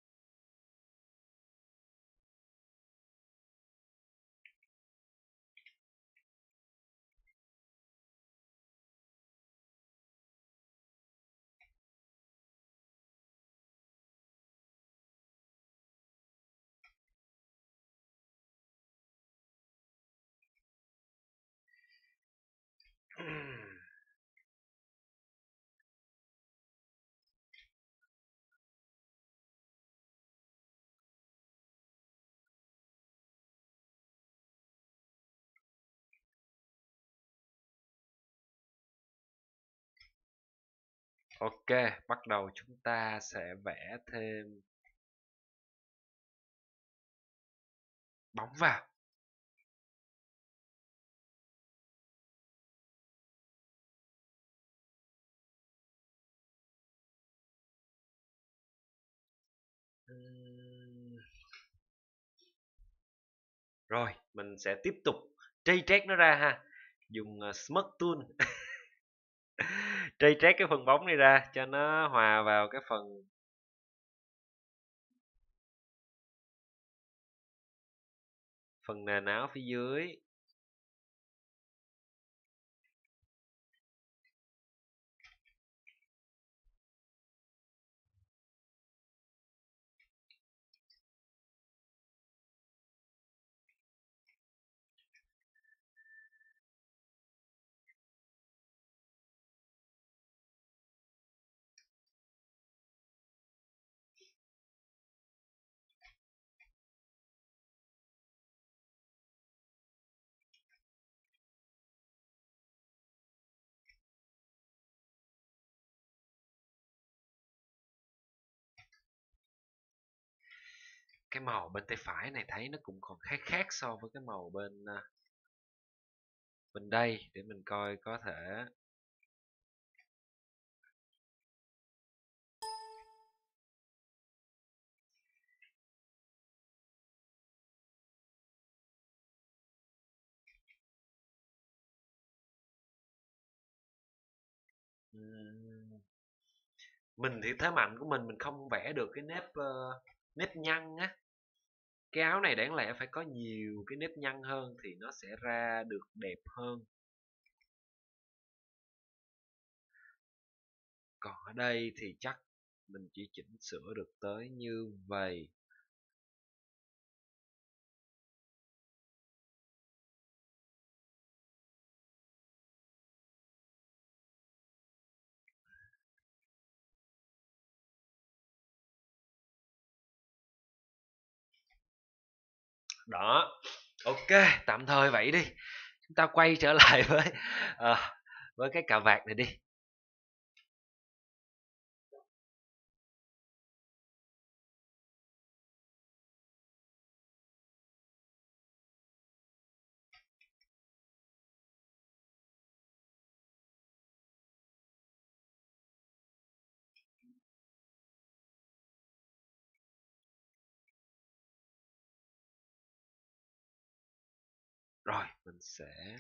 Ok, bắt đầu chúng ta sẽ vẽ thêm bóng vào. Rồi, mình sẽ tiếp tục trây trét nó ra ha, dùng uh, Smart Tool trây trét cái phần bóng này ra cho nó hòa vào cái phần phần nền áo phía dưới. Cái màu bên tay phải này thấy nó cũng còn khác khác so với cái màu bên uh, bên đây, để mình coi có thể uhm, mình thì thế mạnh của mình mình không vẽ được cái nếp uh, nếp nhăn á. Cái áo này đáng lẽ phải có nhiều cái nếp nhăn hơn thì nó sẽ ra được đẹp hơn. Còn ở đây thì chắc mình chỉ chỉnh sửa được tới như vậy. Đó, ok, tạm thời vậy đi. Chúng ta quay trở lại với à, với cái cà vạt này đi. Rồi, mình sẽ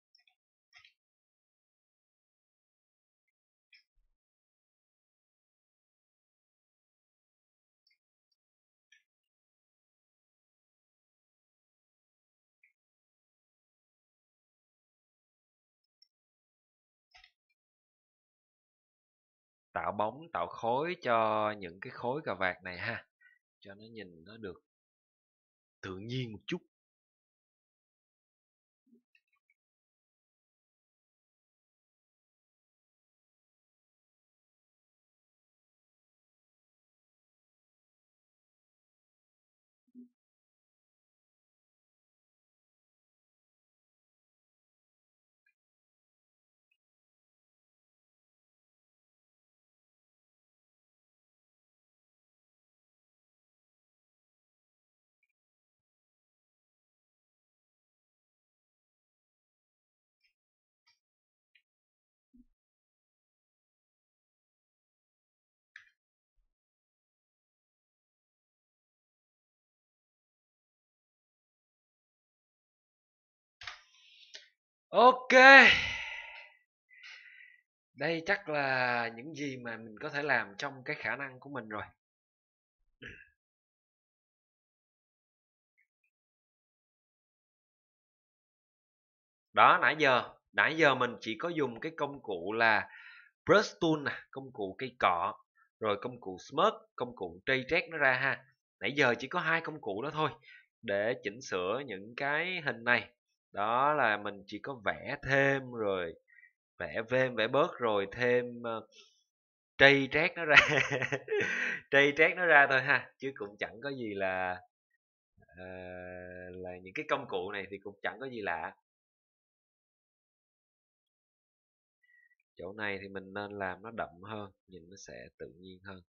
tạo bóng, tạo khối cho những cái khối cà vạt này ha, cho nó nhìn nó được tự nhiên một chút. Ok, đây chắc là những gì mà mình có thể làm trong cái khả năng của mình rồi. Đó, nãy giờ nãy giờ mình chỉ có dùng cái công cụ là brush tool nè, công cụ cây cọ, rồi công cụ smudge, công cụ trây trét nó ra ha. Nãy giờ chỉ có hai công cụ đó thôi để chỉnh sửa những cái hình này. Đó là mình chỉ có vẽ thêm rồi vẽ thêm vẽ bớt rồi thêm uh, trây trét nó ra trây trét nó ra thôi ha, chứ cũng chẳng có gì là uh, là những cái công cụ này thì cũng chẳng có gì lạ. Chỗ này thì mình nên làm nó đậm hơn, nhìn nó sẽ tự nhiên hơn.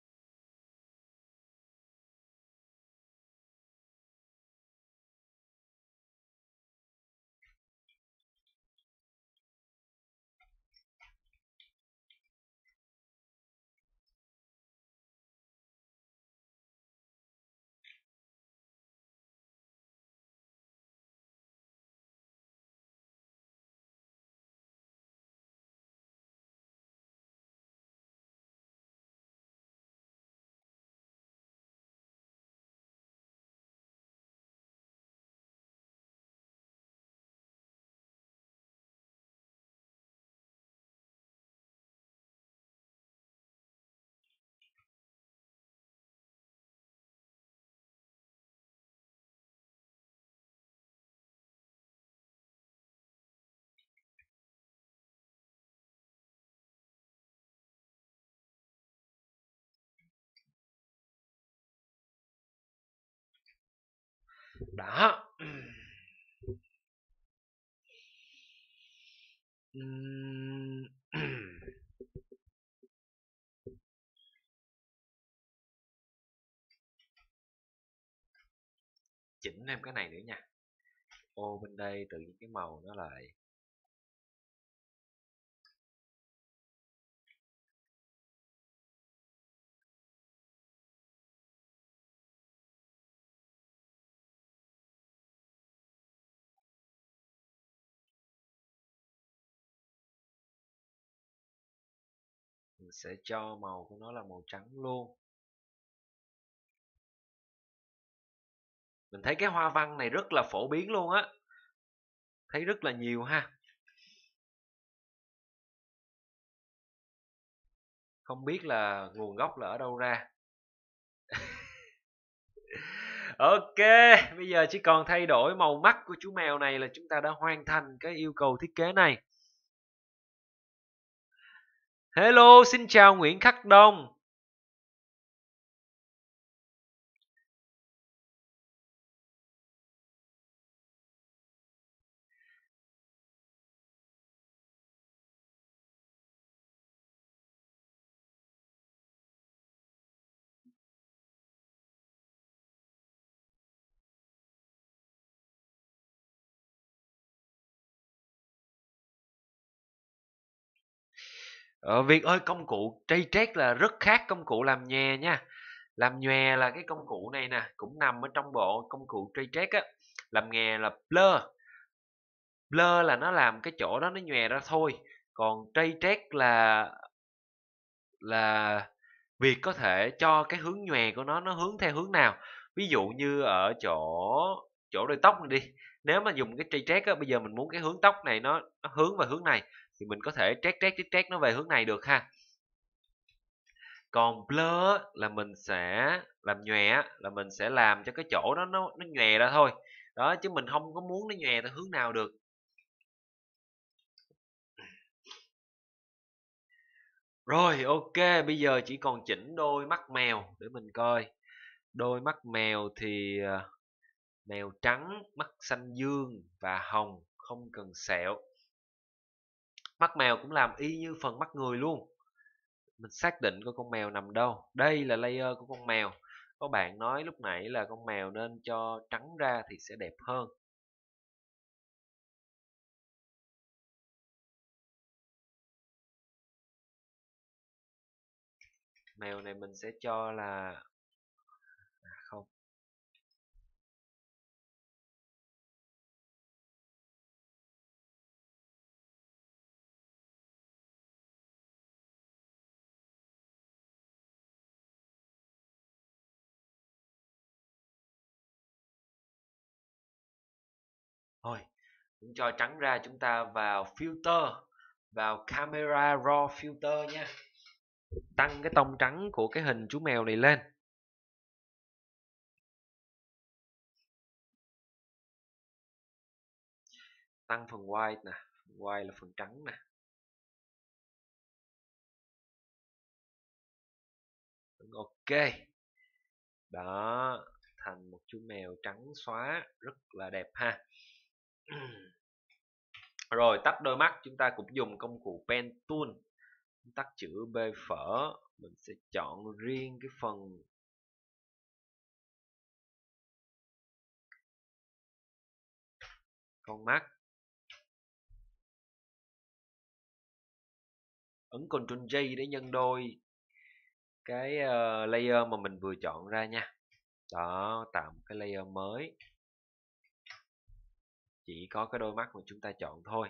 Đó. Ừm. Chỉnh thêm cái này nữa nha. Ô bên đây tự nhiên cái màu nó lại mình sẽ cho màu của nó là màu trắng luôn. Mình thấy cái hoa văn này rất là phổ biến luôn á, thấy rất là nhiều ha. Không biết là nguồn gốc là ở đâu ra. Ok, bây giờ chỉ còn thay đổi màu mắt của chú mèo này là chúng ta đã hoàn thành cái yêu cầu thiết kế này. Hello, xin chào Nguyễn Khắc Đông. Ờ, Việt ơi, công cụ Tray Trade là rất khác công cụ làm nhòe nha. Làm nhòe là cái công cụ này nè, cũng nằm ở trong bộ công cụ Tray Trade á. Làm nhòe là blur. Blur là nó làm cái chỗ đó nó nhòe ra thôi. Còn Tray Trade là là Việt có thể cho cái hướng nhòe của nó nó hướng theo hướng nào. Ví dụ như ở chỗ chỗ đuôi tóc này đi. Nếu mà dùng cái Tray Trade á, bây giờ mình muốn cái hướng tóc này nó, nó hướng vào hướng này thì mình có thể trét trét trét trét nó về hướng này được ha. Còn blur là mình sẽ làm nhòe là mình sẽ làm cho cái chỗ đó nó nó nhòe ra thôi. Đó, chứ mình không có muốn nó nhòe theo hướng nào được. Rồi, ok, bây giờ chỉ còn chỉnh đôi mắt mèo để mình coi. Đôi mắt mèo thì à, mèo trắng, mắt xanh dương và hồng, không cần sẹo. Mắt mèo cũng làm y như phần mắt người luôn. Mình xác định coi con mèo nằm đâu. Đây là layer của con mèo. Có bạn nói lúc nãy là con mèo nên cho trắng ra thì sẽ đẹp hơn. Mèo này mình sẽ cho là à, không. Thôi, cũng cho trắng ra, chúng ta vào filter, vào camera raw filter nha. Tăng cái tông trắng của cái hình chú mèo này lên. Tăng phần white nè, phần white là phần trắng nè. Ok. Đó, thành một chú mèo trắng xóa rất là đẹp ha. Rồi tách đôi mắt, chúng ta cũng dùng công cụ pen tool. Tắt chữ B phở, mình sẽ chọn riêng cái phần con mắt. Ấn Ctrl J để nhân đôi cái uh, layer mà mình vừa chọn ra nha. Đó, tạo một cái layer mới. Chỉ có cái đôi mắt mà chúng ta chọn thôi.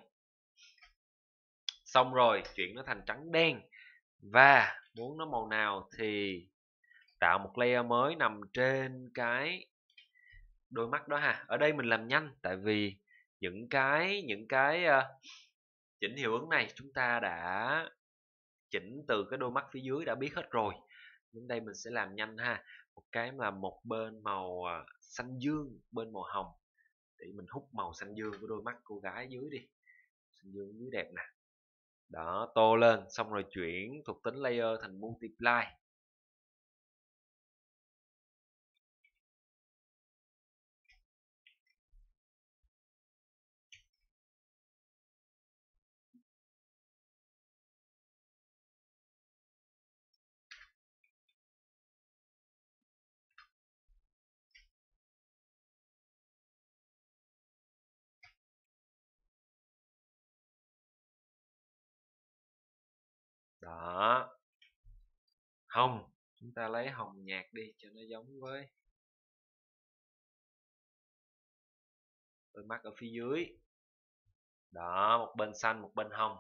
Xong rồi, chuyển nó thành trắng đen. Và muốn nó màu nào thì tạo một layer mới nằm trên cái đôi mắt đó ha. Ở đây mình làm nhanh tại vì những cái những cái uh, chỉnh hiệu ứng này chúng ta đã chỉnh từ cái đôi mắt phía dưới đã biết hết rồi. Đến đây mình sẽ làm nhanh ha. Một cái là một bên màu à, xanh dương, bên màu hồng, để mình hút màu xanh dương của đôi mắt cô gái dưới đi. Xanh dương dưới đẹp nè. Đó, tô lên, xong rồi chuyển thuộc tính layer thành multiply. Đó, hồng, chúng ta lấy hồng nhạt đi cho nó giống với đôi mắt ở phía dưới. Đó, một bên xanh một bên hồng.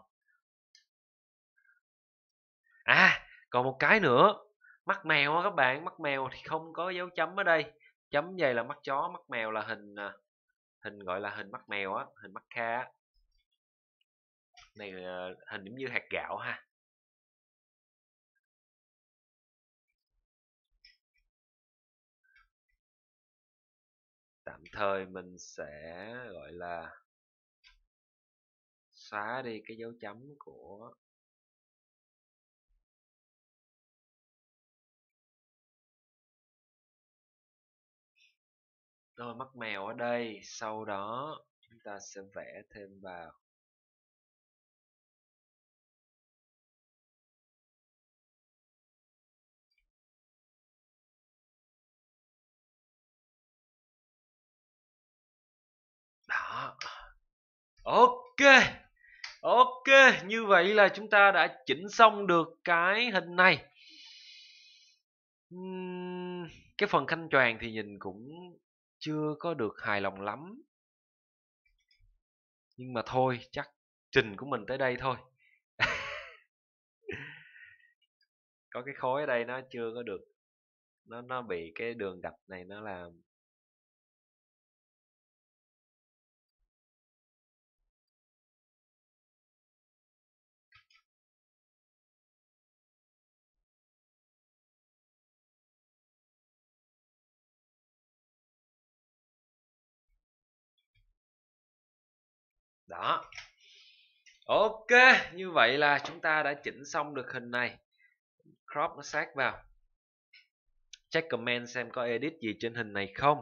À, còn một cái nữa, mắt mèo á các bạn, mắt mèo thì không có dấu chấm ở đây. Chấm vậy là mắt chó, mắt mèo là hình à, hình gọi là hình mắt mèo á, hình mắt kha á. Này à, hình giống như hạt gạo ha. Tạm thời mình sẽ gọi là xóa đi cái dấu chấm của đôi mắt mèo ở đây. Sau đó chúng ta sẽ vẽ thêm vào. Đó. Ok. Ok, như vậy là chúng ta đã chỉnh xong được cái hình này. Uhm, cái phần khăn choàng thì nhìn cũng chưa có được hài lòng lắm. Nhưng mà thôi, chắc trình của mình tới đây thôi. Có cái khối ở đây nó chưa có được, nó nó bị cái đường gạch này nó làm. Đó. Ok, như vậy là chúng ta đã chỉnh xong được hình này. Crop nó sát vào. Check comment xem có edit gì trên hình này không.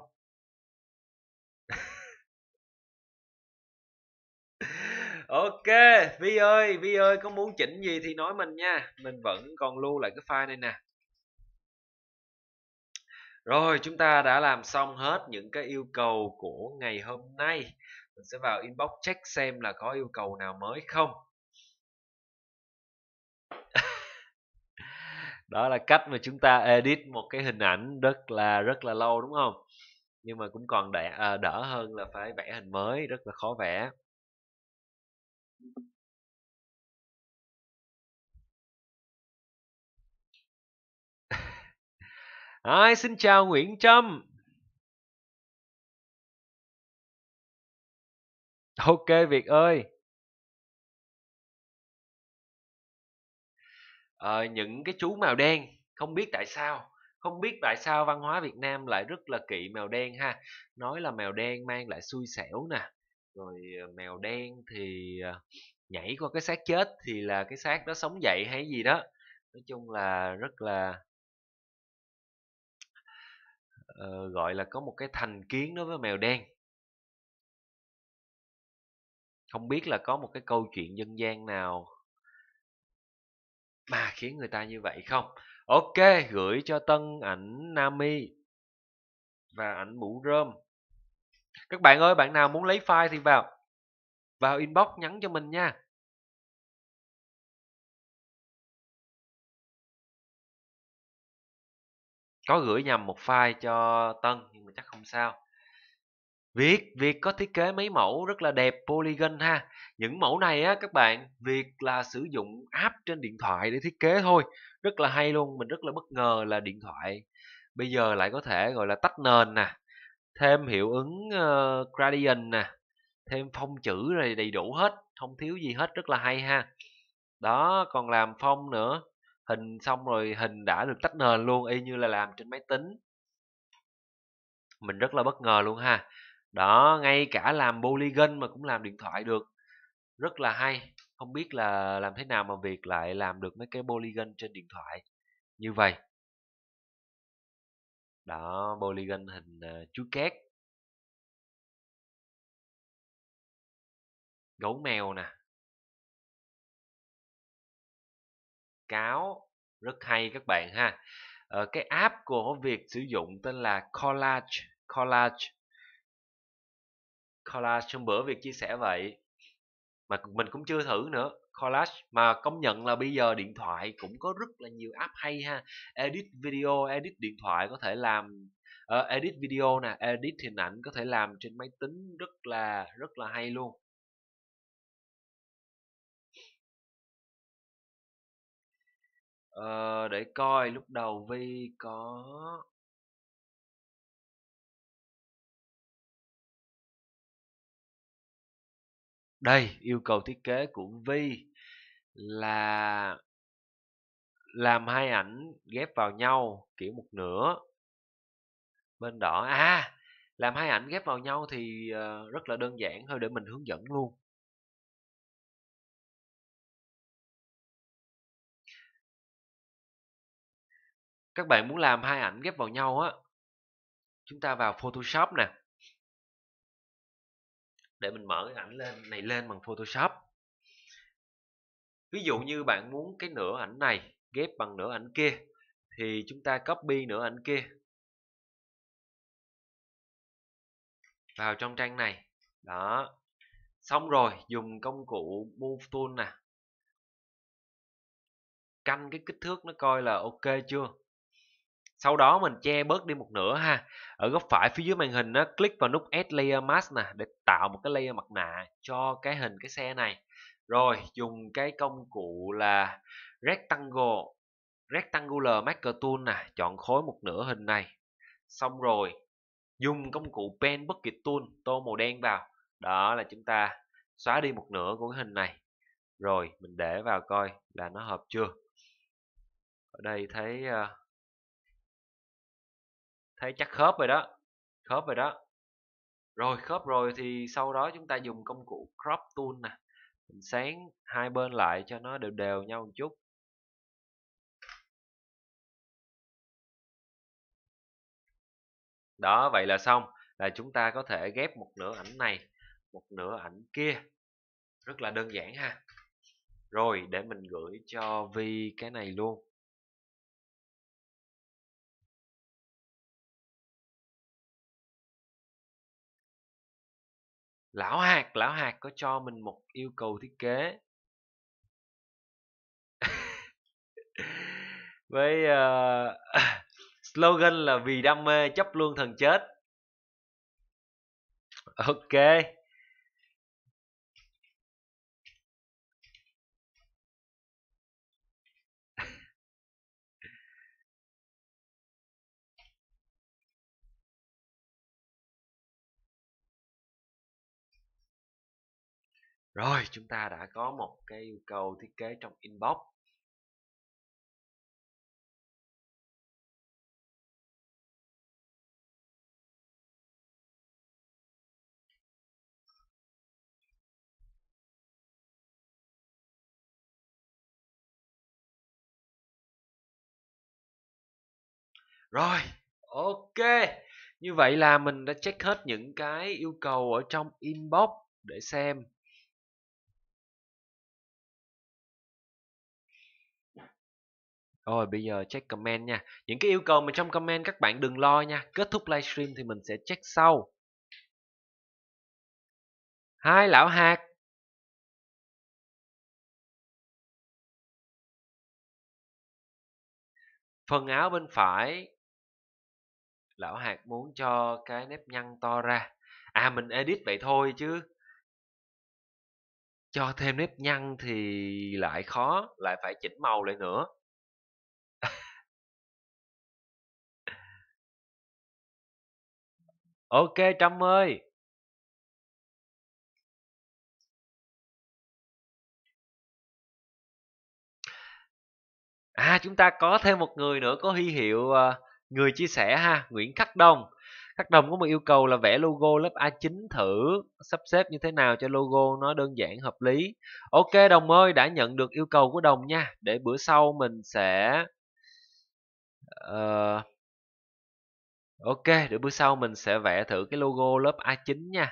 Ok, Vi ơi, Vi ơi có muốn chỉnh gì thì nói mình nha. Mình vẫn còn lưu lại cái file này nè. Rồi, chúng ta đã làm xong hết những cái yêu cầu của ngày hôm nay. Mình sẽ vào inbox check xem là có yêu cầu nào mới không. Đó là cách mà chúng ta edit một cái hình ảnh rất là rất là lâu đúng không? Nhưng mà cũng còn đỡ, à, đỡ hơn là phải vẽ hình mới, rất là khó vẽ. Hi, xin chào Nguyễn Trâm. Ok Việt ơi. Ờ, những cái chú mèo đen, không biết tại sao, không biết tại sao văn hóa Việt Nam lại rất là kỵ mèo đen ha. Nói là mèo đen mang lại xui xẻo nè, rồi ờ, mèo đen thì ờ, nhảy qua cái xác chết thì là cái xác đó sống dậy hay gì đó. Nói chung là rất là ờ, gọi là có một cái thành kiến đối với mèo đen. Không biết là có một cái câu chuyện dân gian nào mà khiến người ta như vậy không. Ok, gửi cho Tân ảnh Nami và ảnh mũ rơm. Các bạn ơi, bạn nào muốn lấy file thì vào vào inbox nhắn cho mình nha. Có gửi nhầm một file cho Tân nhưng mà chắc không sao. Việt, Việt có thiết kế mấy mẫu rất là đẹp polygon ha. Những mẫu này á các bạn, Việt là sử dụng app trên điện thoại để thiết kế thôi. Rất là hay luôn, mình rất là bất ngờ là điện thoại bây giờ lại có thể gọi là tách nền nè, thêm hiệu ứng ờ, gradient nè, thêm phông chữ rồi đầy đủ hết, không thiếu gì hết, rất là hay ha. Đó, còn làm phông nữa, hình xong rồi hình đã được tách nền luôn, y như là làm trên máy tính. Mình rất là bất ngờ luôn ha. Đó, ngay cả làm polygon mà cũng làm điện thoại được, rất là hay. Không biết là làm thế nào mà Việt lại làm được mấy cái polygon trên điện thoại như vậy. Đó, polygon hình ờ, chú két, gấu mèo nè, cáo, rất hay các bạn ha. Ờ, cái app của Việt sử dụng tên là Collage, Collage, Collage hôm bữa Việt chia sẻ vậy, mà mình cũng chưa thử nữa. collage. Mà công nhận là bây giờ điện thoại cũng có rất là nhiều app hay ha. Edit video, edit điện thoại có thể làm ờ, edit video nè, edit hình ảnh có thể làm trên máy tính rất là rất là hay luôn. Ờ, để coi lúc đầu Vi có đây, yêu cầu thiết kế của Vi là làm hai ảnh ghép vào nhau kiểu một nửa bên đỏ. À, làm hai ảnh ghép vào nhau thì ờ, rất là đơn giản thôi, để mình hướng dẫn luôn. Các bạn muốn làm hai ảnh ghép vào nhau á, chúng ta vào Photoshop nè, để mình mở cái ảnh lên này lên bằng Photoshop. Ví dụ như bạn muốn cái nửa ảnh này ghép bằng nửa ảnh kia thì chúng ta copy nửa ảnh kia vào trong trang này. Đó. Xong rồi dùng công cụ Move Tool nè, canh cái kích thước nó coi là ok chưa. Sau đó mình che bớt đi một nửa ha. Ở góc phải phía dưới màn hình á, click vào nút Add Layer Mask nè, để tạo một cái layer mặt nạ cho cái hình cái xe này. Rồi dùng cái công cụ là Rectangle Rectangular Marker Tool nè, chọn khối một nửa hình này. Xong rồi dùng công cụ Pen Bucket Tool tô màu đen vào. Đó là chúng ta xóa đi một nửa của cái hình này. Rồi mình để vào coi là nó hợp chưa. Ở đây thấy uh, thấy chắc khớp rồi đó, khớp rồi đó. Rồi khớp rồi thì sau đó chúng ta dùng công cụ Crop Tool nè, mình sáng hai bên lại cho nó đều đều nhau một chút. Đó, vậy là xong. Là chúng ta có thể ghép một nửa ảnh này, một nửa ảnh kia. Rất là đơn giản ha. Rồi để mình gửi cho Vi cái này luôn. Lão hạt, lão hạt có cho mình một yêu cầu thiết kế với uh, slogan là vì đam mê chấp luôn thần chết. Ok. Rồi chúng ta đã có một cái yêu cầu thiết kế trong inbox. Rồi, ok. Như vậy là mình đã check hết những cái yêu cầu ở trong inbox để xem. Rồi bây giờ check comment nha. Những cái yêu cầu mà trong comment các bạn đừng lo nha. Kết thúc livestream thì mình sẽ check sau. Hai lão hạt. Phần áo bên phải, lão hạt muốn cho cái nếp nhăn to ra. À mình edit vậy thôi chứ cho thêm nếp nhăn thì lại khó, lại phải chỉnh màu lại nữa. Ok Trâm ơi. À chúng ta có thêm một người nữa có huy hiệu uh, người chia sẻ ha, Nguyễn Khắc Đông. Khắc Đông có một yêu cầu là vẽ logo lớp A chín thử sắp xếp như thế nào cho logo nó đơn giản hợp lý. Ok Đồng ơi, đã nhận được yêu cầu của Đồng nha. Để bữa sau mình sẽ uh, ok, để bữa sau mình sẽ vẽ thử cái logo lớp A chín nha.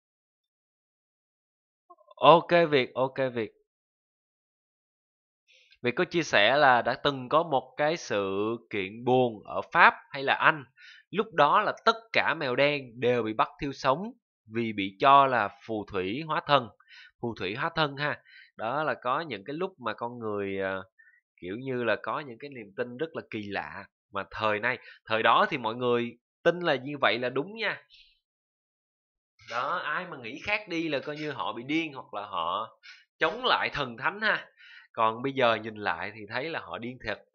Ok Việt, ok Việt. Vì có chia sẻ là đã từng có một cái sự kiện buồn ở Pháp hay là Anh, lúc đó là tất cả mèo đen đều bị bắt thiêu sống vì bị cho là phù thủy hóa thân. Phù thủy hóa thân ha, đó là có những cái lúc mà con người, ờ, kiểu như là, có những cái niềm tin rất là kỳ lạ, mà thời nay thời đó thì mọi người tin là như vậy là đúng nha. Đó, ai mà nghĩ khác đi là coi như họ bị điên hoặc là họ chống lại thần thánh ha. Còn bây giờ nhìn lại thì thấy là họ điên thiệt.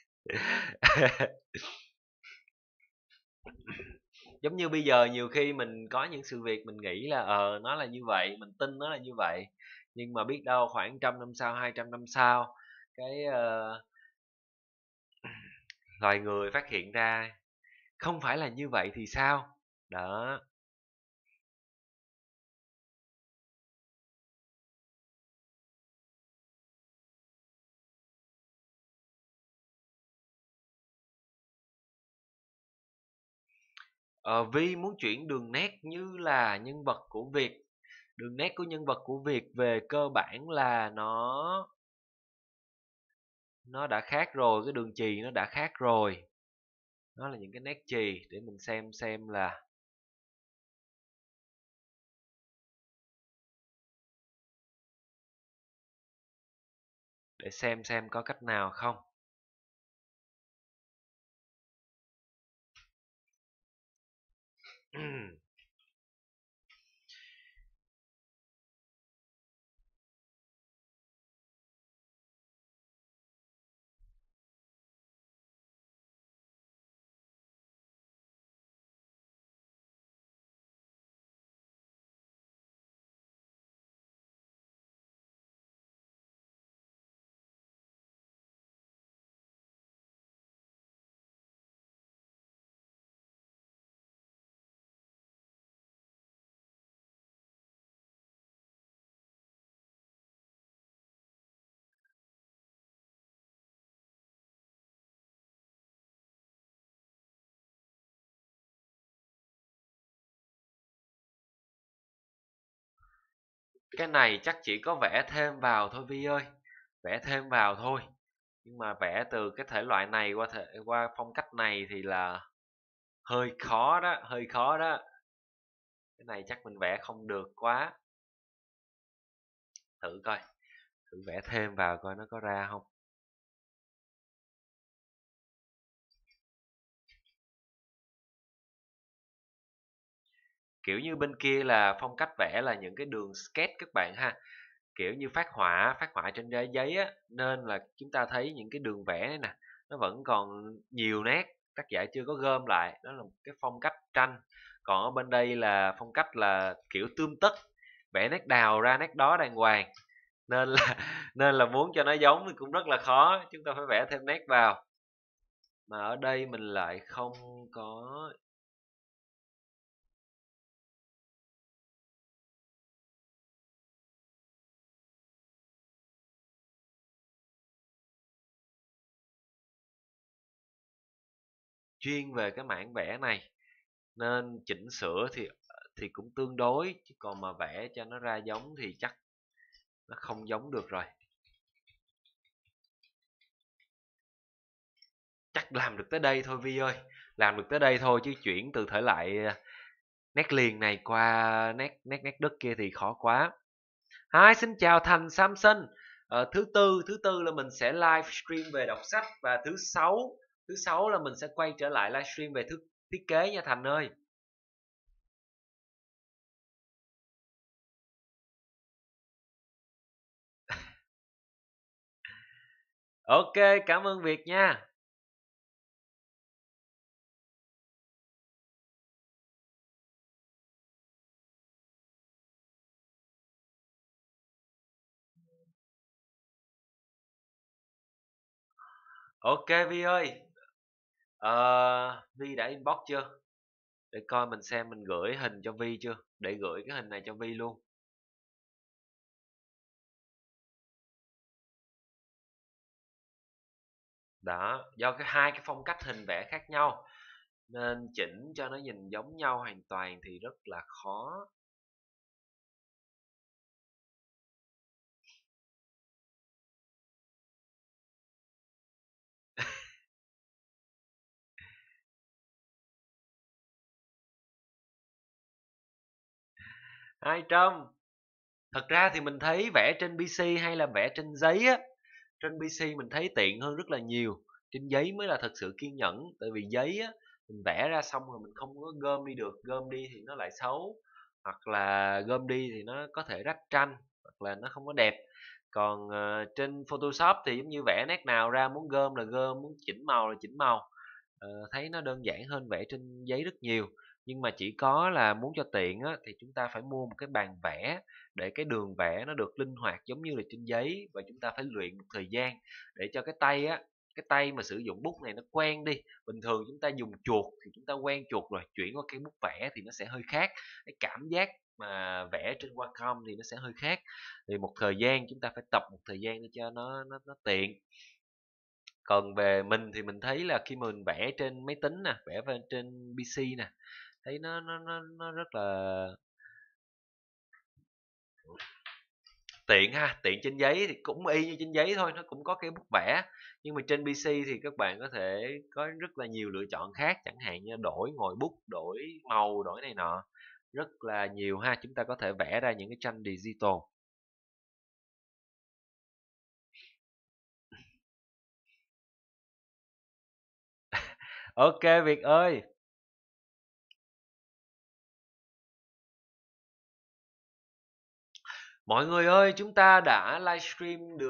Giống như bây giờ nhiều khi mình có những sự việc mình nghĩ là, ờ, nó là như vậy, mình tin nó là như vậy, nhưng mà biết đâu khoảng trăm năm sau, hai trăm năm sau, cái, ơ, loài người phát hiện ra không phải là như vậy thì sao? Đó. Ờ, Vi muốn chuyển đường nét như là nhân vật của Việt. Đường nét của nhân vật của Việt về cơ bản là nó nó đã khác rồi, cái đường chì nó đã khác rồi. Nó là những cái nét chì để mình xem xem là để xem xem có cách nào không. Cái này chắc chỉ có vẽ thêm vào thôi Vi ơi, vẽ thêm vào thôi. Nhưng mà vẽ từ cái thể loại này qua thể qua phong cách này thì là hơi khó đó, hơi khó đó. Cái này chắc mình vẽ không được quá. Thử coi, thử vẽ thêm vào coi nó có ra không. Kiểu như bên kia là phong cách vẽ là những cái đường sketch các bạn ha, kiểu như phát họa phát họa trên giấy giấy á, nên là chúng ta thấy những cái đường vẽ này nè, nó vẫn còn nhiều nét, tác giả chưa có gom lại, đó là một cái phong cách tranh. Còn ở bên đây là phong cách là kiểu tươm tất, vẽ nét đào ra nét đó đàng hoàng, nên là nên là muốn cho nó giống thì cũng rất là khó, chúng ta phải vẽ thêm nét vào. Mà ở đây mình lại không có chuyên về cái mảng vẽ này, nên chỉnh sửa thì thì cũng tương đối, chứ còn mà vẽ cho nó ra giống thì chắc nó không giống được rồi. Chắc làm được tới đây thôi Vi ơi, làm được tới đây thôi, chứ chuyển từ thể loại à, nét liền này qua nét nét nét đất kia thì khó quá. Hi, xin chào Thành Samson. Ờ, thứ tư thứ tư là mình sẽ live stream về đọc sách, và thứ sáu thứ sáu là mình sẽ quay trở lại livestream về thiết thiết kế nha Thành ơi. Ok, cảm ơn Việt nha. Ok Vi ơi. Ờ, Vi đã inbox chưa? Để coi mình xem mình gửi hình cho Vi chưa? Để gửi cái hình này cho Vi luôn. Đó, do cái hai cái phong cách hình vẽ khác nhau nên chỉnh cho nó nhìn giống nhau hoàn toàn thì rất là khó. hai trăm. Thật ra thì mình thấy vẽ trên pê xê hay là vẽ trên giấy á, trên pê xê mình thấy tiện hơn rất là nhiều. Trên giấy mới là thật sự kiên nhẫn, tại vì giấy á, mình vẽ ra xong rồi mình không có gom đi được, gom đi thì nó lại xấu, hoặc là gom đi thì nó có thể rách tranh, hoặc là nó không có đẹp. Còn ờ, trên Photoshop thì giống như vẽ nét nào ra, muốn gom là gom, muốn chỉnh màu là chỉnh màu. Ờ, thấy nó đơn giản hơn vẽ trên giấy rất nhiều. Nhưng mà chỉ có là muốn cho tiện á, thì chúng ta phải mua một cái bàn vẽ để cái đường vẽ nó được linh hoạt giống như là trên giấy, và chúng ta phải luyện một thời gian để cho cái tay á, cái tay mà sử dụng bút này nó quen đi. Bình thường chúng ta dùng chuột thì chúng ta quen chuột rồi, chuyển qua cây bút vẽ thì nó sẽ hơi khác. Cái cảm giác mà vẽ trên Wacom thì nó sẽ hơi khác. Thì một thời gian chúng ta phải tập một thời gian để cho nó nó nó tiện. Còn về mình thì mình thấy là khi mà mình vẽ trên máy tính nè, vẽ về trên pê xê nè, thấy nó nó nó nó rất là tiện ha. Tiện trên giấy thì cũng y như trên giấy thôi, nó cũng có cái bút vẽ, nhưng mà trên pê xê thì các bạn có thể có rất là nhiều lựa chọn khác, chẳng hạn như đổi ngòi bút, đổi màu, đổi này nọ, rất là nhiều ha. Chúng ta có thể vẽ ra những cái tranh digital. Ok Việt ơi. Mọi người ơi, chúng ta đã livestream được